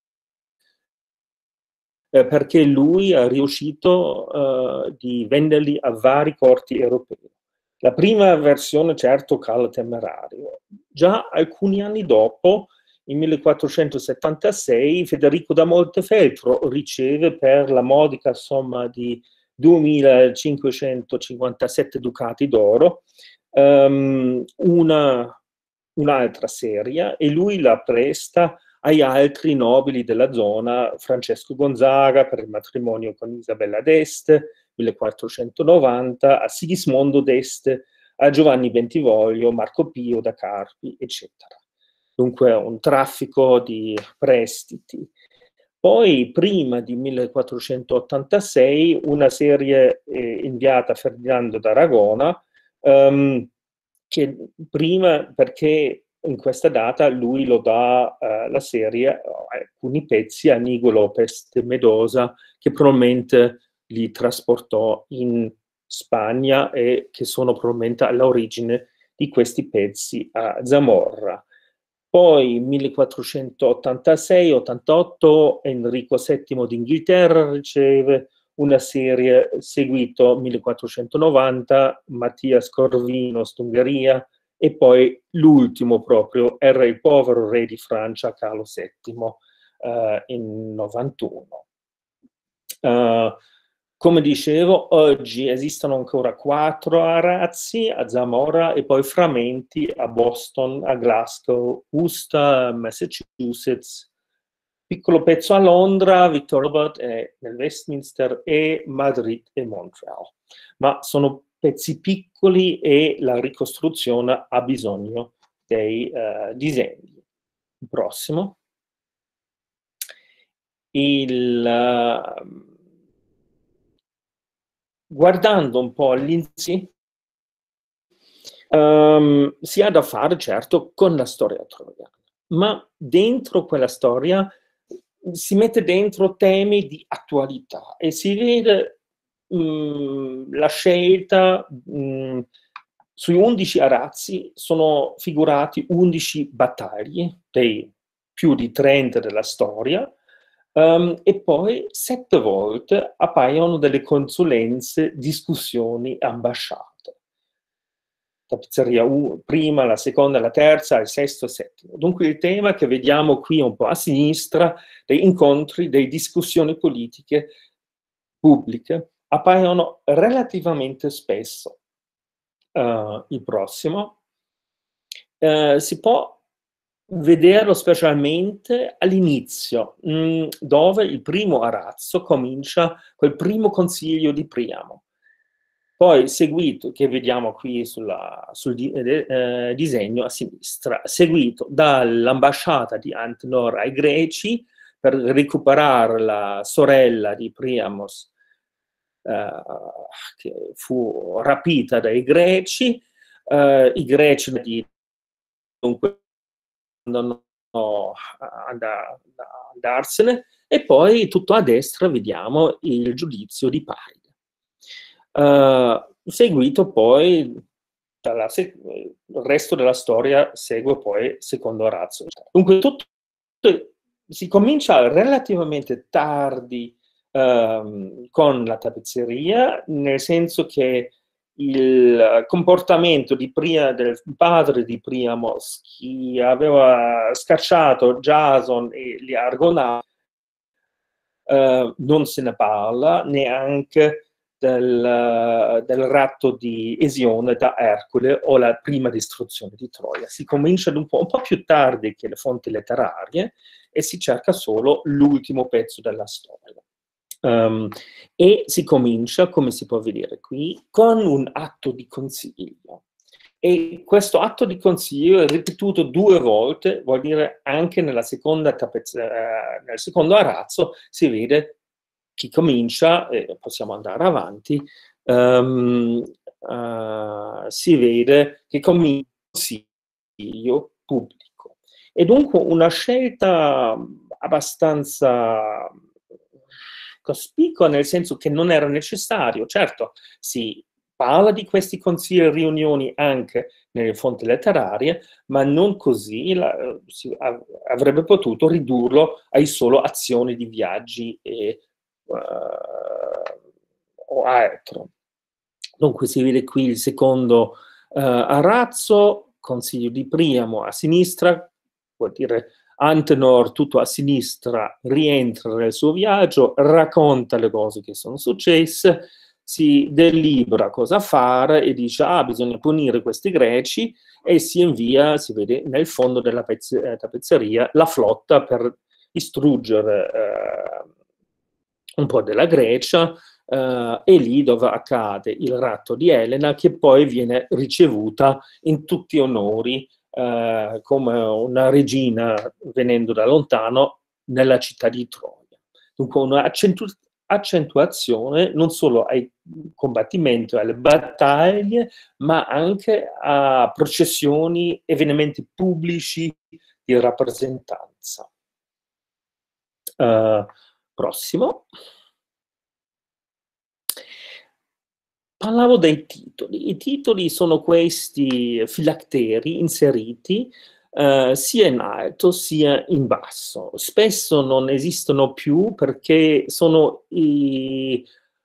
perché lui è riuscito di venderli a vari corti europei. La prima versione, certo, Carlo Temerario. Già alcuni anni dopo, in 1476, Federico da Montefeltro riceve per la modica somma di 2.557 ducati d'oro un'altra serie, e lui la presta agli altri nobili della zona, Francesco Gonzaga per il matrimonio con Isabella d'Este, 1490, a Sigismondo d'Este, a Giovanni Bentivoglio, Marco Pio da Carpi, eccetera. Dunque un traffico di prestiti. Poi, prima di 1486, una serie inviata a Ferdinando d'Aragona, che prima, perché in questa data lui lo dà la serie, alcuni pezzi a Nigo Lopez de Medosa, che probabilmente li trasportò in Spagna e che sono probabilmente all'origine di questi pezzi a Zamorra. Poi 1486-88 Enrico VII d'Inghilterra riceve una serie, seguito 1490 Mattias Corvinus d'Ungheria, e poi l'ultimo proprio era il povero re di Francia Carlo VII in 91. Come dicevo, oggi esistono ancora 4 arazzi a Zamora e poi frammenti a Boston, a Glasgow, Worcester, Massachusetts, piccolo pezzo a Londra, Victoria Albert e nel Westminster, e Madrid e Montreal. Ma sono pezzi piccoli e la ricostruzione ha bisogno dei disegni. Il prossimo. Guardando un po' all'insieme, si ha da fare certo con la storia troiana, ma dentro quella storia si mette dentro temi di attualità e si vede la scelta. Sui 11 arazzi sono figurati 11 battaglie dei più di 30 della storia. E poi 7 volte appaiono delle consulenze, discussioni, ambasciate. Tappezzeria prima, la seconda, la terza, il sesto, il settimo. Dunque il tema che vediamo qui un po' a sinistra, dei incontri, delle discussioni politiche pubbliche, appaiono relativamente spesso. Il prossimo. Si può vederlo specialmente all'inizio, dove il primo arazzo comincia col primo consiglio di Priamo, poi seguito, che vediamo qui sul disegno a sinistra, seguito dall'ambasciata di Antenor ai Greci per recuperare la sorella di Priamos che fu rapita dai Greci. I Greci dunque andarsene, e poi tutto a destra vediamo il giudizio di Paride, seguito poi il resto della storia segue poi secondo arazzo. Dunque tutto si comincia relativamente tardi con la tappezzeria, nel senso che il comportamento del padre di Priamo, che aveva scacciato Jason e gli Argonauti, non se ne parla neanche del ratto di Esione da Ercole o la prima distruzione di Troia. Si comincia un po' più tardi che le fonti letterarie e si cerca solo l'ultimo pezzo della storia. E si comincia, come si può vedere qui, con un atto di consiglio. E questo atto di consiglio è ripetuto 2 volte, vuol dire anche nel secondo arazzo si vede chi comincia, possiamo andare avanti, si vede che comincia il consiglio pubblico. E dunque una scelta abbastanza cospicua, nel senso che non era necessario. Certo, si parla di questi consigli e riunioni anche nelle fonti letterarie, ma non così si avrebbe potuto ridurlo ai solo azioni di viaggi o altro. Dunque si vede qui il secondo arazzo, consiglio di Priamo a sinistra, vuol dire Antenor tutto a sinistra rientra nel suo viaggio, racconta le cose che sono successe, si delibera cosa fare e dice bisogna punire questi greci, e si invia, si vede nel fondo della tappezzeria, la flotta per distruggere un po' della Grecia, è lì dove accade il ratto di Elena, che poi viene ricevuta in tutti onori come una regina venendo da lontano nella città di Troia. Dunque un'accentuazione non solo ai combattimenti, alle battaglie, ma anche a processioni, avvenimenti pubblici di rappresentanza. Prossimo. Parlavo dei titoli. I titoli sono questi filacteri inseriti sia in alto sia in basso. Spesso non esistono più perché sono i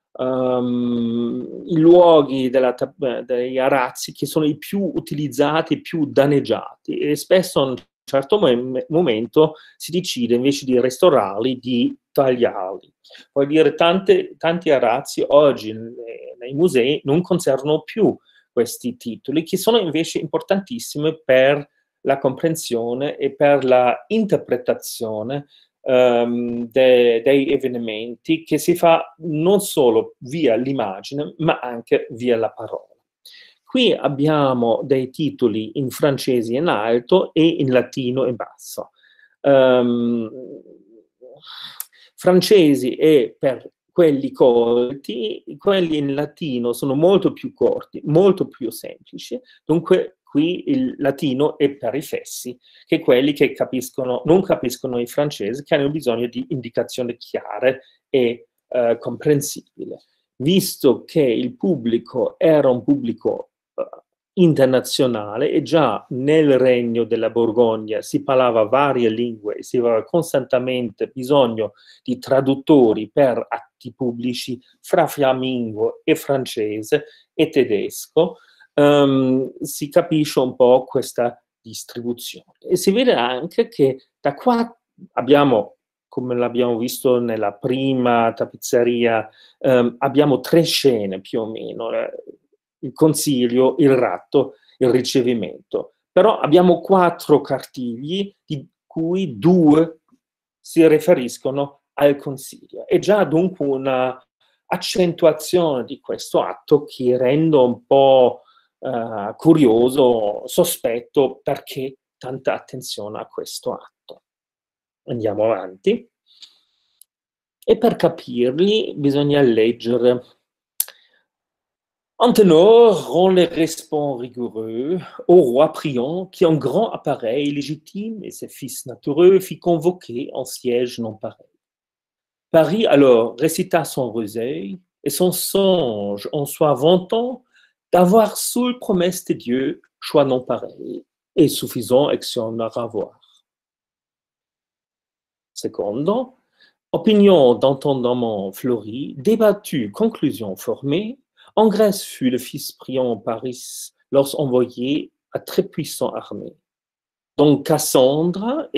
luoghi degli arazzi che sono i più utilizzati, più danneggiati, e spesso a un certo momento si decide invece di restaurarli, di tagliarli. Vuol dire tanti arazzi oggi nei musei non conservano più questi titoli, che sono invece importantissimi per la comprensione e per la interpretazione dei avvenimenti, che si fa non solo via l'immagine ma anche via la parola. Qui abbiamo dei titoli in francese in alto e in latino in basso. Francesi è per quelli colti, quelli in latino sono molto più corti, molto più semplici, dunque qui il latino è per i fessi, che quelli che non capiscono il francese, che hanno bisogno di indicazioni chiare e comprensibili. Visto che il pubblico era un pubblico internazionale e già nel regno della Borgogna si parlava varie lingue e si aveva costantemente bisogno di traduttori per atti pubblici fra fiammingo e francese e tedesco, si capisce un po' questa distribuzione. E si vede anche che da qua abbiamo, come l'abbiamo visto nella prima tappezzeria, abbiamo 3 scene più o meno, il consiglio, il ratto, il ricevimento. Però abbiamo 4 cartigli, di cui 2 si riferiscono al consiglio. È già dunque una accentuazione di questo atto che rende un po' curioso, sospetto, perché tanta attenzione a questo atto. Andiamo avanti. E per capirli bisogna leggere. Antenor rend les responds rigoureux au roi Priam, qui en grand appareil légitime et ses fils natureux fit convoquer en siège non pareil. Paris alors récita son recueil et son songe en soi vantant d'avoir sous promesse de Dieu choix non pareil et suffisant action à avoir. Secondo, opinion d'entendement fleuri, débattu, conclusion formée. En Grèce fut le fils Priam Paris lorsqu'envoyé à très puissante armée. Donc Cassandra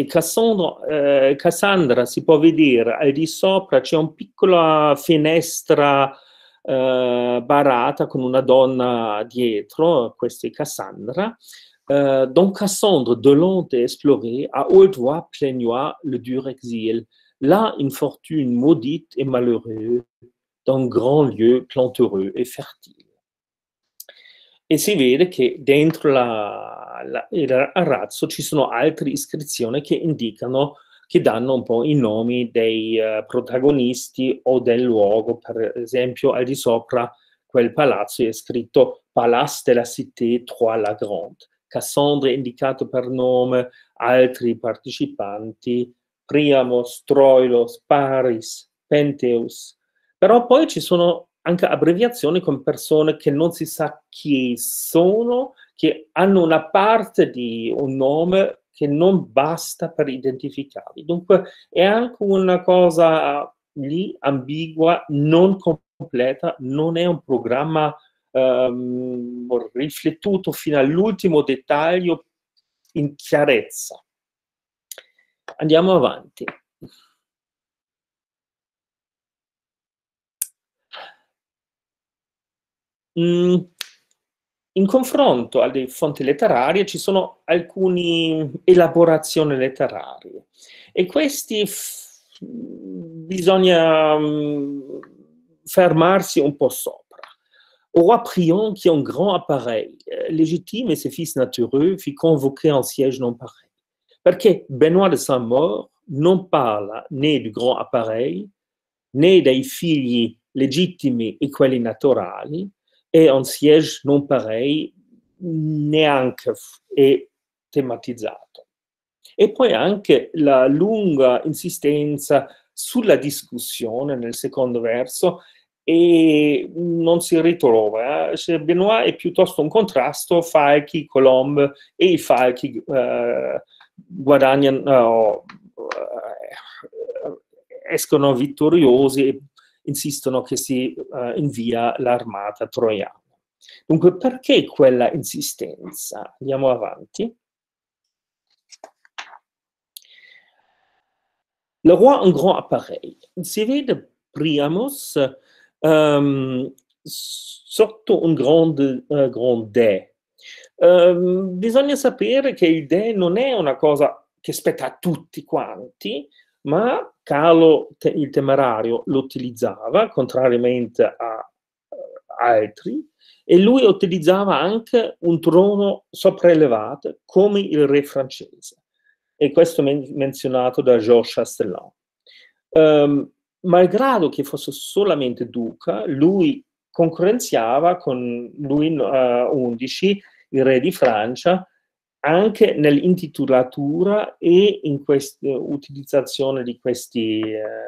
si può vedere al di sopra, c'è una piccola finestra barata con una donna dietro, questa è Cassandra. Donc Cassandre, de l'onde explorée, à haute voix plaignoit le dur exil. Là, une fortune maudite et malheureuse, d'un grand lieu plantureux e fertile. E si vede che dentro il arazzo ci sono altre iscrizioni che indicano che danno un po' i nomi dei protagonisti o del luogo. Per esempio, al di sopra quel palazzo è scritto Palace de la Cité Troyes-la-Grande. Cassandra è indicato per nome, altri partecipanti, Priamos, Troilos, Paris, Penteus. Però poi ci sono anche abbreviazioni con persone che non si sa chi sono, che hanno una parte di un nome che non basta per identificarli. Dunque è anche una cosa lì ambigua, non completa, non è un programma riflettuto fino all'ultimo dettaglio in chiarezza. Andiamo avanti. In confronto alle fonti letterarie ci sono alcune elaborazioni letterarie e questi bisogna fermarsi un po' sopra. Au roi Priam, qui est un grand appareil, légitime et ses fils natureux, fit convoquer un siège non pareil. Perché Benoît de Saint-Maur non parla né du grand appareil, né dei figli legittimi e quelli naturali, e un siège non pareil neanche è tematizzato. E poi anche la lunga insistenza sulla discussione nel secondo verso e non si ritrova. Benoît è piuttosto un contrasto, falchi, colombe, e i falchi guadagnano, escono vittoriosi e insistono che si invia l'armata troiana. Dunque, perché quella insistenza? Andiamo avanti. Le roi un grand appareil. Si vede Priamos sotto un grande dé. Bisogna sapere che il dé non è una cosa che spetta a tutti quanti, ma Carlo il Temerario lo utilizzava, contrariamente a altri, e lui utilizzava anche un trono sopraelevato come il re francese. E questo è menzionato da Georges Chastellan. Malgrado che fosse solamente duca, lui concorrenziava con Louis XI, il re di Francia, anche nell'intitolatura e in questa utilizzazione di questi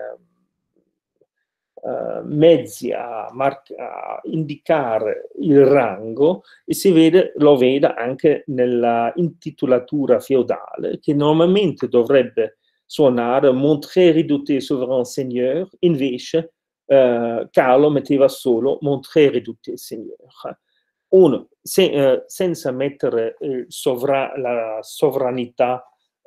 mezzi a indicare il rango, e lo vede anche nella intitolatura feudale, che normalmente dovrebbe suonare Mon très redouté souverain seigneur, invece Carlo metteva solo Mon très redouté seigneur. Senza mettere la sovranità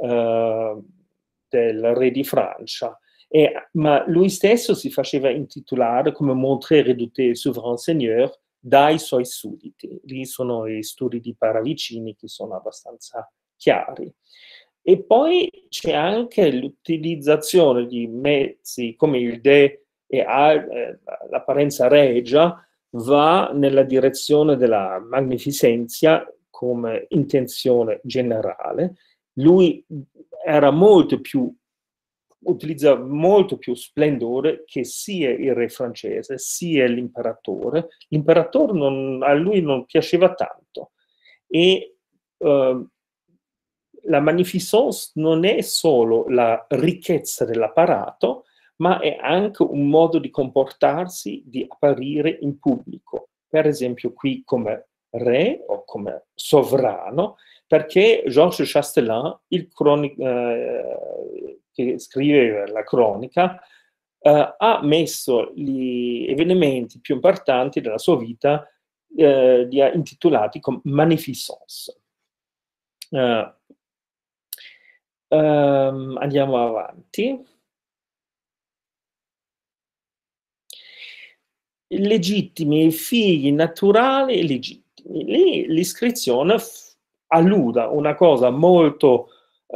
del re di Francia, ma lui stesso si faceva intitolare come Mon très redouté souverain seigneur dai suoi sudditi. Lì sono gli studi di Paravicini che sono abbastanza chiari. E poi c'è anche l'utilizzazione di mezzi come il dé e l'apparenza regia, va nella direzione della magnificenza come intenzione generale. Lui utilizzava molto più splendore che sia il re francese sia l'imperatore. L'imperatore a lui non piaceva tanto, e la magnificence non è solo la ricchezza dell'apparato, ma è anche un modo di comportarsi, di apparire in pubblico. Per esempio qui come re o come sovrano, perché Georges Chastellan, che scrive la cronica, ha messo gli avvenimenti più importanti della sua vita, li ha intitolati come Magnificence. Andiamo avanti. Legittimi, figli naturali e legittimi. Lì l'iscrizione alluda una cosa molto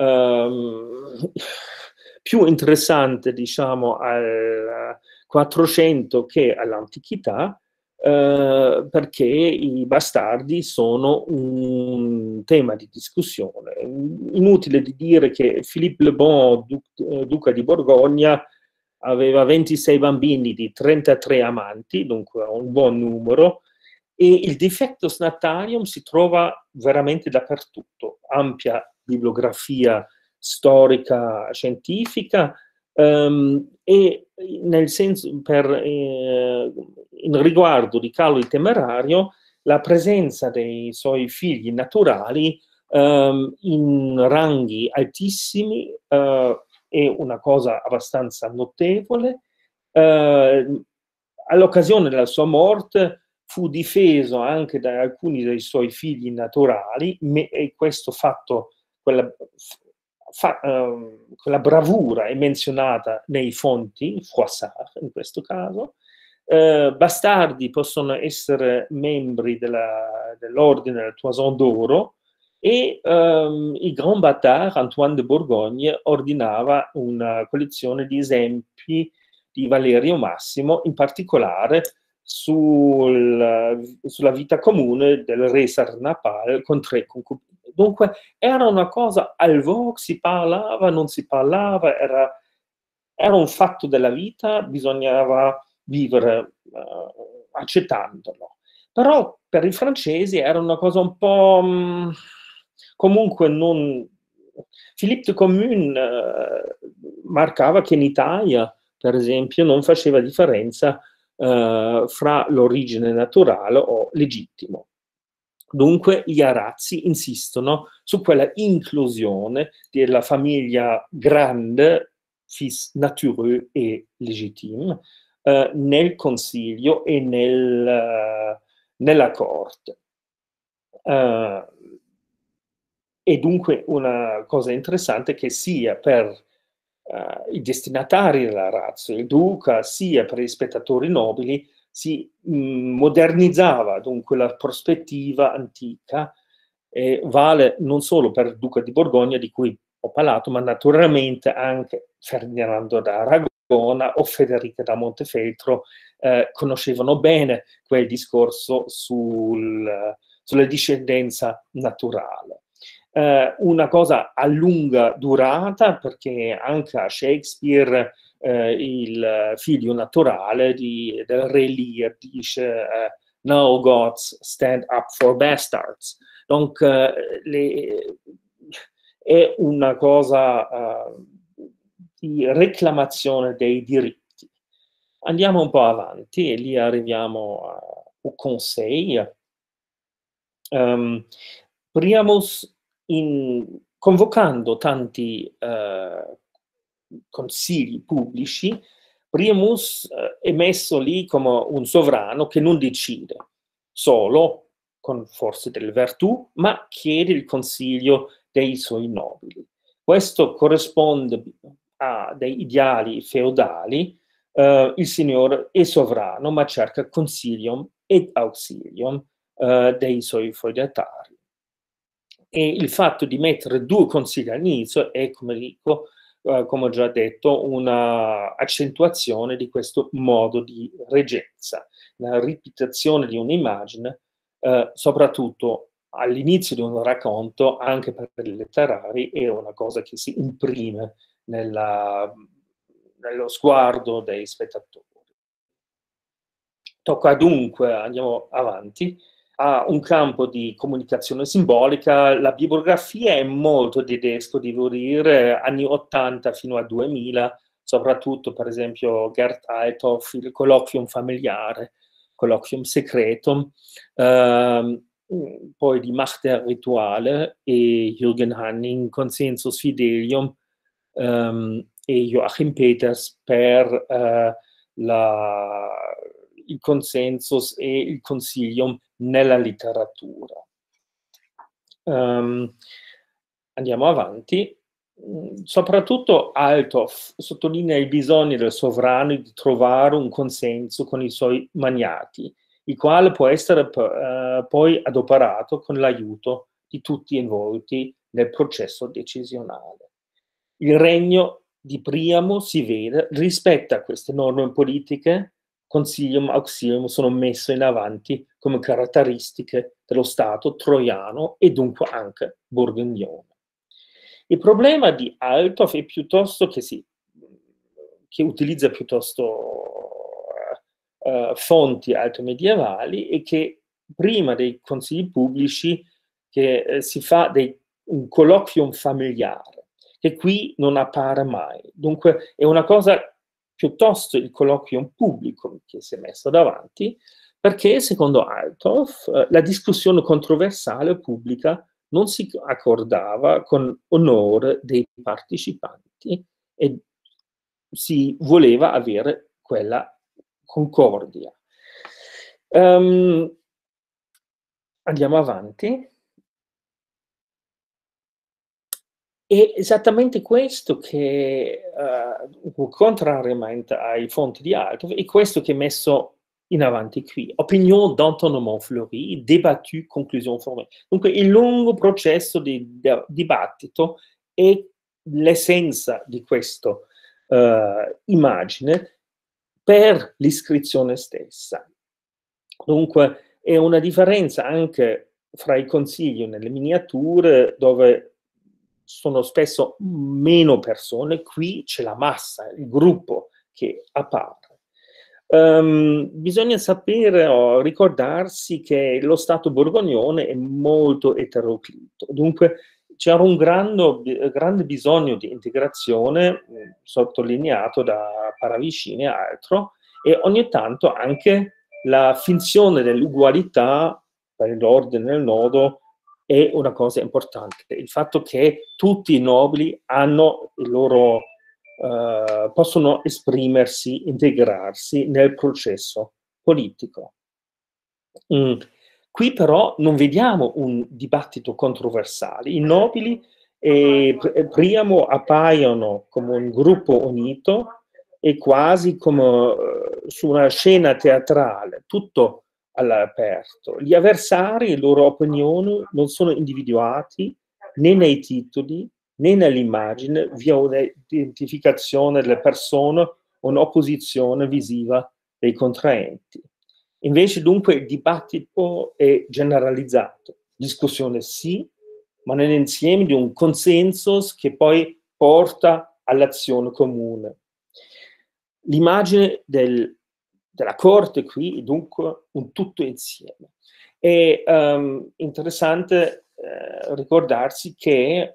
più interessante, diciamo, al 400 che all'antichità, perché i bastardi sono un tema di discussione. Inutile di dire che Philippe le Bon, duca di Borgogna, aveva 26 bambini di 33 amanti, dunque un buon numero, e il defectus natalium si trova veramente dappertutto, ampia bibliografia storica, scientifica, e nel senso, in riguardo di Carlo il Temerario, la presenza dei suoi figli naturali in ranghi altissimi è una cosa abbastanza notevole. All'occasione della sua morte fu difeso anche da alcuni dei suoi figli naturali, e questo fatto, quella bravura è menzionata nei fonti, Froissart in questo caso. Bastardi possono essere membri dell'ordine del Toison d'Oro, e il Grand Bâtard Antoine de Bourgogne ordinava una collezione di esempi di Valerio Massimo, in particolare sulla vita comune del re Sarnapal con 3 concubine. Dunque era una cosa al vogue, si parlava, non si parlava, era un fatto della vita, bisognava vivere accettandolo. Però per i francesi era una cosa un po' comunque non... Philippe de Commune marcava che in Italia, per esempio, non faceva differenza fra l'origine naturale o legittimo. Dunque gli arazzi insistono su quella inclusione della famiglia grande, fils natureux et légitime, nel consiglio e nella corte. E dunque una cosa interessante che sia per i destinatari della razza, il duca, sia per gli spettatori nobili, si modernizzava dunque la prospettiva antica, e vale non solo per il duca di Borgogna, di cui ho parlato, ma naturalmente anche Ferdinando da Aragona o Federica da Montefeltro conoscevano bene quel discorso sulla discendenza naturale. Una cosa a lunga durata, perché anche a Shakespeare il figlio naturale del re Lear dice "Now gods stand up for bastards". Donc è una cosa di reclamazione dei diritti. Andiamo un po' avanti e lì arriviamo au Conseil. Priamus, convocando tanti consigli pubblici, Priamus è messo lì come un sovrano che non decide solo con forze delle virtù, ma chiede il consiglio dei suoi nobili. Questo corrisponde a dei ideali feudali. Il signore è sovrano, ma cerca consiglium ed auxilium dei suoi feudatari. E il fatto di mettere 2 consigli all'inizio è, come dico, come ho già detto, una accentuazione di questo modo di reggenza, la ripetizione di un'immagine, soprattutto all'inizio di un racconto, anche per i letterari, è una cosa che si imprime nello sguardo dei spettatori. Tocca dunque, andiamo avanti, a un campo di comunicazione simbolica. La bibliografia è molto tedesco, devo dire, anni 80 fino a 2000, soprattutto per esempio Gerd Althoff, il Colloquium familiare, Colloquium secretum, poi di Macht Rituale e Jürgen Hanning, Consensus Fidelium, e Joachim Peters per il consensus e il consiglium nella letteratura. Andiamo avanti. Soprattutto Althoff sottolinea il bisogno del sovrano di trovare un consenso con i suoi magnati, il quale può essere poi adoperato con l'aiuto di tutti involti nel processo decisionale. Il regno di Priamo, si vede, rispetta queste norme politiche Consilium Auxilium sono messe in avanti come caratteristiche dello Stato troiano e dunque anche borgognone. Il problema di Althoff è piuttosto che utilizza piuttosto fonti altomedievali e che prima dei consigli pubblici che si fa un colloquium familiare, che qui non appare mai. Dunque è una cosa piuttosto il colloquium pubblico che si è messo davanti, perché secondo Althoff la discussione controversale pubblica non si accordava con onore dei partecipanti e si voleva avere quella concordia. Andiamo avanti. È esattamente questo che, contrariamente ai fonti di Althoff, è questo che è messo in avanti qui. Opinion d'entendement fleuri, débattu, conclusion formée. Dunque il lungo processo di dibattito è l'essenza di questo immagine per l'iscrizione stessa. Dunque è una differenza anche fra i consigli nelle miniature, dove sono spesso meno persone, qui c'è la massa, il gruppo che appare. Bisogna sapere o ricordarsi che lo Stato borgognone è molto eteroclito, dunque c'era un grande bisogno di integrazione, sottolineato da Paravicini e altro, e ogni tanto anche la finzione dell'ugualità per l'ordine del nodo è una cosa importante. Il fatto che tutti i nobili hanno il loro, possono esprimersi, integrarsi nel processo politico. Qui però non vediamo un dibattito controversale. I nobili Priamo appaiono come un gruppo unito e quasi come su una scena teatrale, tutto all'aperto. Gli avversari, le loro opinioni non sono individuati né nei titoli né nell'immagine via un'identificazione delle persone o un'opposizione visiva dei contraenti. Invece dunque il dibattito è generalizzato, discussione sì, ma nell'insieme di un consenso che poi porta all'azione comune. L'immagine della corte qui è dunque un tutto insieme. È interessante ricordarsi che,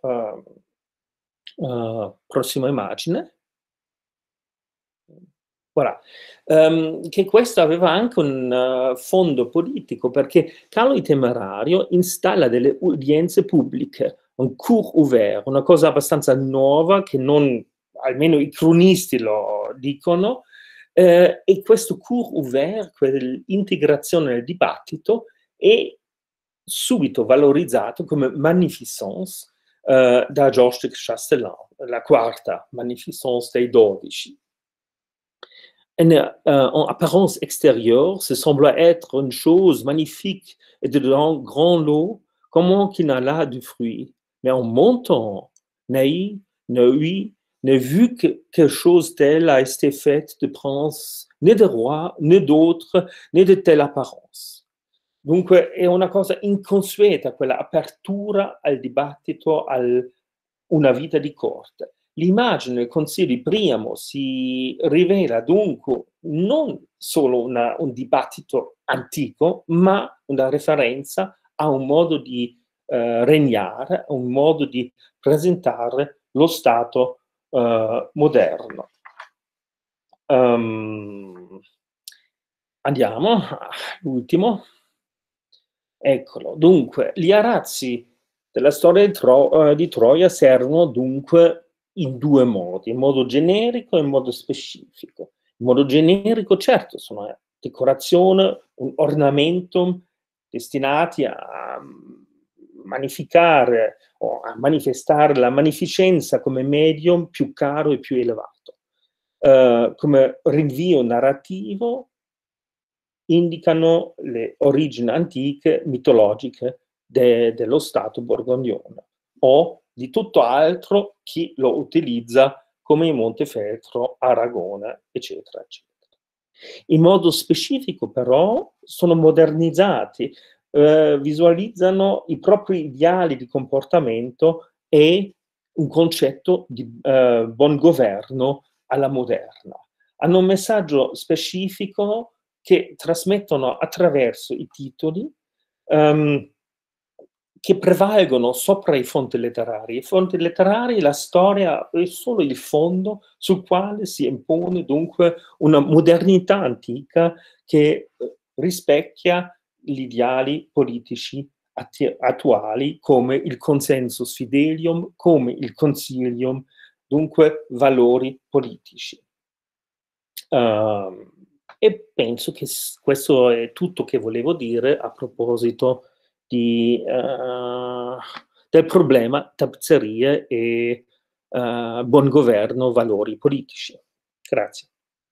prossima immagine, voilà. Che questo aveva anche un fondo politico, perché Carlo il Temerario installa delle udienze pubbliche, un cours ouvert, una cosa abbastanza nuova che non, almeno i cronisti lo dicono, e questo cours ouvert, quell'integrazione nel dibattito, è subito valorizzato come magnificence da Georges de Chastellan, la quarta magnificence dei 12. En apparence extérieure, ce semble être une chose magnifique et de grand lot, comment qu'il n'a là du fruit. Mais en montant, n'a vu que quelque chose tel a été fait de prince, né de roi, né d'autre, né de telle apparence. Dunque è una cosa inconsueta quella apertura al dibattito, a una vita di corte. L'immagine del Consiglio di Priamo si rivela dunque non solo un dibattito antico, ma una referenza a un modo di regnare, a un modo di presentare lo Stato moderno. Andiamo all'ultimo. Eccolo. Dunque, gli arazzi della storia di Troia servono dunque in due modi, in modo generico e in modo specifico. In modo generico, certo, sono decorazione, un ornamentum destinati a magnificare o a manifestare la magnificenza come medium più caro e più elevato. Come rinvio narrativo indicano le origini antiche, mitologiche dello Stato borgognone o di tutto altro chi lo utilizza come in Montefeltro, Aragona, eccetera, eccetera. In modo specifico, però, sono modernizzati, visualizzano i propri ideali di comportamento e un concetto di buon governo alla moderna. Hanno un messaggio specifico che trasmettono attraverso i titoli che prevalgono sopra i fonti letterari. I fonti letterari, la storia è solo il fondo sul quale si impone dunque una modernità antica che rispecchia gli ideali politici attuali come il consensus fidelium, come il concilium, dunque valori politici. E penso che questo è tutto che volevo dire a proposito del problema tappezzerie e buon governo, valori politici. Grazie.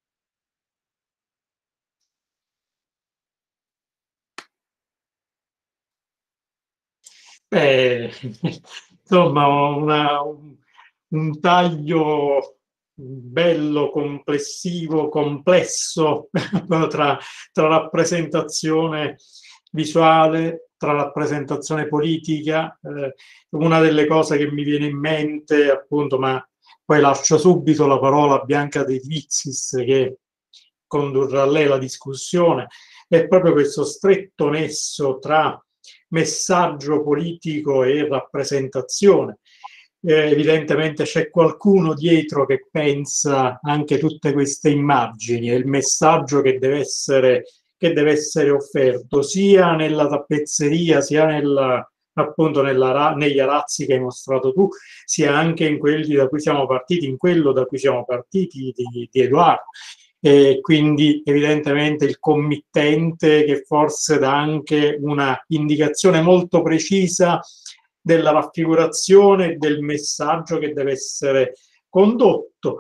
Insomma, un taglio bello, complessivo, complesso tra rappresentazione visuale, tra rappresentazione politica. Una delle cose che mi viene in mente, appunto, ma poi lascio subito la parola a Bianca De Vizis che condurrà lei la discussione, è proprio questo stretto nesso tra messaggio politico e rappresentazione. Evidentemente c'è qualcuno dietro che pensa anche tutte queste immagini e il messaggio che deve essere offerto sia nella tappezzeria, sia appunto negli arazzi che hai mostrato tu, sia anche in quelli da cui siamo partiti, in quello da cui siamo partiti di Edoardo. E quindi evidentemente il committente che forse dà anche una indicazione molto precisa della raffigurazione e del messaggio che deve essere condotto,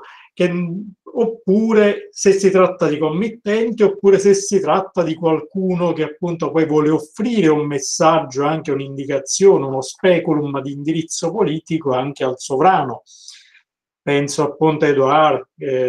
oppure se si tratta di committente, oppure se si tratta di qualcuno che appunto poi vuole offrire un messaggio, anche un'indicazione, uno speculum di indirizzo politico anche al sovrano. Penso appunto a Edoardo,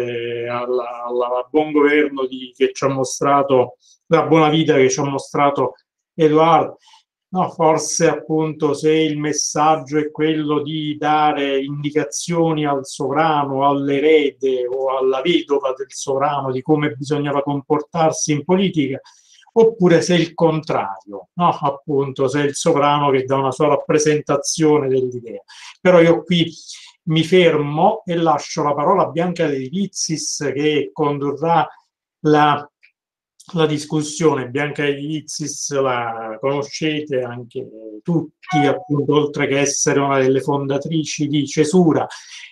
al buon governo che ci ha mostrato, la buona vita che ci ha mostrato Edoardo. No, forse appunto se il messaggio è quello di dare indicazioni al sovrano, all'erede o alla vedova del sovrano di come bisognava comportarsi in politica, oppure se è il contrario, no? Appunto se è il sovrano che dà una sua rappresentazione dell'idea. Però io qui mi fermo e lascio la parola a Bianca De Vizis che condurrà la discussione. Bianca De Vizis la conoscete anche tutti, appunto, oltre che essere una delle fondatrici di Cesura.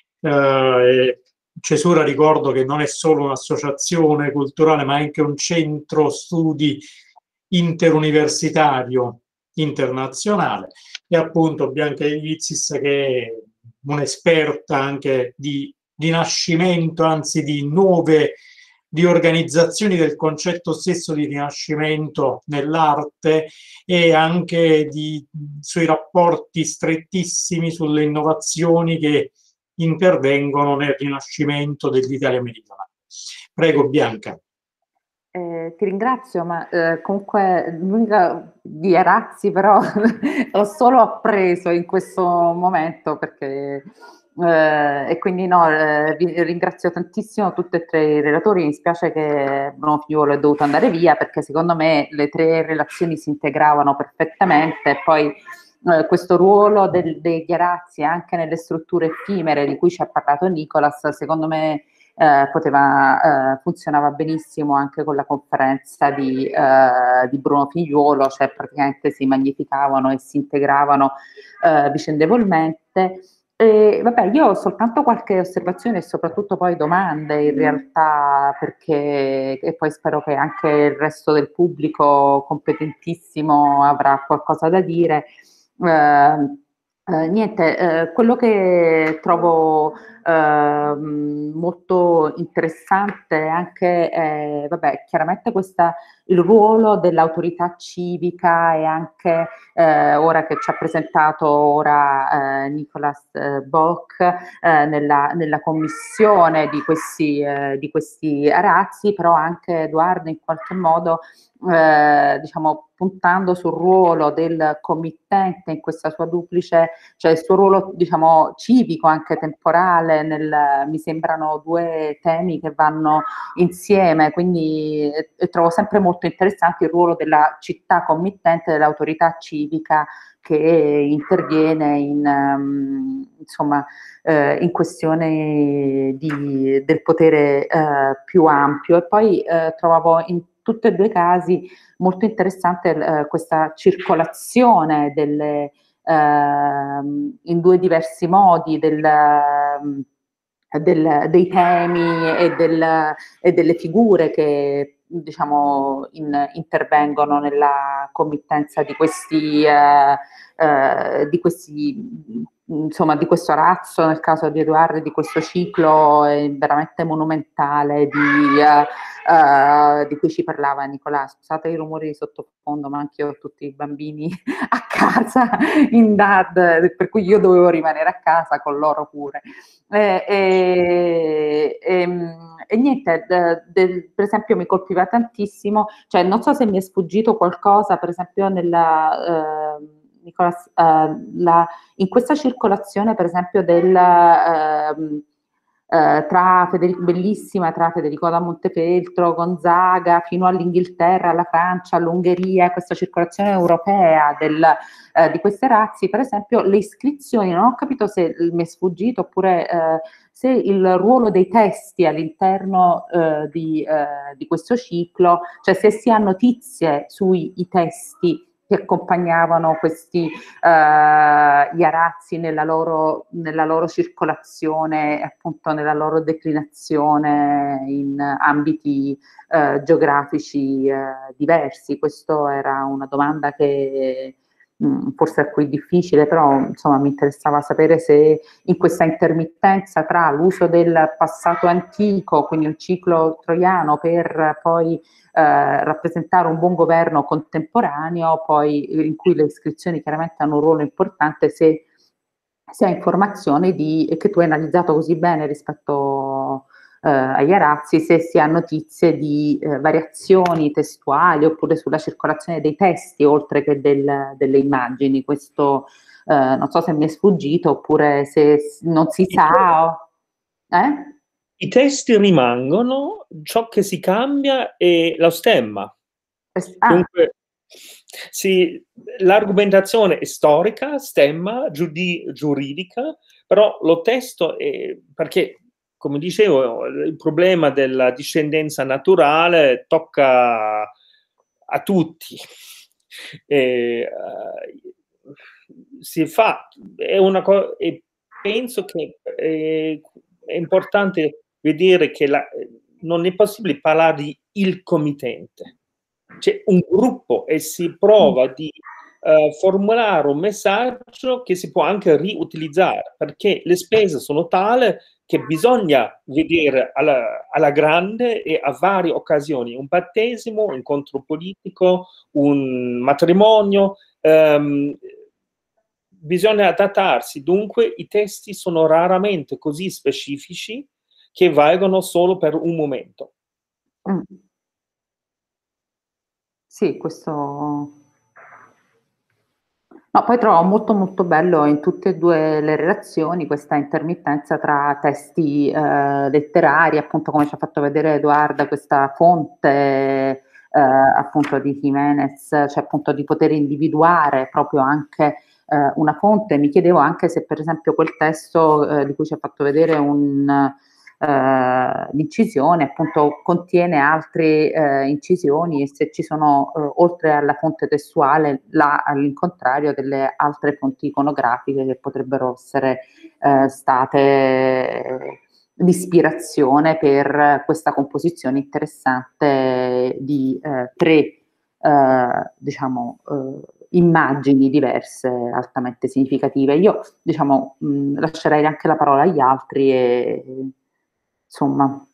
Cesura, ricordo che non è solo un'associazione culturale, ma anche un centro studi interuniversitario internazionale. E appunto Bianca De Vizis che è un'esperta anche di rinascimento, anzi di organizzazioni del concetto stesso di rinascimento nell'arte e anche sui rapporti strettissimi sulle innovazioni che intervengono nel rinascimento dell'Italia meridionale. Prego Bianca. Ti ringrazio, ma comunque l'unica di Arazzi però ho solo appreso in questo momento perché e quindi no, vi ringrazio tantissimo tutti e tre i relatori. Mi spiace che Bruno Figliuolo è dovuto andare via perché secondo me le tre relazioni si integravano perfettamente e poi questo ruolo degli Arazzi anche nelle strutture effimere di cui ci ha parlato Nicolas, secondo me funzionava benissimo anche con la conferenza di Bruno Figliuolo, cioè praticamente si magnificavano e si integravano vicendevolmente. E, vabbè, io ho soltanto qualche osservazione e soprattutto poi domande in realtà, perché e poi spero che anche il resto del pubblico competentissimo avrà qualcosa da dire. Niente, quello che trovo molto interessante anche, vabbè, chiaramente il ruolo dell'autorità civica e anche ora che ci ha presentato ora Nicolas Bock nella commissione di questi arazzi, però anche Edoardo in qualche modo diciamo puntando sul ruolo del committente in questa sua duplice, cioè il suo ruolo diciamo civico anche temporale, mi sembrano due temi che vanno insieme, quindi trovo sempre molto interessante il ruolo della città committente, dell'autorità civica che interviene insomma in questione del potere più ampio. E poi trovavo in tutti e due i casi molto interessante questa circolazione in due diversi modi dei temi e delle figure che diciamo intervengono nella committenza di questi insomma di questo arazzo, nel caso di Edoardo, di questo ciclo veramente monumentale di cui ci parlava Nicolà. Scusate i rumori di sottofondo, ma anche io ho tutti i bambini a casa in DAD, per cui io dovevo rimanere a casa con loro pure. E niente, per esempio mi colpiva tantissimo, cioè non so se mi è sfuggito qualcosa, per esempio Nicolas, in questa circolazione per esempio bellissima tra Federico da Montefeltro, Gonzaga, fino all'Inghilterra, alla Francia, all'Ungheria, questa circolazione europea di queste razzi, per esempio le iscrizioni, non ho capito se mi è sfuggito oppure se il ruolo dei testi all'interno di questo ciclo, cioè se si ha notizie sui testi che accompagnavano questi gli arazzi nella loro circolazione, appunto nella loro declinazione in ambiti geografici diversi. Questa era una domanda che forse a cui è difficile, però insomma mi interessava sapere se in questa intermittenza tra l'uso del passato antico, quindi un ciclo troiano, per poi rappresentare un buon governo contemporaneo, poi in cui le iscrizioni chiaramente hanno un ruolo importante, se ha informazioni che tu hai analizzato così bene rispetto agli arazzi, se si ha notizie di variazioni testuali oppure sulla circolazione dei testi oltre che delle immagini. Questo non so se mi è sfuggito oppure se non si sa. I testi rimangono, ciò che si cambia è lo stemma. Dunque, sì, l'argomentazione è storica, stemma, giuridica, però lo testo è, perché come dicevo, il problema della discendenza naturale tocca a tutti. Si fa, è una cosa, e penso che è importante vedere che non è possibile parlare di il committente. C'è un gruppo e si prova di formulare un messaggio che si può anche riutilizzare, perché le spese sono tali che bisogna vedere alla grande e a varie occasioni, un battesimo, un incontro politico, un matrimonio, bisogna adattarsi. Dunque i testi sono raramente così specifici che valgono solo per un momento. Sì, questo... No, poi trovo molto molto bello in tutte e due le relazioni questa intermittenza tra testi letterari, appunto come ci ha fatto vedere Edoardo, questa fonte appunto di Jiménez, cioè appunto di poter individuare proprio anche una fonte. Mi chiedevo anche se per esempio quel testo di cui ci ha fatto vedere l'incisione appunto contiene altre incisioni e se ci sono oltre alla fonte testuale all'incontrario delle altre fonti iconografiche che potrebbero essere state di ispirazione per questa composizione interessante di tre diciamo immagini diverse, altamente significative. Io, diciamo, lascerei anche la parola agli altri e, insomma.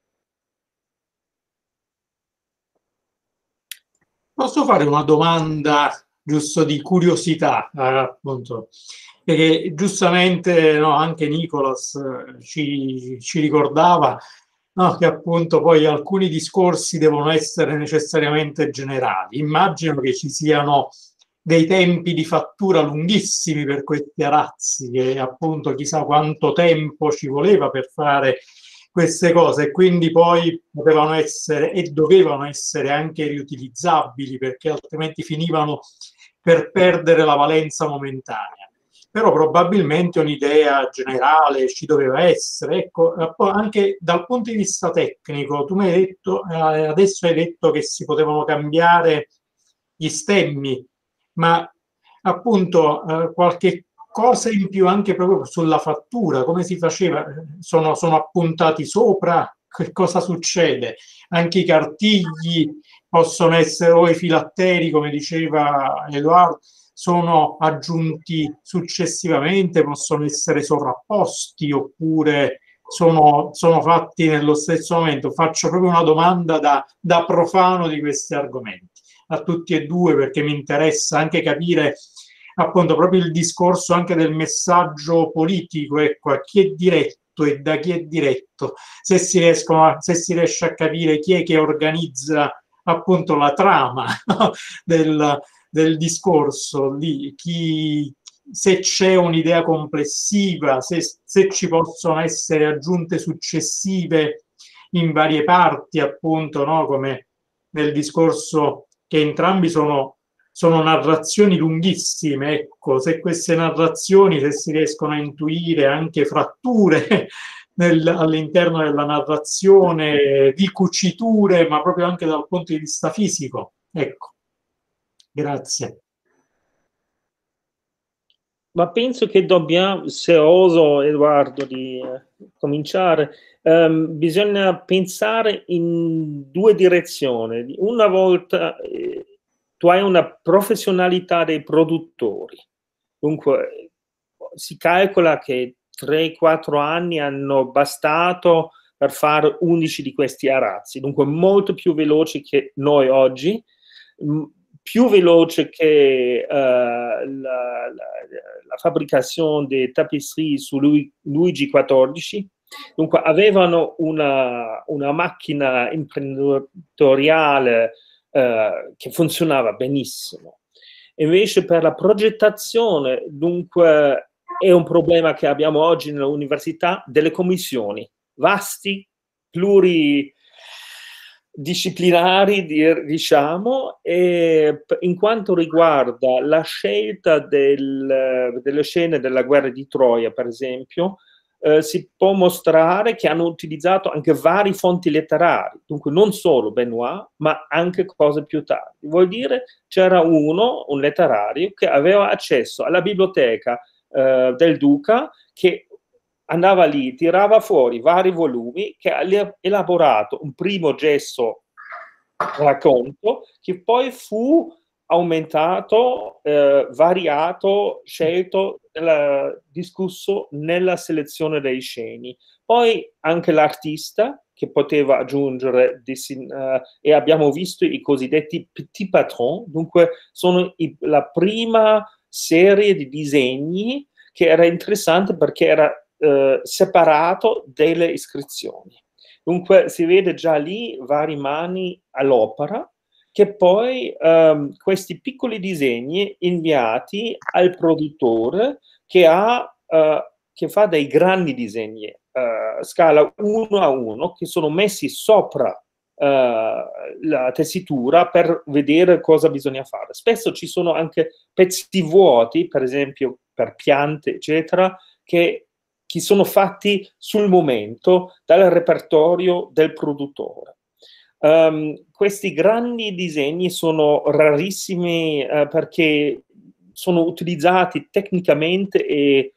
Posso fare una domanda giusto di curiosità, appunto, perché giustamente no, anche Nicolas ci ricordava, no, che appunto poi alcuni discorsi devono essere necessariamente generali. Immagino che ci siano dei tempi di fattura lunghissimi per questi arazzi, che appunto chissà quanto tempo ci voleva per fare queste cose, e quindi poi potevano essere e dovevano essere anche riutilizzabili, perché altrimenti finivano per perdere la valenza momentanea. Però probabilmente un'idea generale ci doveva essere. Ecco, anche dal punto di vista tecnico, tu mi hai detto, adesso hai detto che si potevano cambiare gli stemmi, ma appunto qualche cosa in più anche proprio sulla fattura, come si faceva? Sono appuntati sopra? Che cosa succede? Anche i cartigli possono essere, o i filatteri, come diceva Edoardo, sono aggiunti successivamente, possono essere sovrapposti oppure sono fatti nello stesso momento. Faccio proprio una domanda da profano di questi argomenti a tutti e due, perché mi interessa anche capire appunto proprio il discorso anche del messaggio politico, ecco, a chi è diretto e da chi è diretto, se si riesce a capire chi è che organizza appunto la trama, no, del discorso, se c'è un'idea complessiva, se ci possono essere aggiunte successive in varie parti, appunto, no, come nel discorso che entrambi sono narrazioni lunghissime, ecco, se queste narrazioni, se si riescono a intuire anche fratture all'interno della narrazione, di cuciture, ma proprio anche dal punto di vista fisico. Ecco, grazie. Ma penso che dobbiamo, se oso Edoardo di cominciare, bisogna pensare in due direzioni. Una volta tu hai una professionalità dei produttori, dunque si calcola che 3-4 anni hanno bastato per fare 11 di questi arazzi, dunque molto più veloci che noi oggi, più veloce che la fabbricazione dei tapisserie su Luigi XIV. Dunque avevano una macchina imprenditoriale che funzionava benissimo. Invece per la progettazione, dunque, è un problema che abbiamo oggi nell'università, delle commissioni vasti, pluridisciplinari, diciamo, e in quanto riguarda la scelta delle scene della guerra di Troia, per esempio, si può mostrare che hanno utilizzato anche vari fonti letterari, dunque non solo Benoit, ma anche cose più tardi. Vuol dire, c'era un letterario che aveva accesso alla biblioteca del duca, che andava lì, tirava fuori vari volumi, che ha elaborato un primo gesso racconto, che poi fu aumentato, variato, scelto, discusso nella selezione dei sceni. Poi anche l'artista che poteva aggiungere, e abbiamo visto i cosiddetti petit patron, dunque sono la prima serie di disegni che era interessante perché era separato dalle iscrizioni. Dunque si vede già lì varie mani all'opera, che poi questi piccoli disegni inviati al produttore che fa dei grandi disegni scala 1:1 che sono messi sopra la tessitura per vedere cosa bisogna fare. Spesso ci sono anche pezzi vuoti, per esempio per piante, eccetera, che sono fatti sul momento dal repertorio del produttore. Questi grandi disegni sono rarissimi perché sono utilizzati tecnicamente e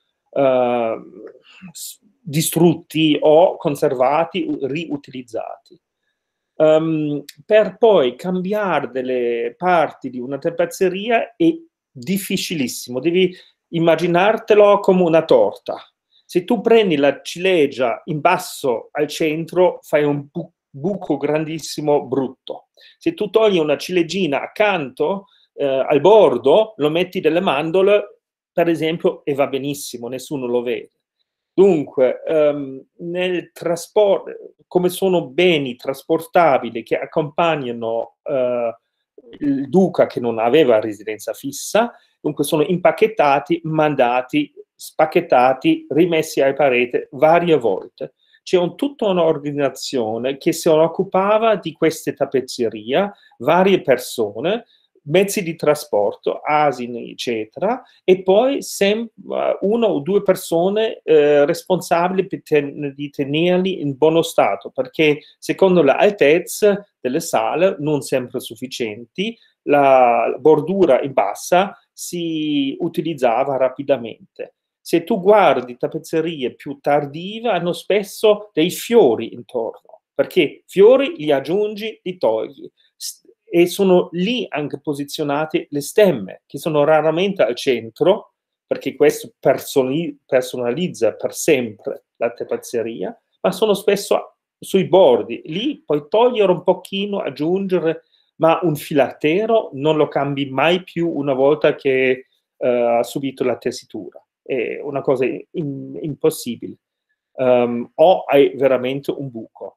distrutti o conservati, riutilizzati. Per poi cambiare delle parti di una tappezzeria e difficilissimo, devi immaginartelo come una torta. Se tu prendi la ciliegia in basso al centro, fai un buco grandissimo brutto. Se tu togli una ciliegina accanto, al bordo, lo metti delle mandorle, per esempio, e va benissimo, nessuno lo vede. Dunque, nel trasporto, come sono beni trasportabili che accompagnano il duca che non aveva residenza fissa, dunque sono impacchettati, mandati, spacchettati, rimessi ai pareti varie volte. C'è tutta un'organizzazione che si occupava di queste tappezzerie, varie persone, mezzi di trasporto, asini, eccetera, e poi una o due persone responsabili di tenerli in buono stato, perché secondo le altezze delle sale non sempre sufficienti, la bordura in bassa si utilizzava rapidamente. Se tu guardi tappezzerie più tardive, hanno spesso dei fiori intorno, perché fiori li aggiungi, li togli. E sono lì anche posizionate le stemme, che sono raramente al centro, perché questo personalizza per sempre la tappezzeria, ma sono spesso sui bordi. Lì puoi togliere un pochino, aggiungere, ma un filattero non lo cambi mai più una volta che ha subito la tessitura. È una cosa impossibile. O hai veramente un buco.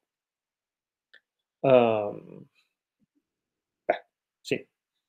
Sì.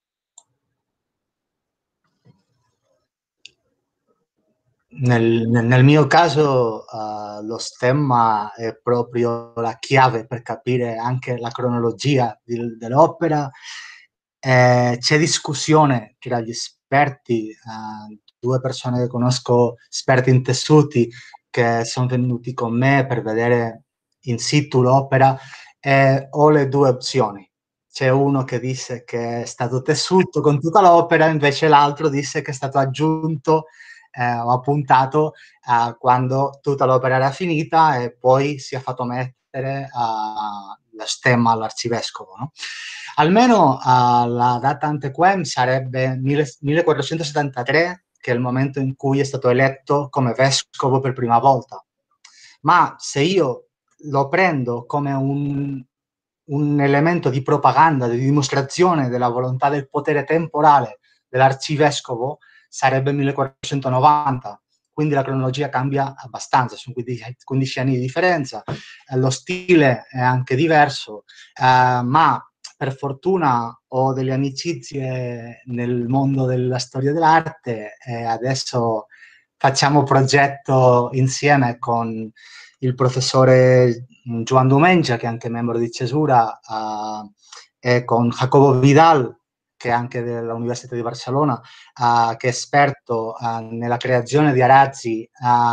Nel mio caso lo stemma è proprio la chiave per capire anche la cronologia dell'opera. C'è discussione tra gli esperti, due persone che conosco, esperti in tessuti, che sono venuti con me per vedere in situ l'opera, e ho le due opzioni. C'è uno che disse che è stato tessuto con tutta l'opera, invece l'altro disse che è stato aggiunto o appuntato quando tutta l'opera era finita e poi si è fatto mettere la stemma all'arcivescovo, no? Almeno la data antequem sarebbe 1473, che è il momento in cui è stato eletto come vescovo per prima volta. Ma se io lo prendo come un elemento di propaganda, di dimostrazione della volontà del potere temporale dell'arcivescovo, sarebbe 1490, quindi la cronologia cambia abbastanza, sono 15 anni di differenza, lo stile è anche diverso, ma per fortuna ho delle amicizie nel mondo della storia dell'arte e adesso facciamo progetto insieme con il professore Joan Domengia, che è anche membro di Cesura, e con Jacobo Vidal, che è anche dell'Università di Barcellona, che è esperto nella creazione di arazzi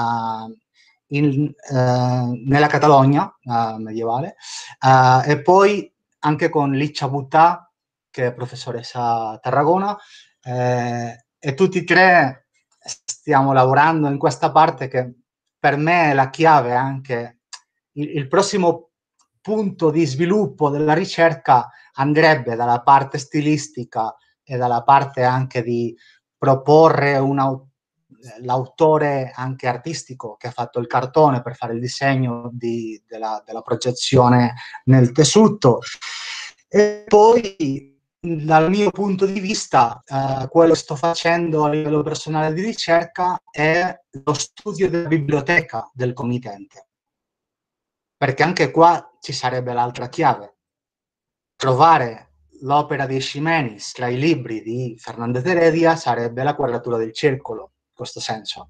nella Catalogna medievale, e poi anche con Licia Butà, che è professoressa a Tarragona, e tutti e tre stiamo lavorando in questa parte che per me è la chiave, anche il prossimo punto di sviluppo della ricerca andrebbe dalla parte stilistica e dalla parte anche di proporre l'autore anche artistico che ha fatto il cartone per fare il disegno della progezione nel tessuto. E poi dal mio punto di vista quello che sto facendo a livello personale di ricerca è lo studio della biblioteca del committente, perché anche qua ci sarebbe l'altra chiave: trovare l'opera di Ximenis tra i libri di Fernández Heredia sarebbe la quadratura del circolo, in questo senso.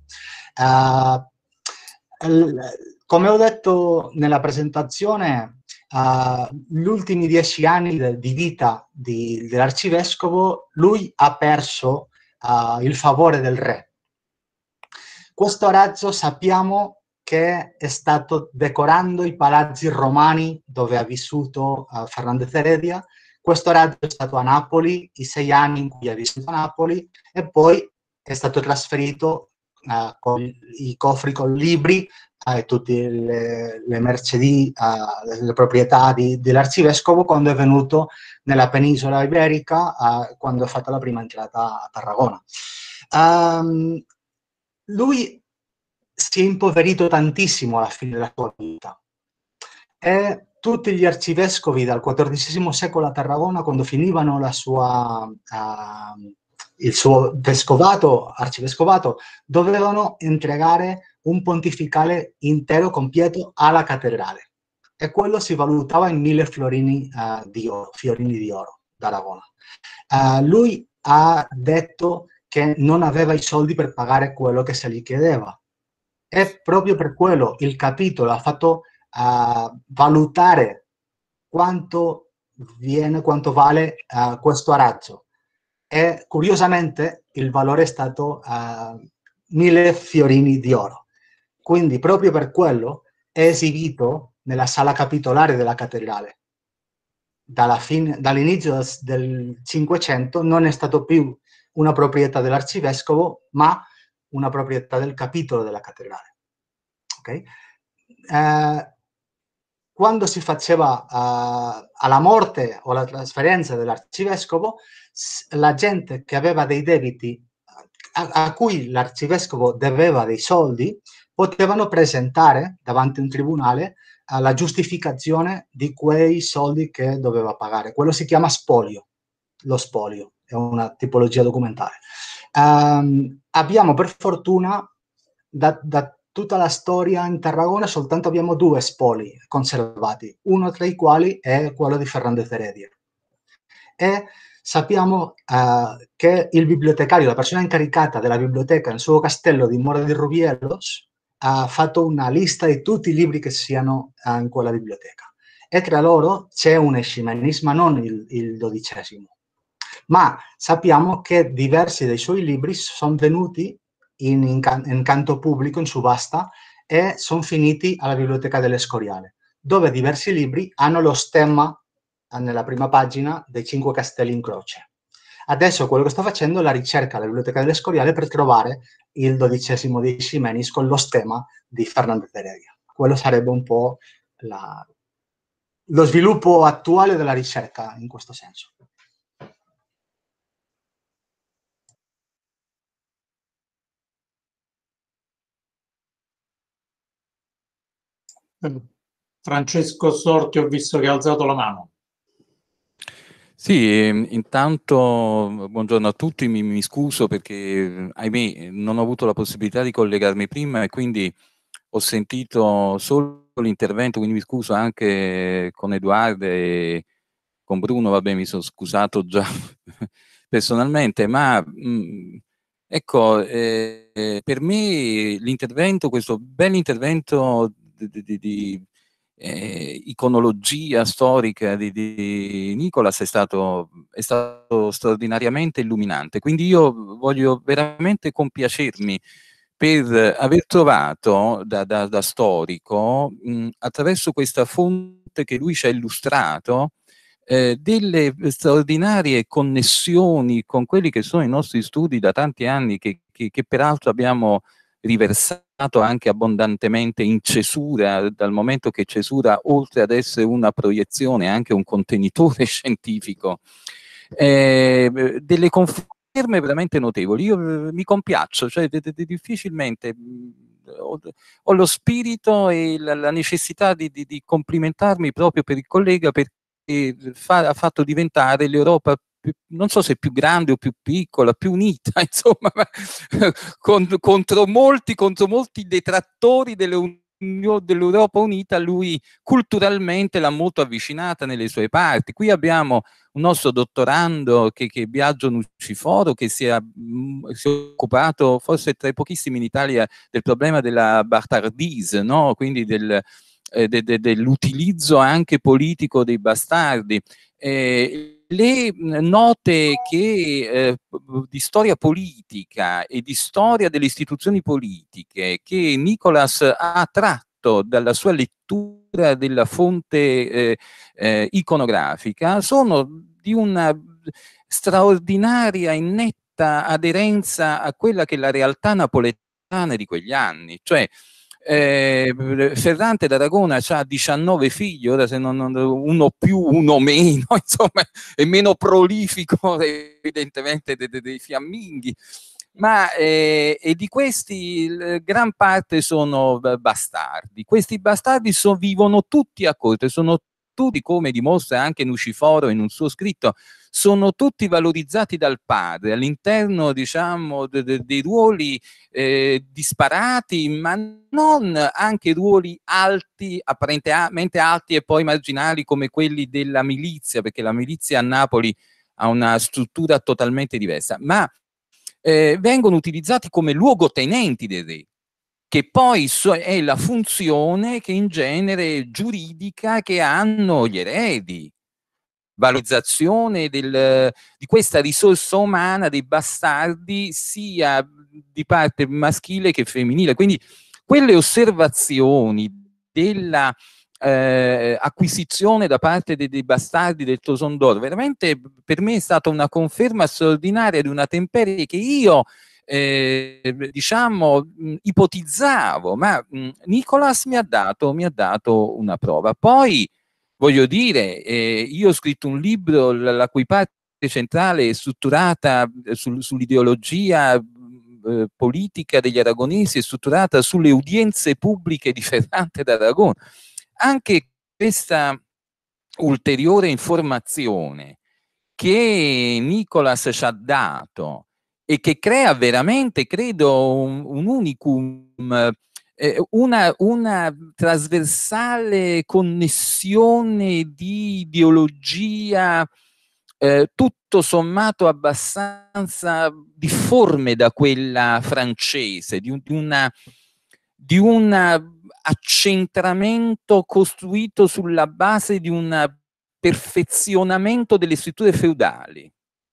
Come ho detto nella presentazione, gli ultimi 10 anni di vita dell'arcivescovo, lui ha perso il favore del re. Questo arazzo sappiamo che è stato decorando i palazzi romani dove ha vissuto Fernández Heredia. Questo arazzo è stato a Napoli i 6 anni in cui ha vissuto a Napoli e poi è stato trasferito con i cofri con libri tutte le mercedì, le proprietà dell'arcivescovo quando è venuto nella penisola iberica, quando ha fatto la prima entrata a Tarragona. Lui si è impoverito tantissimo alla fine della sua vita, e tutti gli arcivescovi dal XIV secolo a Tarragona, quando finivano il suo arcivescovato, dovevano entregare un pontificale intero completo alla cattedrale, e quello si valutava in 1000 fiorini di oro d'Aragona. Lui ha detto che non aveva i soldi per pagare quello che se gli chiedeva, e proprio per quello il capitolo ha fatto valutare quanto vale questo arazzo, e curiosamente il valore è stato 1000 fiorini di oro. Quindi proprio per quello è esibito nella sala capitolare della cattedrale. Dall'inizio del 500 non è stato più una proprietà dell'arcivescovo, ma una proprietà del capitolo della cattedrale. Okay? Quando si faceva alla morte o alla trasferenza dell'arcivescovo, la gente che aveva dei debiti a cui l'arcivescovo doveva dei soldi potevano presentare davanti a un tribunale la giustificazione di quei soldi che doveva pagare. Quello si chiama spolio. Lo spolio è una tipologia documentale. Abbiamo per fortuna da tutta la storia in Tarragona soltanto abbiamo 2 spoli conservati, uno tra i quali è quello di Fernández Heredia. E sappiamo che il bibliotecario, la persona incaricata della biblioteca nel suo castello di Mora di Rubielos, ha fatto una lista di tutti i libri che siano in quella biblioteca. E tra loro c'è un Eiximenis, ma non il XII. Ma sappiamo che diversi dei suoi libri sono venuti in canto pubblico, in subasta, e sono finiti alla Biblioteca dell'Escoriale, dove diversi libri hanno lo stemma nella prima pagina dei 5 castelli in croce. Adesso quello che sto facendo è la ricerca alla Biblioteca dell'Escoriale per trovare il XII di Eiximenis con lo stemma di Fernández Heredia. Quello sarebbe un po' lo sviluppo attuale della ricerca in questo senso. Francesco Sorti, ho visto che ha alzato la mano. Sì, intanto buongiorno a tutti, mi scuso perché ahimè non ho avuto la possibilità di collegarmi prima e quindi ho sentito solo l'intervento, quindi mi scuso anche con Edoardo e con Bruno, vabbè mi sono scusato già personalmente, ma ecco, per me l'intervento, questo bell'intervento di iconologia storica di Nicolas è stato straordinariamente illuminante. Quindi io voglio veramente compiacermi per aver trovato da storico, attraverso questa fonte che lui ci ha illustrato, delle straordinarie connessioni con quelli che sono i nostri studi da tanti anni, che peraltro abbiamo riversato anche abbondantemente in Cesura, dal momento che Cesura, oltre ad essere una proiezione, è anche un contenitore scientifico, delle conferme veramente notevoli. Io mi compiaccio, cioè difficilmente ho lo spirito e la necessità di complimentarmi proprio per il collega, perché ha fatto diventare l'Europa non so se più grande o più piccola, più unita, insomma, contro molti detrattori dell'Europa unita, lui culturalmente l'ha molto avvicinata nelle sue parti. Qui abbiamo un nostro dottorando che Biagio Nuciforo, che si è occupato, forse tra i pochissimi in Italia, del problema della bastardise, no? Quindi dell'utilizzo anche politico dei bastardi. Le note di storia politica e di storia delle istituzioni politiche che Nicolas ha tratto dalla sua lettura della fonte iconografica sono di una straordinaria e netta aderenza a quella che è la realtà napoletana di quegli anni, cioè Ferrante d'Aragona ha 19 figli, ora se non uno più, uno meno, insomma, è meno prolifico evidentemente dei fiamminghi, ma e di questi gran parte sono bastardi. Questi bastardi vivono tutti a corte, sono tutti, come dimostra anche Nuciforo in un suo scritto, sono tutti valorizzati dal padre all'interno, diciamo, dei ruoli disparati, ma non anche ruoli alti, apparentemente alti e poi marginali come quelli della milizia, perché la milizia a Napoli ha una struttura totalmente diversa, ma vengono utilizzati come luogotenenti del re, che poi è la funzione che in genere giuridica che hanno gli eredi, valorizzazione di questa risorsa umana dei bastardi sia di parte maschile che femminile. Quindi quelle osservazioni della acquisizione da parte dei bastardi del Toson d'Oro veramente per me è stata una conferma straordinaria di una temperie che io diciamo ipotizzavo, ma Nicolas mi ha dato una prova. Poi voglio dire, io ho scritto un libro la cui parte centrale è strutturata sull'ideologia politica degli aragonesi, è strutturata sulle udienze pubbliche di Ferrante d'Aragona. Anche questa ulteriore informazione che Nicolas ci ha dato e che crea veramente, credo, un unicum, una trasversale connessione di ideologia tutto sommato abbastanza difforme da quella francese, di un accentramento costruito sulla base di un perfezionamento delle strutture feudali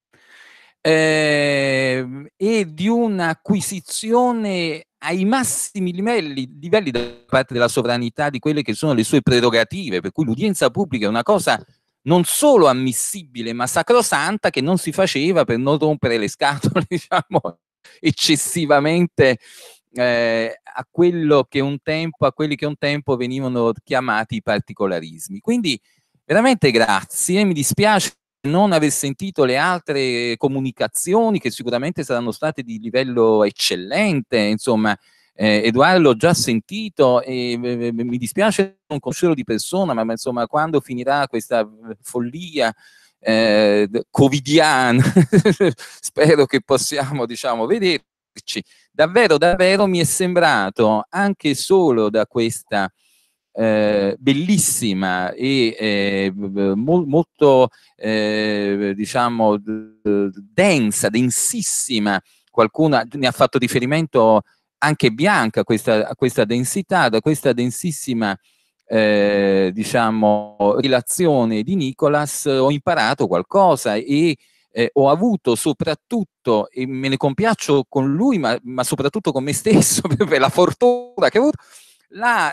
e di un'acquisizione ai massimi livelli da parte della sovranità di quelle che sono le sue prerogative, per cui l'udienza pubblica è una cosa non solo ammissibile ma sacrosanta, che non si faceva per non rompere le scatole, diciamo, eccessivamente a quelli che un tempo venivano chiamati i particolarismi. Quindi veramente grazie, mi dispiace non aver sentito le altre comunicazioni che sicuramente saranno state di livello eccellente, insomma. Edoardo l'ho già sentito e mi dispiace non conoscerlo di persona, ma insomma quando finirà questa follia covidiana spero che possiamo, diciamo, vederci. Davvero mi è sembrato, anche solo da questa bellissima e molto diciamo densa, densissima, qualcuno ne ha fatto riferimento anche Bianca a questa densità, da questa densissima diciamo relazione di Nicolas ho imparato qualcosa e ho avuto soprattutto, e me ne compiaccio con lui ma soprattutto con me stesso per la fortuna che ho avuto, la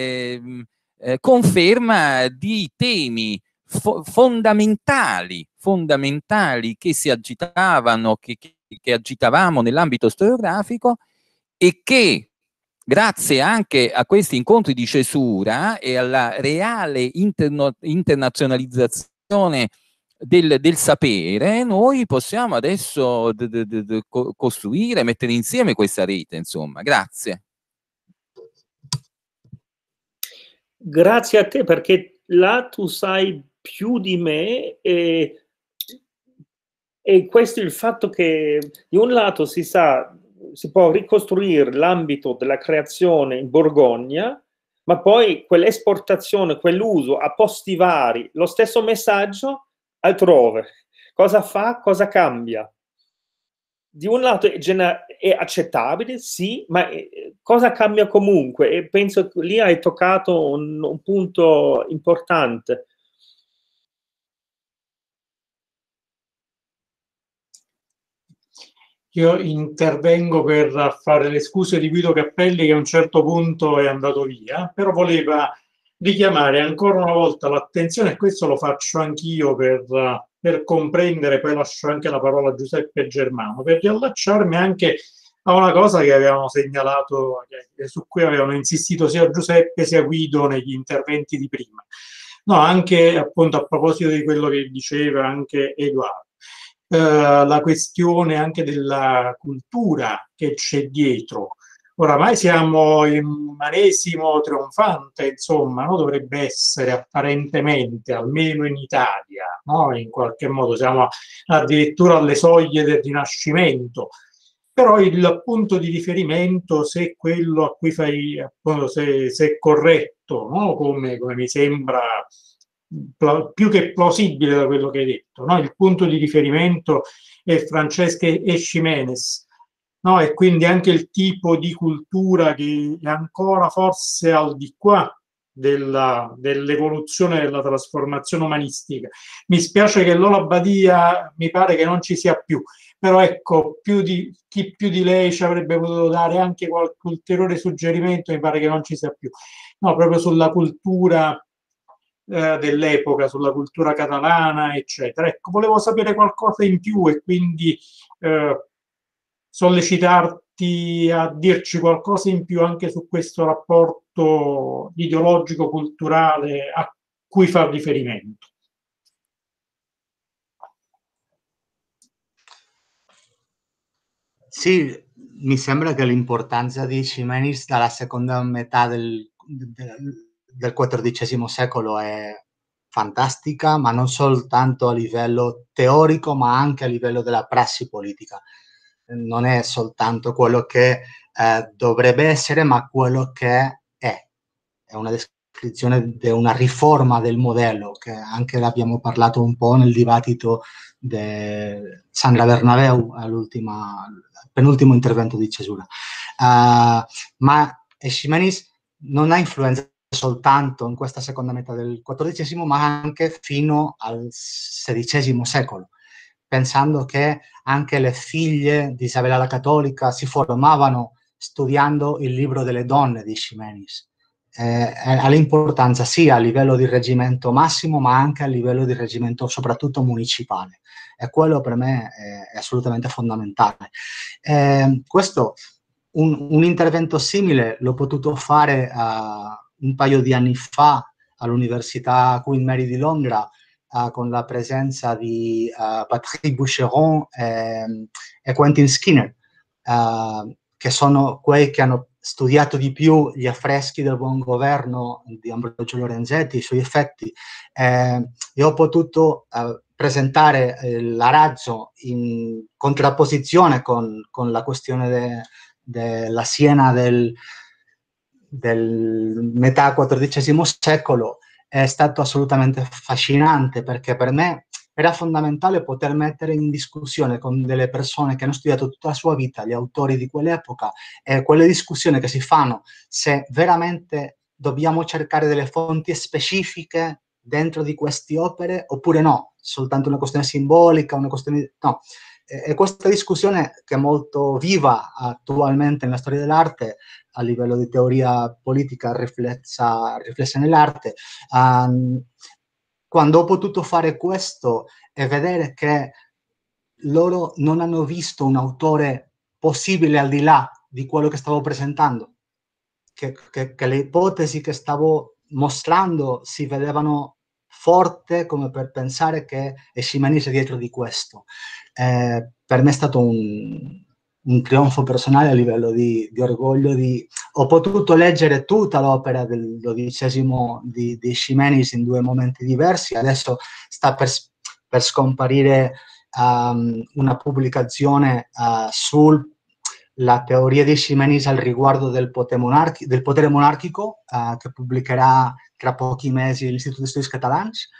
conferma di temi fondamentali che si agitavano, che agitavamo nell'ambito storiografico e che grazie anche a questi incontri di cesura e alla reale internazionalizzazione del sapere, noi possiamo adesso costruire, mettere insieme questa rete, insomma. Grazie. Grazie a te, perché là tu sai più di me e questo è il fatto che di un lato si può ricostruire l'ambito della creazione in Borgogna, ma poi quell'esportazione, quell'uso a posti vari, lo stesso messaggio altrove. Cosa fa? Cosa cambia? Di un lato è accettabile, sì, ma cosa cambia comunque? E penso che lì hai toccato un punto importante. Io intervengo per fare le scuse di Guido Cappelli, che a un certo punto è andato via, però voleva richiamare ancora una volta l'attenzione, e questo lo faccio anch'io per comprendere, poi lascio anche la parola a Giuseppe Germano, per riallacciarmi anche a una cosa che avevano segnalato, su cui avevano insistito sia Giuseppe sia Guido negli interventi di prima. No, anche appunto a proposito di quello che diceva anche Edoardo, la questione anche della cultura che c'è dietro. Oramai siamo in un manesimo trionfante, insomma, no? Dovrebbe essere apparentemente, almeno in Italia, no? In qualche modo siamo addirittura alle soglie del Rinascimento. Però il punto di riferimento, se quello a cui fai, appunto, se è corretto, no? Come mi sembra più che plausibile da quello che hai detto, no? Il punto di riferimento è Francesca Eiximenes, no? E quindi anche il tipo di cultura che è ancora forse al di qua dell'evoluzione, della trasformazione umanistica. Mi spiace che Lola Badia mi pare che non ci sia più, però ecco, chi più di lei ci avrebbe potuto dare anche qualche ulteriore suggerimento, mi pare che non ci sia più. No, proprio sulla cultura dell'epoca, sulla cultura catalana, eccetera. Ecco, volevo sapere qualcosa in più e quindi sollecitarti a dirci qualcosa in più anche su questo rapporto ideologico-culturale a cui fa riferimento. Sì, mi sembra che l'importanza di Eiximenis dalla seconda metà del XIV secolo è fantastica, ma non soltanto a livello teorico, ma anche a livello della prassi politica. Non è soltanto quello che dovrebbe essere, ma quello che è. È una descrizione di una riforma del modello, che anche l'abbiamo parlato un po' nel dibattito di Sandra Bernabeu, al penultimo intervento di Cesura. Ma Eiximenis non ha influenza soltanto in questa seconda metà del XIV, ma anche fino al XVI secolo, pensando che anche le figlie di Isabella la Cattolica si formavano studiando il libro delle donne di Eiximenis. Ha l'importanza sia a livello di reggimento massimo, ma anche a livello di reggimento soprattutto municipale. E quello per me è assolutamente fondamentale. Questo, un intervento simile l'ho potuto fare un paio di anni fa all'Università Queen Mary di Londra, con la presenza di Patrick Boucheron e Quentin Skinner, che sono quei che hanno studiato di più gli affreschi del buon governo di Ambrogio Lorenzetti, i suoi effetti, e ho potuto presentare l'arazzo in contrapposizione con la questione della Siena del metà XIV secolo. È stato assolutamente affascinante, perché per me era fondamentale poter mettere in discussione con delle persone che hanno studiato tutta la sua vita, gli autori di quell'epoca, e quelle discussioni che si fanno, se veramente dobbiamo cercare delle fonti specifiche dentro di queste opere oppure no, soltanto una questione simbolica, una questione... No. E questa discussione, che è molto viva attualmente nella storia dell'arte, a livello di teoria politica riflessa nell'arte, quando ho potuto fare questo e vedere che loro non hanno visto un autore possibile al di là di quello che stavo presentando, che le ipotesi che stavo mostrando si vedevano forte come per pensare che Eiximenis è dietro di questo. Per me è stato un trionfo personale a livello di orgoglio. Ho potuto leggere tutta l'opera del XII di Eiximenis in due momenti diversi. Adesso sta per scomparire una pubblicazione sulla teoria di Eiximenis al riguardo del potere monarchico, che pubblicherà tra pochi mesi l'Istituto di Studi Catalans.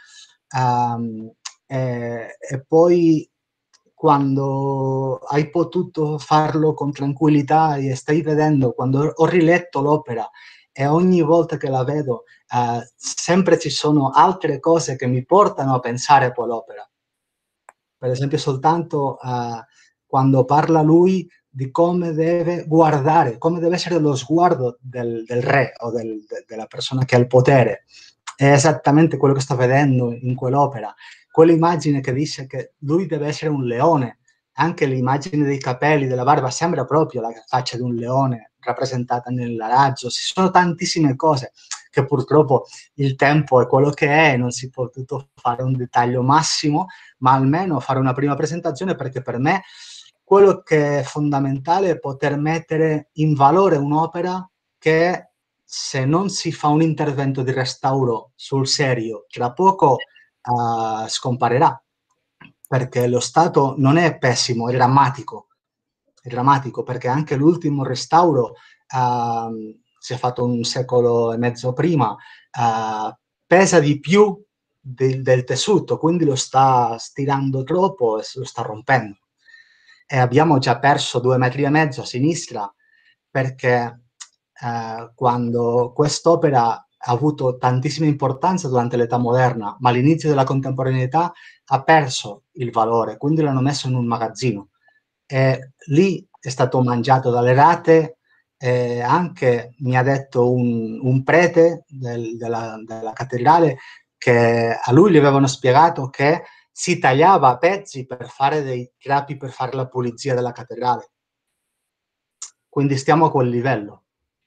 E poi, quando hai potuto farlo con tranquillità e stai vedendo, quando ho riletto l'opera e ogni volta che la vedo sempre ci sono altre cose che mi portano a pensare a quell'opera. Per esempio, soltanto quando parla lui di come deve guardare, come deve essere lo sguardo del re o della persona che ha il potere, è esattamente quello che sto vedendo in quell'opera. Quell'immagine che dice che lui deve essere un leone anche l'immagine dei capelli, della barba, sembra proprio la faccia di un leone rappresentata nell'arazzo. Ci sono tantissime cose che purtroppo il tempo è quello che è, non si è potuto fare un dettaglio massimo, ma almeno fare una prima presentazione, perché per me quello che è fondamentale è poter mettere in valore un'opera che, se non si fa un intervento di restauro sul serio, tra poco scomparirà, perché lo stato non è pessimo, è drammatico, perché anche l'ultimo restauro si è fatto un secolo e mezzo prima, pesa di più del tessuto, quindi lo sta stirando troppo e lo sta rompendo. E abbiamo già perso 2,5 metri a sinistra, perché quando quest'opera ha avuto tantissima importanza durante l'età moderna, ma all'inizio della contemporaneità ha perso il valore, quindi l'hanno messo in un magazzino. E lì è stato mangiato dalle rate. Anche mi ha detto un prete della cattedrale che a lui gli avevano spiegato che si tagliava a pezzi per fare dei trapi, per fare la pulizia della cattedrale. Quindi stiamo a quel livello.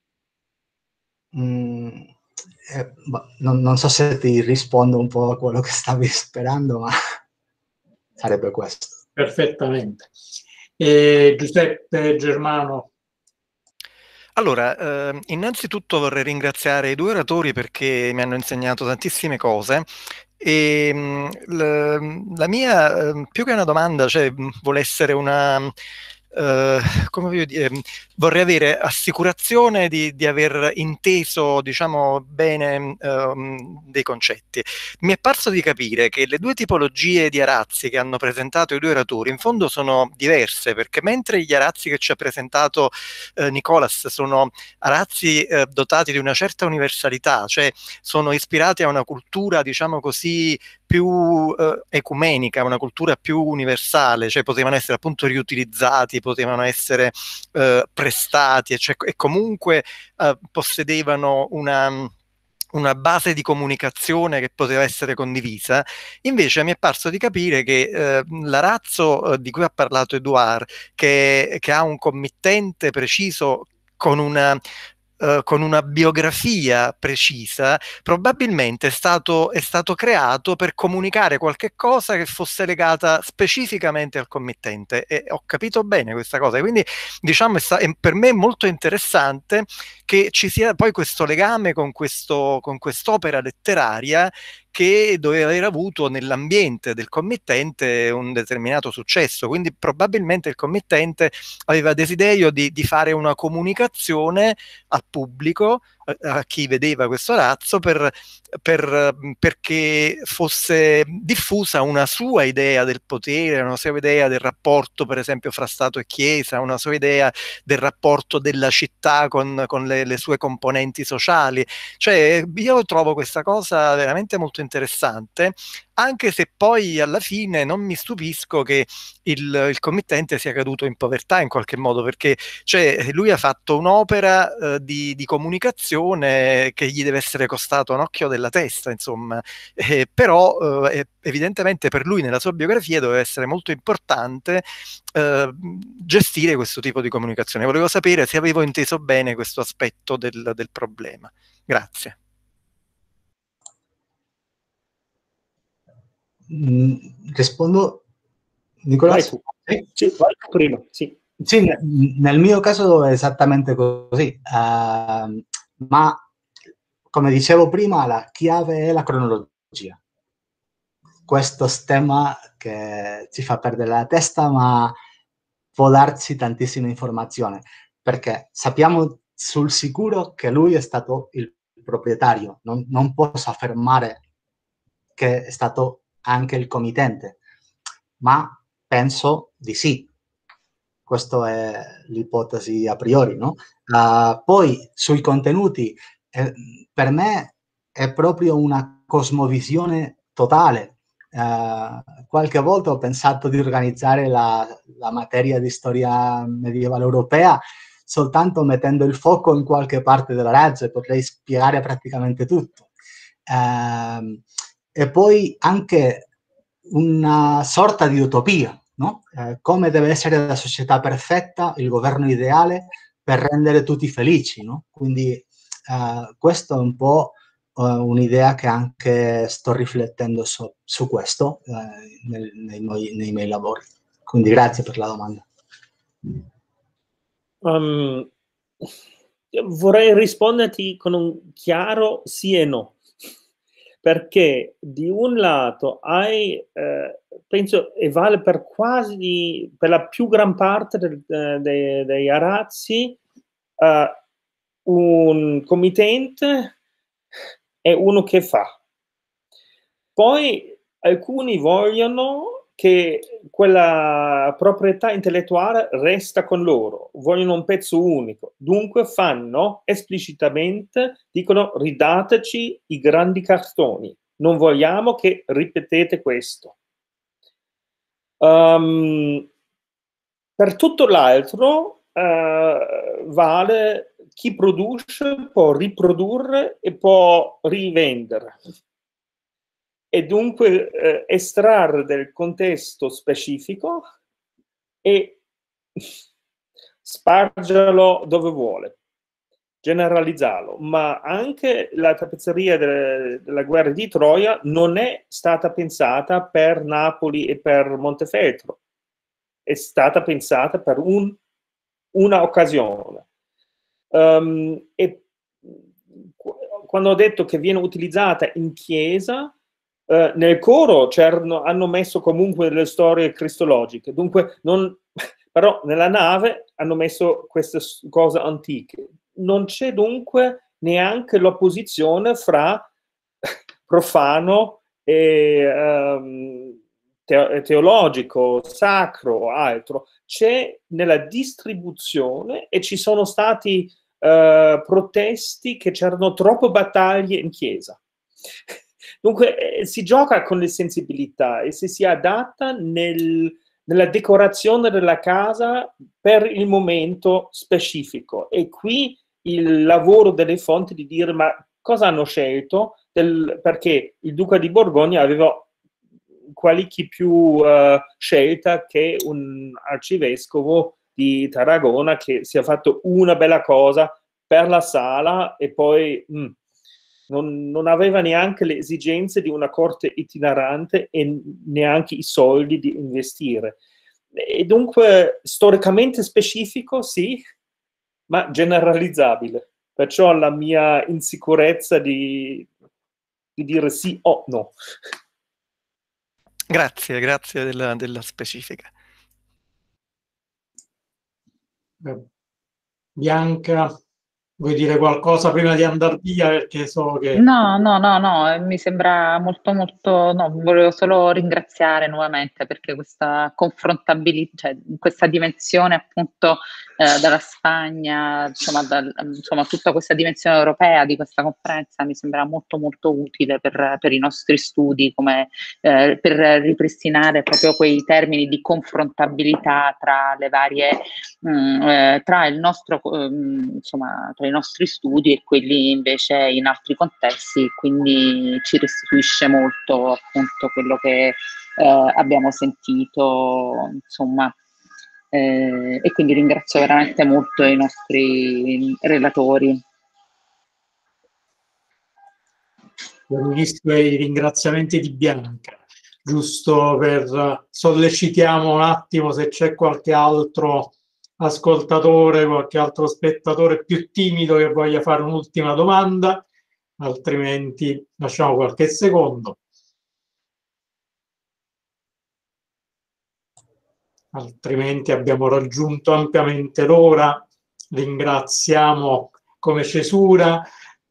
Non so se ti rispondo un po' a quello che stavi sperando, ma sarebbe questo. Perfettamente. Giuseppe, Germano. Allora, innanzitutto vorrei ringraziare i 2 oratori perché mi hanno insegnato tantissime cose. E la mia, più che una domanda, cioè vuole essere una, come voglio dire, vorrei avere assicurazione di aver inteso, diciamo, bene dei concetti. Mi è parso di capire che le 2 tipologie di arazzi che hanno presentato i 2 oratori in fondo sono diverse, perché mentre gli arazzi che ci ha presentato Nicolas sono arazzi dotati di una certa universalità, cioè sono ispirati a una cultura, diciamo così, più ecumenica, una cultura più universale, cioè potevano essere appunto riutilizzati, potevano essere prestati, e comunque possedevano una base di comunicazione che poteva essere condivisa. Invece mi è parso di capire che l'arazzo di cui ha parlato Edouard, che ha un committente preciso con una biografia precisa, probabilmente è stato creato per comunicare qualche cosa che fosse legata specificamente al committente, e ho capito bene questa cosa. Quindi, diciamo, per me è molto interessante che ci sia poi questo legame con quest'opera letteraria che doveva aver avuto nell'ambiente del committente un determinato successo. Quindi probabilmente il committente aveva desiderio di fare una comunicazione al pubblico, a chi vedeva questo arazzo, perché fosse diffusa una sua idea del potere, una sua idea del rapporto, per esempio, fra Stato e Chiesa, una sua idea del rapporto della città con le sue componenti sociali. Cioè, io trovo questa cosa veramente molto interessante, anche se poi alla fine non mi stupisco che il committente sia caduto in povertà in qualche modo, perché cioè, lui ha fatto un'opera di comunicazione che gli deve essere costato un occhio della testa, insomma. Però evidentemente per lui nella sua biografia doveva essere molto importante gestire questo tipo di comunicazione. Volevo sapere se avevo inteso bene questo aspetto del problema. Grazie. Rispondo, Nicola? Vai tu. Sì, vai prima, sì. Sì, nel mio caso è esattamente così, ma come dicevo prima, la chiave è la cronologia. Questo stemma che ci fa perdere la testa, ma può darci tantissima informazione, perché sappiamo sul sicuro che lui è stato il proprietario, non posso affermare che è stato anche il committente, ma penso di sì. Questa è l'ipotesi a priori, no? Poi sui contenuti, per me è proprio una cosmovisione totale. Qualche volta ho pensato di organizzare la materia di storia medievale europea soltanto mettendo il fuoco in qualche parte della razza, e potrei spiegare praticamente tutto. E poi anche una sorta di utopia, no? Come deve essere la società perfetta, il governo ideale per rendere tutti felici, no? Quindi questo è un po' un'idea che anche sto riflettendo su questo nei miei lavori. Quindi grazie per la domanda. Vorrei risponderti con un chiaro sì e no, perché di un lato hai, penso, e vale per per la più gran parte dei arazzi, un committente è uno che fa. Poi alcuni vogliono che quella proprietà intellettuale resta con loro, vogliono un pezzo unico, dunque fanno esplicitamente, dicono ridateci i grandi cartoni, non vogliamo che ripetete questo. Per tutto l'altro vale chi produce può riprodurre e può rivendere. E dunque estrarre del contesto specifico e spargerlo dove vuole, generalizzarlo. Ma anche la tappezzeria della guerra di Troia non è stata pensata per Napoli e per Montefeltro, è stata pensata per una occasione. E quando ho detto che viene utilizzata in chiesa, nel coro hanno messo comunque delle storie cristologiche, dunque però nella nave hanno messo queste cose antiche. Non c'è dunque neanche l'opposizione fra profano e teologico, sacro o altro. C'è nella distribuzione e ci sono stati protesti che c'erano troppe battaglie in chiesa. Dunque si gioca con le sensibilità e si adatta nella decorazione della casa per il momento specifico. E qui il lavoro delle fonti di dire ma cosa hanno scelto? Perché il Duca di Borgogna aveva qualche più scelta che un arcivescovo di Tarragona che si è fatto una bella cosa per la sala e poi non aveva neanche le esigenze di una corte itinerante e neanche i soldi di investire. E dunque storicamente specifico, sì, ma generalizzabile. Perciò la mia insicurezza di dire sì o no. Grazie della specifica. Bianca, vuoi dire qualcosa prima di andare via? Perché so che... No, mi sembra molto, no, volevo solo ringraziare nuovamente perché questa confrontabilità, cioè questa dimensione appunto dalla Spagna, insomma tutta questa dimensione europea di questa conferenza mi sembra molto, molto utile per i nostri studi, come per ripristinare proprio quei termini di confrontabilità tra le varie, tra il nostro, insomma, tra i nostri studi e quelli invece in altri contesti, quindi ci restituisce molto appunto quello che abbiamo sentito, insomma, e quindi ringrazio veramente molto i nostri relatori. Unisco i ringraziamenti di Bianca, giusto per sollecitiamo un attimo se c'è qualche altro ascoltatore, qualche altro spettatore più timido che voglia fare un'ultima domanda, altrimenti lasciamo qualche secondo. Altrimenti abbiamo raggiunto ampiamente l'ora. Ringraziamo come cesura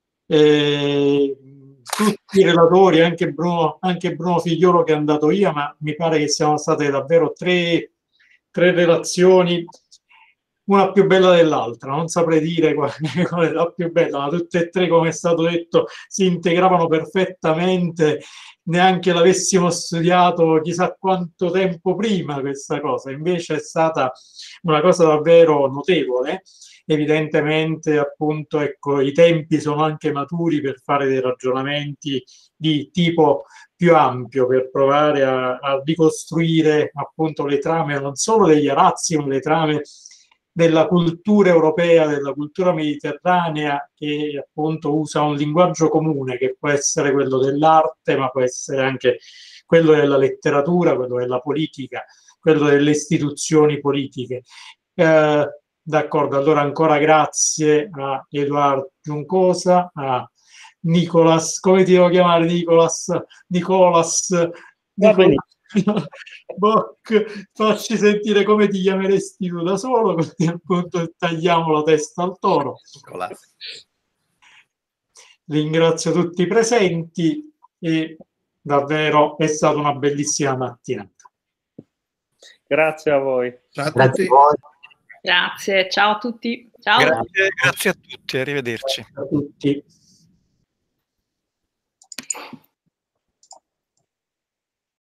tutti i relatori, anche Bruno Figliolo che è andato via, ma mi pare che siano state davvero tre relazioni, una più bella dell'altra, non saprei dire qual è la più bella, ma tutte e tre, come è stato detto, si integravano perfettamente, neanche l'avessimo studiato chissà quanto tempo prima questa cosa, invece è stata una cosa davvero notevole evidentemente appunto ecco, i tempi sono anche maturi per fare dei ragionamenti di tipo più ampio, per provare a ricostruire appunto le trame non solo degli arazzi, ma le trame della cultura europea, della cultura mediterranea, che appunto usa un linguaggio comune che può essere quello dell'arte, ma può essere anche quello della letteratura, quello della politica, quello delle istituzioni politiche. D'accordo, allora ancora grazie a Edoardo Giuncosa, a Nicolas, come ti devo chiamare Nicolas Bock, facci sentire come ti chiameresti tu da solo, così appunto tagliamo la testa al toro. Ringrazio tutti i presenti e davvero è stata una bellissima mattinata. Grazie a voi. Grazie a voi. Grazie, ciao a tutti. Ciao. Grazie a tutti, arrivederci. Grazie a tutti.